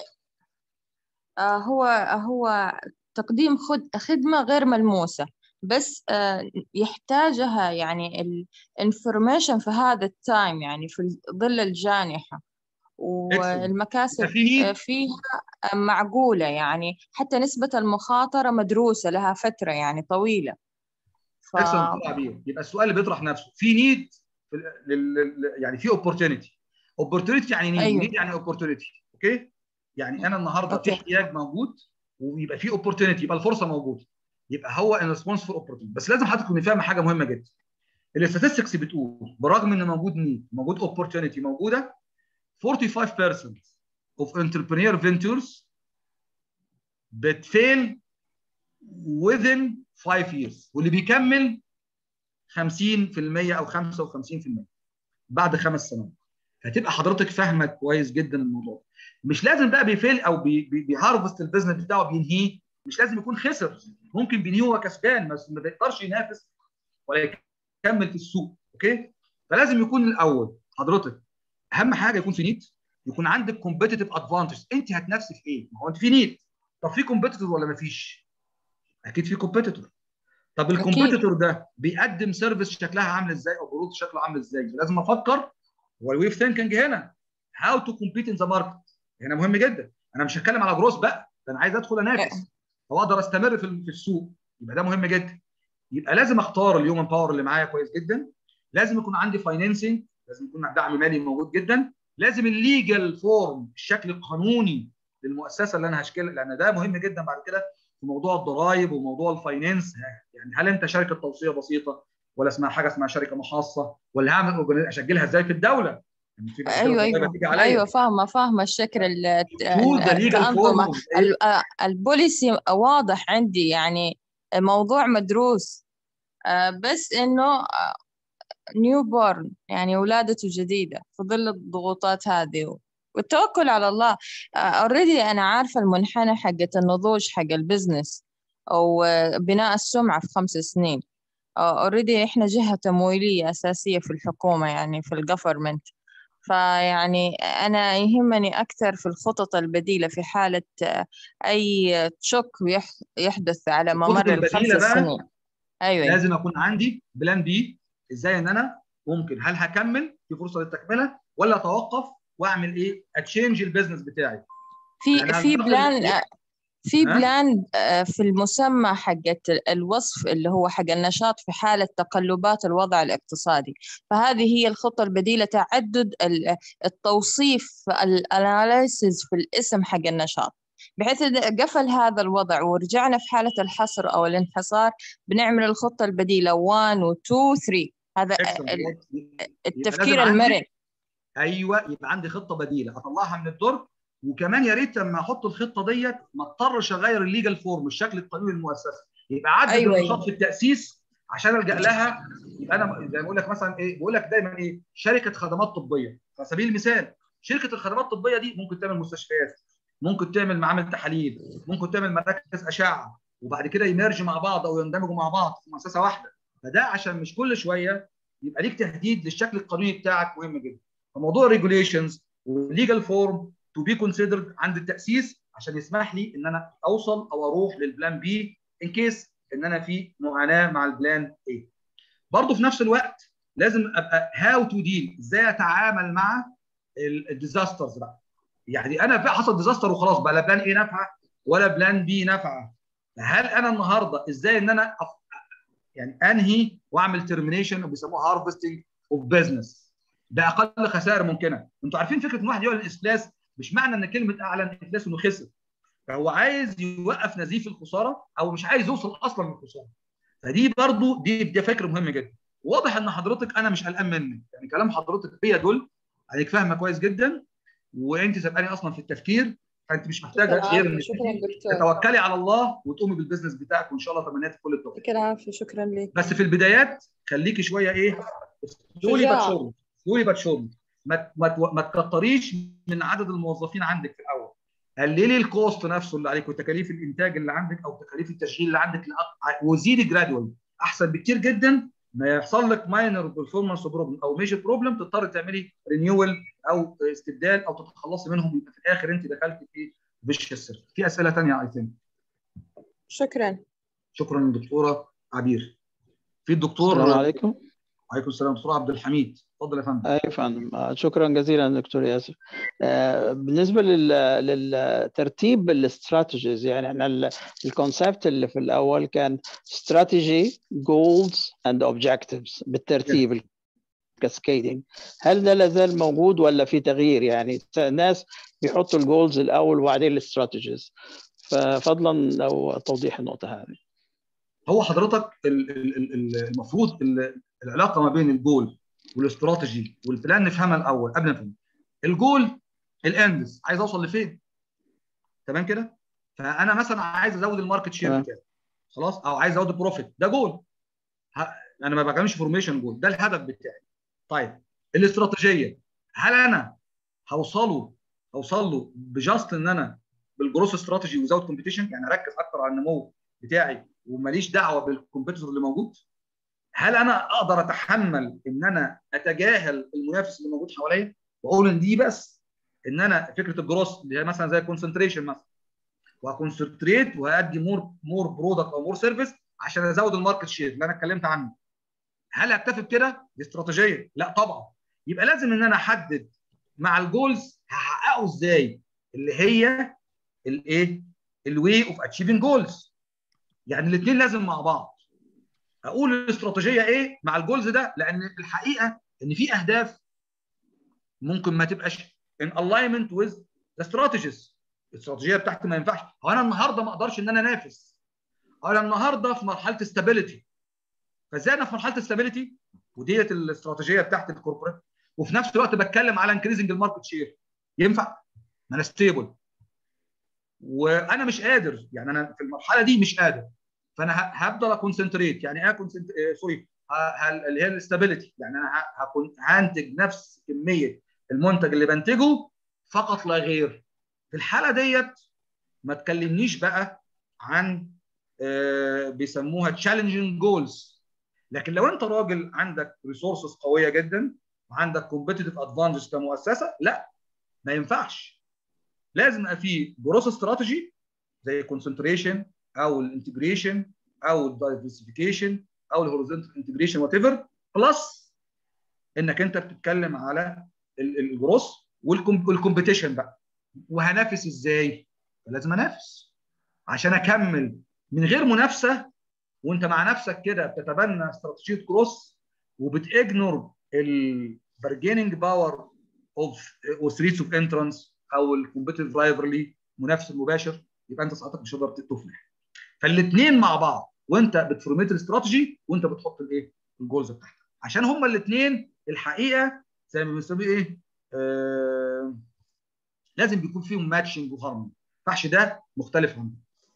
آه هو هو تقديم خد خدمه غير ملموسه، بس آه يحتاجها يعني الانفورميشن في هذا التايم، يعني في ظل الجانحه، والمكاسب فيها معقوله، يعني حتى نسبه المخاطره مدروسه لها فتره يعني طويله. ف... يبقى السؤال اللي بيطرح نفسه، في نيد في لل... يعني في اوبورتيونيتي. اوبورتيونيتي يعني نيد، أيوه. نيد يعني اوبورتيونيتي. اوكي؟ يعني انا النهارده أوكي. في احتياج موجود ويبقى في اوبورتيونيتي، يبقى الفرصه موجوده، يبقى هو ان ريسبونس فور اوبورتيونيتي. بس لازم حضرتك تكوني فاهمه حاجه مهمه جدا. الاستاتستكس بتقول برغم ان موجود نيد، موجود اوبورتيونيتي موجوده، خمسة وأربعين بالمية of entrepreneur ventures بتفيل within five years، واللي بيكمل خمسين بالمية او خمسة وخمسين بالمية بعد خمس سنوات. هتبقى حضرتك فاهمه كويس جدا الموضوع. مش لازم بقى بيفيل او بي بي بيهارفست البيزنس بتاعه بينهيه، مش لازم يكون خسر، ممكن بينهيه هو كسبان بس ما بيقدرش ينافس ولا يكمل في السوق. اوكي؟ فلازم يكون الاول حضرتك اهم حاجه يكون في نيد، يكون عندك كومبيتيتيف ادفانتج. انت هتنافسي في ايه؟ ما هو انت في نيد، طب في كومبيتيتور ولا ما فيش؟ اكيد في كومبيتيتور. طب الكومبيتيتور ده بيقدم سيرفيس شكلها عامل ازاي او برودكت شكله عامل ازاي؟ لازم افكر. هو الويف ثينكينج هنا هاو تو كومبيت ان ذا ماركت هنا مهم جدا. انا مش هتكلم على جروس بقى، انا عايز ادخل انافس او اقدر استمر في في السوق، يبقى ده مهم جدا. يبقى لازم اختار الهيومن باور اللي معايا كويس جدا، لازم يكون عندي فاينانسنج، لازم يكون دعم مالي موجود جدا، لازم الليجل فورم الشكل القانوني للمؤسسه اللي انا هشكلها، لان ده مهم جدا بعد كده في موضوع الضرائب وموضوع الفاينانس. يعني هل انت شركه توصيه بسيطه ولا اسمها حاجه اسمها شركه محاصه، ولا هعمل اسجلها ازاي في الدوله؟ يعني ايوه ايوه ايوه فاهمه فاهمه الشكل التنظيمه البوليسي واضح عندي، يعني موضوع مدروس، بس انه نيو بورن يعني ولادته جديده في ظل الضغوطات هذه والتوكل على الله. اوريدي انا عارفه المنحنى حقه النضوج حق البزنس او بناء السمعه في خمس سنين، اوريدي احنا جهة تمويلية أساسية في الحكومة، يعني في الجفرمنت. فيعني أنا يهمني أكثر في الخطط البديلة في حالة أي تشوك يحدث على ممر الخمس سنين. أيوة، لازم أكون عندي بلان بي، إزاي إن أنا ممكن، هل هكمل في فرصة للتكملة ولا أتوقف وأعمل إيه؟ أتشينج البيزنس بتاعي. في في بلان في بلان في المسمى حقت الوصف اللي هو حق النشاط في حالة تقلبات الوضع الاقتصادي. فهذه هي الخطة البديلة، تعدد التوصيف الاناليسيس في الاسم حق النشاط، بحيث إذا قفل هذا الوضع ورجعنا في حالة الحصر أو الانحصار بنعمل الخطة البديلة واحد و اثنين و ثلاثة. هذا التفكير المرن. أيوة، يبقى عندي خطة بديلة أطلعها من الدرج. وكمان يا ريت لما احط الخطه ديت ما اضطرش اغير الليجل فورم، الشكل القانوني للمؤسسه، يبقى عدد أيوة النشاط أيوة. في التاسيس عشان الجا لها. يبقى انا زي ما بقول لك مثلا ايه، بقول لك دايما ايه، شركه خدمات طبيه على سبيل المثال. شركه الخدمات الطبيه دي ممكن تعمل مستشفيات، ممكن تعمل معامل تحاليل، ممكن تعمل مراكز اشعه، وبعد كده يمرج مع بعض او يندمجوا مع بعض في مؤسسه واحده. فده عشان مش كل شويه يبقى ليك تهديد للشكل القانوني بتاعك، مهم جدا. فموضوع الريجوليشنز والليجل فورم to be considered عند التأسيس عشان يسمح لي ان انا اوصل او اروح للبلان بي ان كيس ان انا في معاناه مع البلان اي. برضه في نفس الوقت لازم ابقى هاو تو ديل، ازاي اتعامل مع الديزاسترز بقى. يعني انا في حصل ديزاستر وخلاص بقى، لا بلان اي نافعه ولا بلان بي نافعه. هل انا النهارده ازاي ان انا أف... يعني انهي واعمل ترمينيشن، وبيسموها هارفستنج اوف بزنس باقل خسائر ممكنه. انتوا عارفين فكره ان واحد يعلن افلاس مش معنى ان كلمه اعلن افلاس انه خسر، فهو عايز يوقف نزيف الخساره او مش عايز يوصل اصلا للخساره. فدي برضو دي دي فكره مهم جدا. واضح ان حضرتك انا مش قلقان منك، يعني كلام حضرتك بيدل عليك فاهمه كويس جدا، وانت سابقاني اصلا في التفكير، فانت مش محتاجه غير انك تتوكلي على الله وتقومي بالبزنس بتاعك، وان شاء الله تمنيات كل التوفيق. شكرا عافيه، شكرا لك. بس في البدايات خليكي شويه ايه، سلولي باتشورلي سلولي باتشورلي ما ما تكتريش من عدد الموظفين عندك في الاول. قللي الكوست نفسه اللي عليك وتكاليف الانتاج اللي عندك او تكاليف التشغيل اللي عندك، وزيدي جرادوال، احسن بكتير جدا ما يحصل لك ماينر بيرفورمانس بروبلم او ميجر بروبلم تضطر تعملي رينيوال او استبدال او تتخلصي منهم، يبقى في الاخر انت دخلت في فيش السيركل. في اسئله ثانيه اي ثينك. شكرا. شكرا دكتوره عبير. في الدكتور السلام عليكم. وعليكم السلام. دكتور عبد الحميد، اتفضل يا فندم. ايوه يا فندم، شكرا جزيلا دكتور ياسر. آه بالنسبه لل للترتيب الاستراتيجيز، يعني احنا الكونسبت اللي في الاول كان استراتيجي جولز اند اوبجكتيفز بالترتيب الكاسكيدنج. هل ده لازال موجود ولا في تغيير؟ يعني الناس بيحطوا الجولز الاول وبعدين الاستراتيجيز، ففضلا لو توضيح النقطه هذه. هو حضرتك المفروض العلاقه ما بين الجول والاستراتيجي والبلان نفهمها الاول قبل ما نفهم. الجول الاندز، عايز اوصل لفين؟ تمام كده؟ فانا مثلا عايز ازود الماركت شير بتاعي، خلاص، او عايز ازود البروفيت، ده جول. انا ما بعملش فورميشن جول، ده الهدف بتاعي. طيب الاستراتيجيه، هل انا هوصله هوصل له بجاست ان انا بالجروس استراتيجي وزود كومبيتيشن، يعني اركز اكتر على النمو بتاعي وماليش دعوه بالكومبيتيتور اللي موجود؟ هل انا اقدر اتحمل ان انا اتجاهل المنافس اللي موجود حواليا واقول ان دي بس ان انا فكره الجروس اللي هي مثلا زي الكونسنتريشن مثلا، وهكونسنتريت وهادي مور مور برودكت او مور سيرفيس عشان ازود الماركت شير اللي انا اتكلمت عنه؟ هل اكتفي بكده؟ دي استراتيجيه؟ لا طبعا. يبقى لازم ان انا احدد مع الجولز هحققه ازاي، اللي هي الايه؟ الواي اوف اتشيفنج جولز. يعني الاثنين لازم مع بعض. اقول الاستراتيجيه ايه مع الجولز ده، لان الحقيقه ان في اهداف ممكن ما تبقاش ان الاينمنت ويز ذا استراتيجيز. الاستراتيجيه بتاعتي ما ينفعش. هو انا النهارده ما اقدرش ان انا انافس، انا النهارده في مرحله استابيليتي، فازاي انا في مرحله استابيليتي وديت الاستراتيجيه بتاعت الكوربريت، وفي نفس الوقت بتكلم على انكريزنج الماركت شير؟ ينفع؟ ما انا ستيبل وانا مش قادر، يعني انا في المرحله دي مش قادر، فانا هفضل اكونسنتريت. يعني ايه كونسنت سوري اللي هي الاستابيليتي، يعني انا هكون هنتج نفس كميه المنتج اللي بنتجه فقط لا غير. في الحاله ديت ما تكلمنيش بقى عن آه بيسموها تشالنجينج جولز، لكن لو انت راجل عندك ريسورسز قويه جدا وعندك كومبيتيتيف ادفانتج كمؤسسه، لا ما ينفعش. لازم يبقى في جروث استراتيجي زي الكونسنتريشن او الانتجريشن او الدايفرسيفيكيشن او الهوريزونتال انتجريشن وات ايفر، بلس انك انت بتتكلم على الجروث والكومبيتيشن بقى. وهنافس ازاي؟ لازم انافس عشان اكمل. من غير منافسه وانت مع نفسك كده بتتبنى استراتيجيه كروس وبتجنور البارجيننج باور اوف ثريتس اوف انترنس او الكومبيتيتيف رايفرلي، المنافس المباشر، يبقى انت ساعتك مش هتقدر تفلح. فالاثنين مع بعض، وانت بتفورميت الاستراتيجي وانت بتحط الايه؟ الجولز بتاعتك، عشان هما الاثنين الحقيقه زي ما بنسميه ايه؟ آه لازم بيكون فيهم ماتشنج وهارموني. ما ينفعش ده مختلف عنه.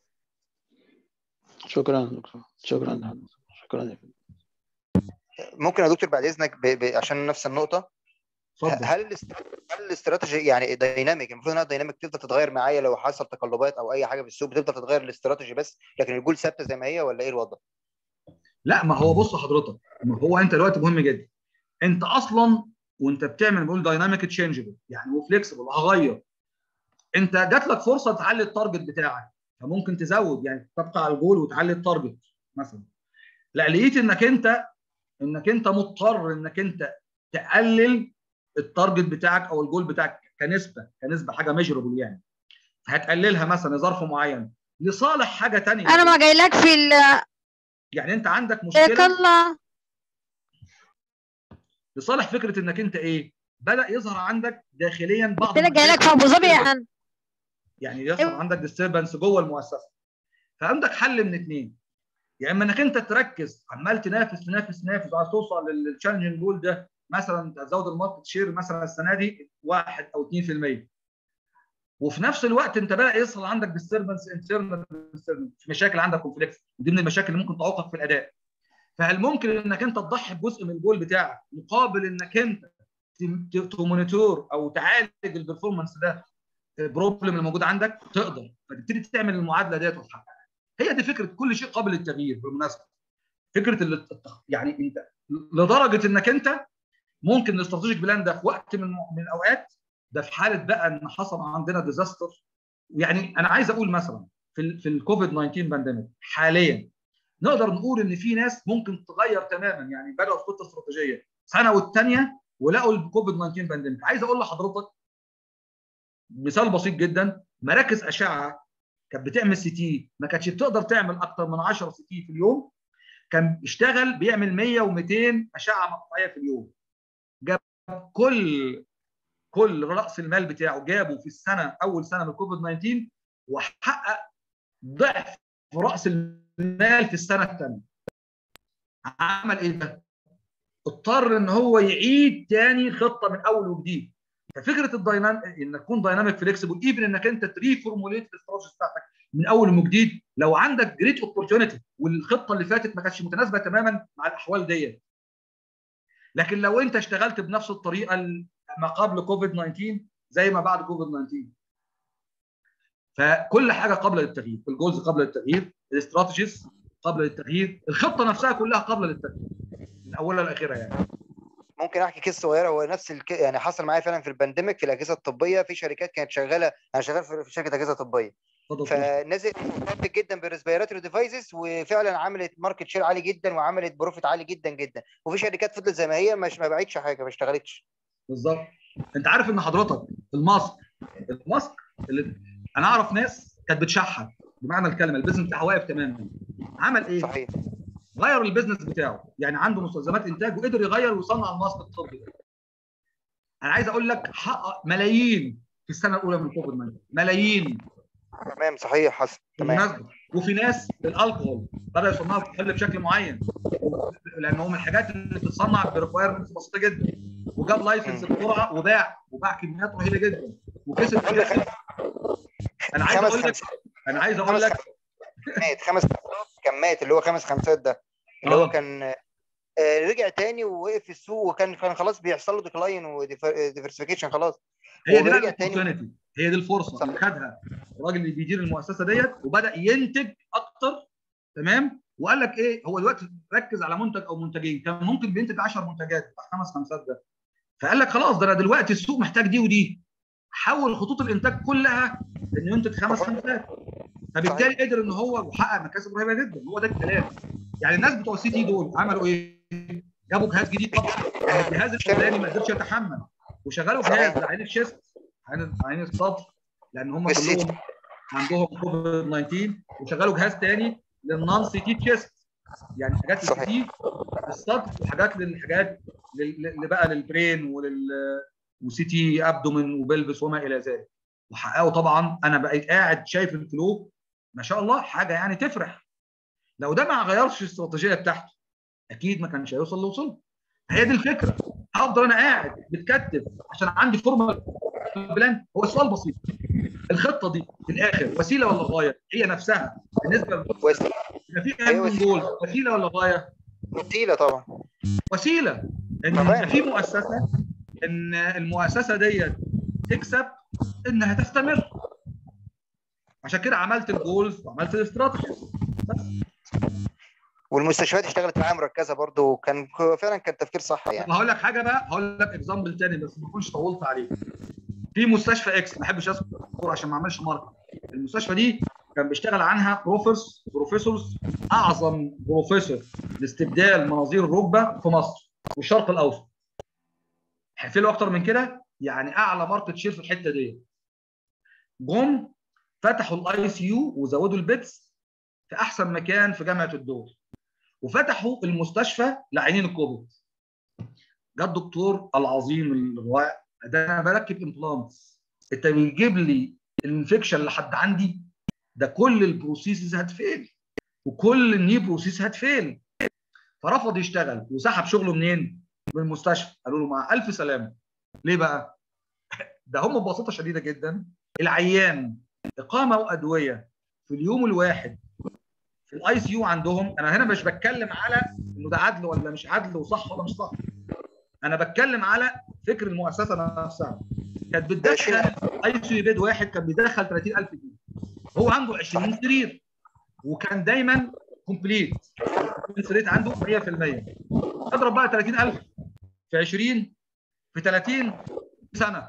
شكرا دكتور. شكرا شكرا. ممكن يا دكتور بعد اذنك ب... ب... عشان نفس النقطه، اتفضل. هل هل الاستراتيجي يعني دايناميك؟ المفروض انها دايناميك تفضل تتغير معايا لو حصل تقلبات او اي حاجه في السوق بتفضل تتغير الاستراتيجي بس، لكن الجول ثابته زي ما هي، ولا ايه الوضع؟ لا، ما هو بص حضرتك، ما هو انت دلوقتي مهم جدا. انت اصلا وانت بتعمل بقول دايناميك تشينجبل يعني وفليكسبل وهغير. انت جات لك فرصه تعلي التارجت بتاعك فممكن تزود، يعني تبقى على الجول وتعلي التارجت مثلا. لا، لقيت انك انت انك انت مضطر انك انت تقلل التارجت بتاعك او الجول بتاعك كنسبه كنسبه حاجه ميجربل، يعني هتقللها مثلا لظرف معين لصالح حاجه ثانيه. انا ما جاي لك في ال يعني انت عندك مشكله الله لصالح فكره انك انت ايه؟ بدا يظهر عندك داخليا بعض قلت لك جاي لك في ابو ظبي يا ان يعني يحصل عندك ديستربنس جوه المؤسسه. فعندك حل من اثنين، يا اما انك انت تركز عمال تنافس تنافس تنافس وعايز توصل للتشالنجنج جول ده، مثلا تزود الماركت شير مثلا السنه دي واحد او اثنين في المية، وفي نفس الوقت انت بدا يحصل عندك ديستربنس انترنال، في مشاكل عندك كونفليكت، ودي من المشاكل اللي ممكن تعوقك في الاداء. فهل ممكن انك انت تضحي بجزء من الجول بتاعك مقابل انك انت تمونيتور او تعالج البرفورمانس ده البروبلم اللي موجود عندك؟ تقدر، فتبتدي تعمل المعادله ديت وتحققها. هي دي فكره كل شيء قابل للتغيير بالمناسبه. فكره اللي يعني انت لدرجه انك انت ممكن الاستراتيجيك بلان ده في وقت من من الاوقات ده في حاله بقى ان حصل عندنا ديزاستر. يعني انا عايز اقول مثلا في ال في الكوفيد تسعة عشر بانديميك حاليا نقدر نقول ان في ناس ممكن تغير تماما، يعني بداوا في خطه استراتيجيه سنه والثانيه ولقوا الكوفيد تسعة عشر بانديميك. عايز اقول لحضرتك مثال بسيط جدا، مراكز اشعه كانت بتعمل سي تي ما كانتش بتقدر تعمل اكتر من عشرة سي تي في اليوم، كان بيشتغل بيعمل مية ومئتين اشعه مقطعيه في اليوم. جاب كل كل راس المال بتاعه جابه في السنه اول سنه من كوفيد تسعة عشر وحقق ضعف راس المال في السنه الثانيه. عمل ايه ده؟ اضطر ان هو يعيد تاني خطه من اول وجديد. ففكره الدايناميك انك تكون دايناميك فليكسبل، ايفن انك انت تريفورموليت الاستراتيجي بتاعتك من اول وجديد لو عندك جريت اوبورتيونيتي والخطه اللي فاتت ما كانتش متناسبه تماما مع الاحوال ديت. لكن لو انت اشتغلت بنفس الطريقه ما قبل كوفيد تسعة عشر زي ما بعد كوفيد تسعة عشر، فكل حاجه قابله للتغيير، الجولز قابله للتغيير، الاستراتيجيز قابله للتغيير، الخطه نفسها كلها قابله للتغيير من اولها لاخرها. يعني ممكن احكي قصه صغيره. هو نفس الك... يعني حصل معايا فعلا في البانديميك في الاجهزه الطبيه، في شركات كانت شغاله، انا شغال في شركه اجهزه طبيه، فنزل جدا بالريسبيراتوري ديفايسز وفعلا عملت ماركت شير عالي جدا وعملت بروفيت عالي جدا جدا، وفي شركات فضلت زي ما هي مش ما باعتش حاجه ما اشتغلتش. بالظبط. انت عارف ان حضرتك الماسك الماسك اللي انا اعرف ناس كانت بتشحن بمعنى الكلمه، البيزنس بتاعها واقف تماما. عمل ايه؟ صحيح. غير البيزنس بتاعه، يعني عنده مستلزمات انتاج وقدر يغير ويصنع الماسك الطبي ده. انا عايز اقول لك حقق ملايين في السنه الاولى من كوفيد تسعة عشر، ملايين. تمام صحيح حصل. تمام. وفي ناس الالكحول بدا يصنعوا الكحول بشكل معين لان هو من الحاجات اللي بتتصنع بريكوايرمنتس بسيطه جدا، وجاب لايسنس بسرعه وباع وباع كميات رهيبه جدا وكسب. انا عايز اقول لك انا عايز اقول لك كميات خمس كميات اللي هو خمس خمسات ده اللي هو كان رجع تاني ووقف في السوق وكان كان خلاص بيحصل له ديكلاين وديفرسيفيكيشن خلاص. هي دي رجع تاني، هي دي الفرصه اللي خدها الراجل اللي بيدير المؤسسه ديت وبدا ينتج اكتر. تمام. وقال لك ايه، هو دلوقتي ركز على منتج او منتجين، كان ممكن بينتج عشر منتجات بتاع خمس خمسات ده. فقال لك خلاص ده انا دلوقتي السوق محتاج دي ودي، حول خطوط الانتاج كلها انه ينتج خمس خمسات. فبالتالي قدر ان هو وحقق مكاسب رهيبه جدا. هو ده الكلام. يعني الناس بتوع السي تي دول عملوا ايه؟ جابوا جهاز جديد طبعا، يعني الجهاز الاولاني ما قدرش يتحمل، وشغلوا جهاز لعين الشيست، عين الصدر، لان هم كلهم عندهم كوفيد تسعة عشر، وشغلوا جهاز ثاني للنون سي تي تشيست، يعني حاجات السي تي الصدر وحاجات للحاجات اللي بقى للبرين ولل وسي تي ابدومين وبلبس وما الى ذلك. وحققوا طبعا، انا بقيت قاعد شايف الفلو ما شاء الله حاجه يعني تفرح. لو ده ما غيرش الاستراتيجيه بتاعته اكيد ما كانش هيوصل اللي وصل. هي دي الفكره. هفضل انا قاعد بتكتف عشان عندي فورمولا بلان؟ هو السؤال بسيط، الخطه دي في الاخر وسيله ولا غايه؟ هي نفسها بالنسبه وسيله. في اهم جول وسيله ولا غايه؟ وسيله طبعا. وسيله ان في مؤسسه، ان المؤسسه ديت تكسب، انها تستمر. عشان كده عملت الجولز وعملت الاستراتيجيز بس. والمستشفيات اشتغلت معايا مركزه برضو، وكان فعلا كان تفكير صح يعني. هقول لك حاجه بقى، هقول لك اكزامبل تاني بس ما اكونش طولت عليه. في مستشفى اكس، ما بحبش اذكر عشان ما اعملش ماركه. المستشفى دي كان بيشتغل عنها بروفيسورز بروفيسورز اعظم بروفيسور لاستبدال مناظير الركبه في مصر والشرق الاوسط. هيفيلوا اكتر من كده، يعني اعلى ماركت شير في الحته دي. جم فتحوا الاي سي يو وزودوا البيتس في احسن مكان في جامعه الدول، وفتحوا المستشفى لعينين الكوفيد. جه الدكتور العظيم الرائع ده، انا بركب امبلانتس، انت بيجيب لي الانفكشن لحد عندي، ده كل البروسيسز هتفيل وكل الني بروسيس هتفيل. فرفض يشتغل وسحب شغله منين؟ من المستشفى. قالوا له مع الف سلامه. ليه بقى؟ ده هم ببساطه شديده جدا العيان اقامه وادويه في اليوم الواحد في الاي سي يو عندهم. انا هنا مش بتكلم على انه ده عدل ولا مش عدل وصح ولا مش صح، انا بتكلم على فكر المؤسسه نفسها. كانت بتدخل اي سي يو بيد واحد كان بيدخل ثلاثين ألف جنيه، هو عنده عشرين سرير وكان دايما كومبليت، الريت عنده مية في المية. اضرب بقى ثلاثين ألف في عشرين في ثلاثين سنه،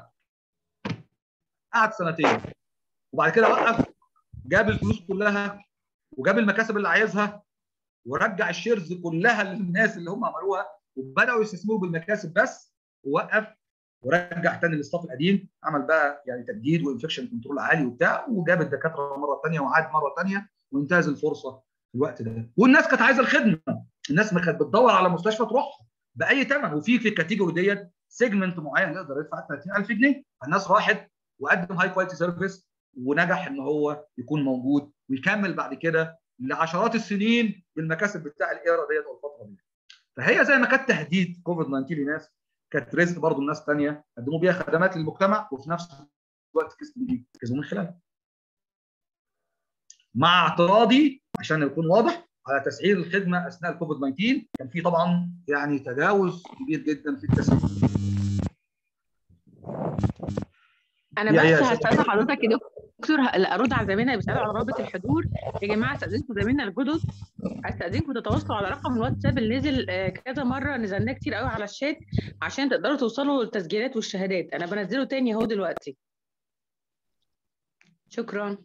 قعد سنتين وبعد كده وقف، جاب الفلوس كلها وجاب المكاسب اللي عايزها ورجع الشيرز كلها للناس اللي هم عملوها وبداوا يستثمروا بالمكاسب بس، ووقف ورجع تاني للاستاف القديم. عمل بقى يعني تجديد وانفكشن كنترول عالي وبتاع، وجاب الدكاتره مره ثانيه وعاد مره ثانيه وانتهز الفرصه في الوقت ده. والناس كانت عايزه الخدمه، الناس ما كانت بتدور على مستشفى تروح باي ثمن، وفي في الكاتيجوري ديت سيجمنت معين يقدر يدفع ثلاثين ألف جنيه. فالناس راحت وقدم هاي كواليتي سيرفيس ونجح ان هو يكون موجود ويكمل بعد كده لعشرات السنين بالمكاسب بتاع الايرا ديت والفتره دي. فهي زي ما كانت تهديد كوفيد تسعة عشر لناس، كانت رزق برضه الناس ثانيه قدموا بيها خدمات للمجتمع وفي نفس الوقت كسبوا دي كسبوا من خلالها. مع اعتراضي عشان يكون واضح على تسعير الخدمه اثناء الكوفيد تسعة عشر، كان في طبعا يعني تجاوز كبير جدا في التسعير. انا بس هستاذن حضرتك يا دكتور ارد على زميلنا اللي بيسالوا على رابط الحضور. يا جماعه استاذنكم زميلنا الجدد، استاذنكم تتواصلوا على رقم الواتساب اللي نزل كذا مره، نزلناه كتير قوي على الشات عشان تقدروا توصلوا للتسجيلات والشهادات. انا بنزله تاني اهو دلوقتي. شكرا.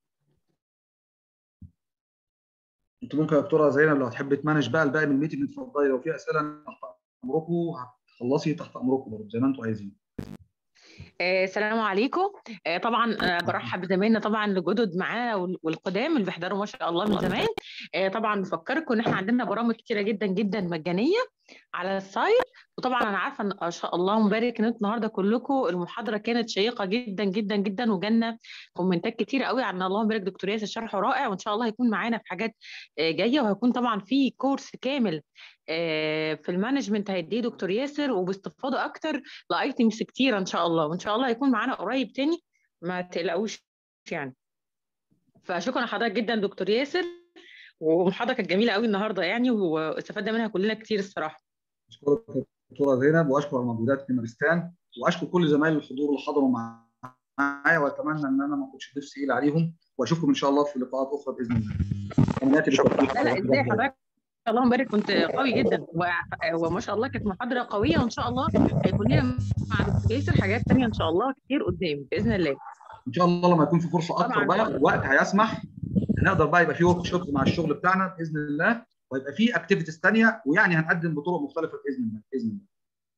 انت ممكن يا دكتوره زينب لو هتحبي تمانج بقى الباقي من الميتنج اتفضلي، لو في اسئله تحت امركم هتخلصي تحت امركم برضه زي ما انتم عايزين. السلام عليكم. طبعا برحب بزمايلنا طبعا الجدد معانا والقدام اللي بيحضروا ما شاء الله من زمان. طبعا بفكركم ان احنا عندنا برامج كتيره جدا جدا مجانيه على السايت. وطبعا انا عارفه ان ما شاء الله مبارك ان انتوا النهارده كلكم المحاضره كانت شيقه جدا جدا جدا وجالنا كومنتات كتيره قوي عن اللهم بارك دكتور ياسر شرحه رائع، وان شاء الله هيكون معانا في حاجات جايه، وهيكون طبعا في كورس كامل في المانجمنت هيديه دكتور ياسر وباستفاضه اكتر لايتمز كتيره ان شاء الله، وان شاء الله هيكون معانا قريب تاني ما تقلقوش يعني. فشكرا لحضرتك جدا دكتور ياسر، ومحاضره كانت جميله قوي النهارده يعني واستفدنا منها كلنا كتير الصراحه. اشكرك دكتوره زينب واشكر المجهودات في مارستان واشكر كل زمايل الحضور اللي حضروا معايا، واتمنى ان انا ما كنتش ضيف ثقيل عليهم واشوفكم ان شاء الله في لقاءات اخرى باذن الله. لا لا ازاي حضرتك، اللهم بارك، كنت قوي جدا وما شاء الله كانت محاضره قويه، وان شاء الله هيكون لنا مع دكتور ياسر حاجات ثانيه ان شاء الله كتير قدام باذن الله. ان شاء الله لما يكون في فرصه اكتر بقى الوقت هيسمح نقدر بقى يبقى في ورك شوب مع الشغل بتاعنا باذن الله، ويبقى في اكتيفيتيز ثانيه، ويعني هنقدم بطرق مختلفه باذن الله باذن الله.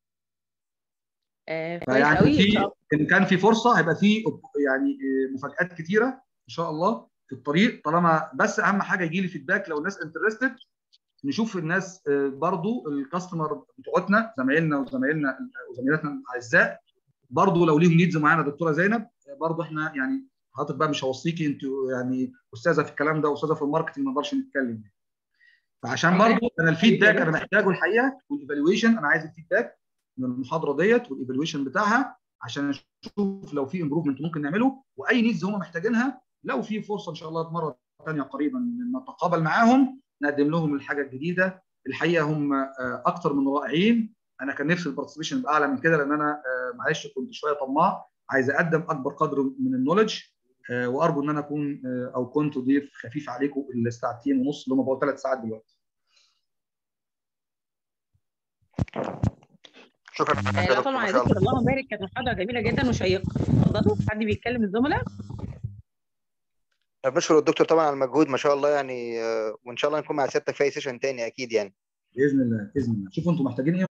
آه فيعني في ان كان في فرصه هيبقى في يعني مفاجآت كتيره ان شاء الله في الطريق، طالما بس اهم حاجه يجي لي فيدباك لو الناس انترستد، نشوف الناس برضو الكاستمر بتوعتنا زمايلنا وزمايلنا وزميلاتنا الاعزاء برضو لو ليهم نيدز معانا دكتوره زينب، برضو احنا يعني حضرتك بقى مش هوصيكي انت يعني استاذه في الكلام ده واستاذه في الماركتنج ما نقدرش نتكلم، فعشان برضو انا الفيدباك انا محتاجه الحقيقه، والايفالويشن انا عايز الفيدباك من المحاضره ديت والايفالويشن بتاعها عشان نشوف لو في امبروفمنت ممكن نعمله، واي نيدز هم محتاجينها لو في فرصه ان شاء الله مره ثانيه قريبا نتقابل معاهم نقدم لهم الحاجه الجديده. الحقيقه هم اكتر من رائعين، انا كان نفسي البارتيسيبيشن يبقى اعلى من كده، لان انا معلش كنت شويه طماع، عايز اقدم اكبر قدر من النولج، وارجو ان انا اكون او كنت ضيف خفيف عليكم الساعتين ونص اللي هم بقوا ثلاث ساعات دلوقتي. شكرا. لا طبعا يا دكتور اللهم بارك، كانت محاضره جميله جدا وشيقه. اتفضلوا، حد بيتكلم الزملاء؟ بشكر الدكتور طبعا على المجهود ما شاء الله يعني، وان شاء الله نكون مع سيادتك في اي سيشن تاني اكيد يعني باذن الله باذن الله. شوفوا انتم محتاجين ايه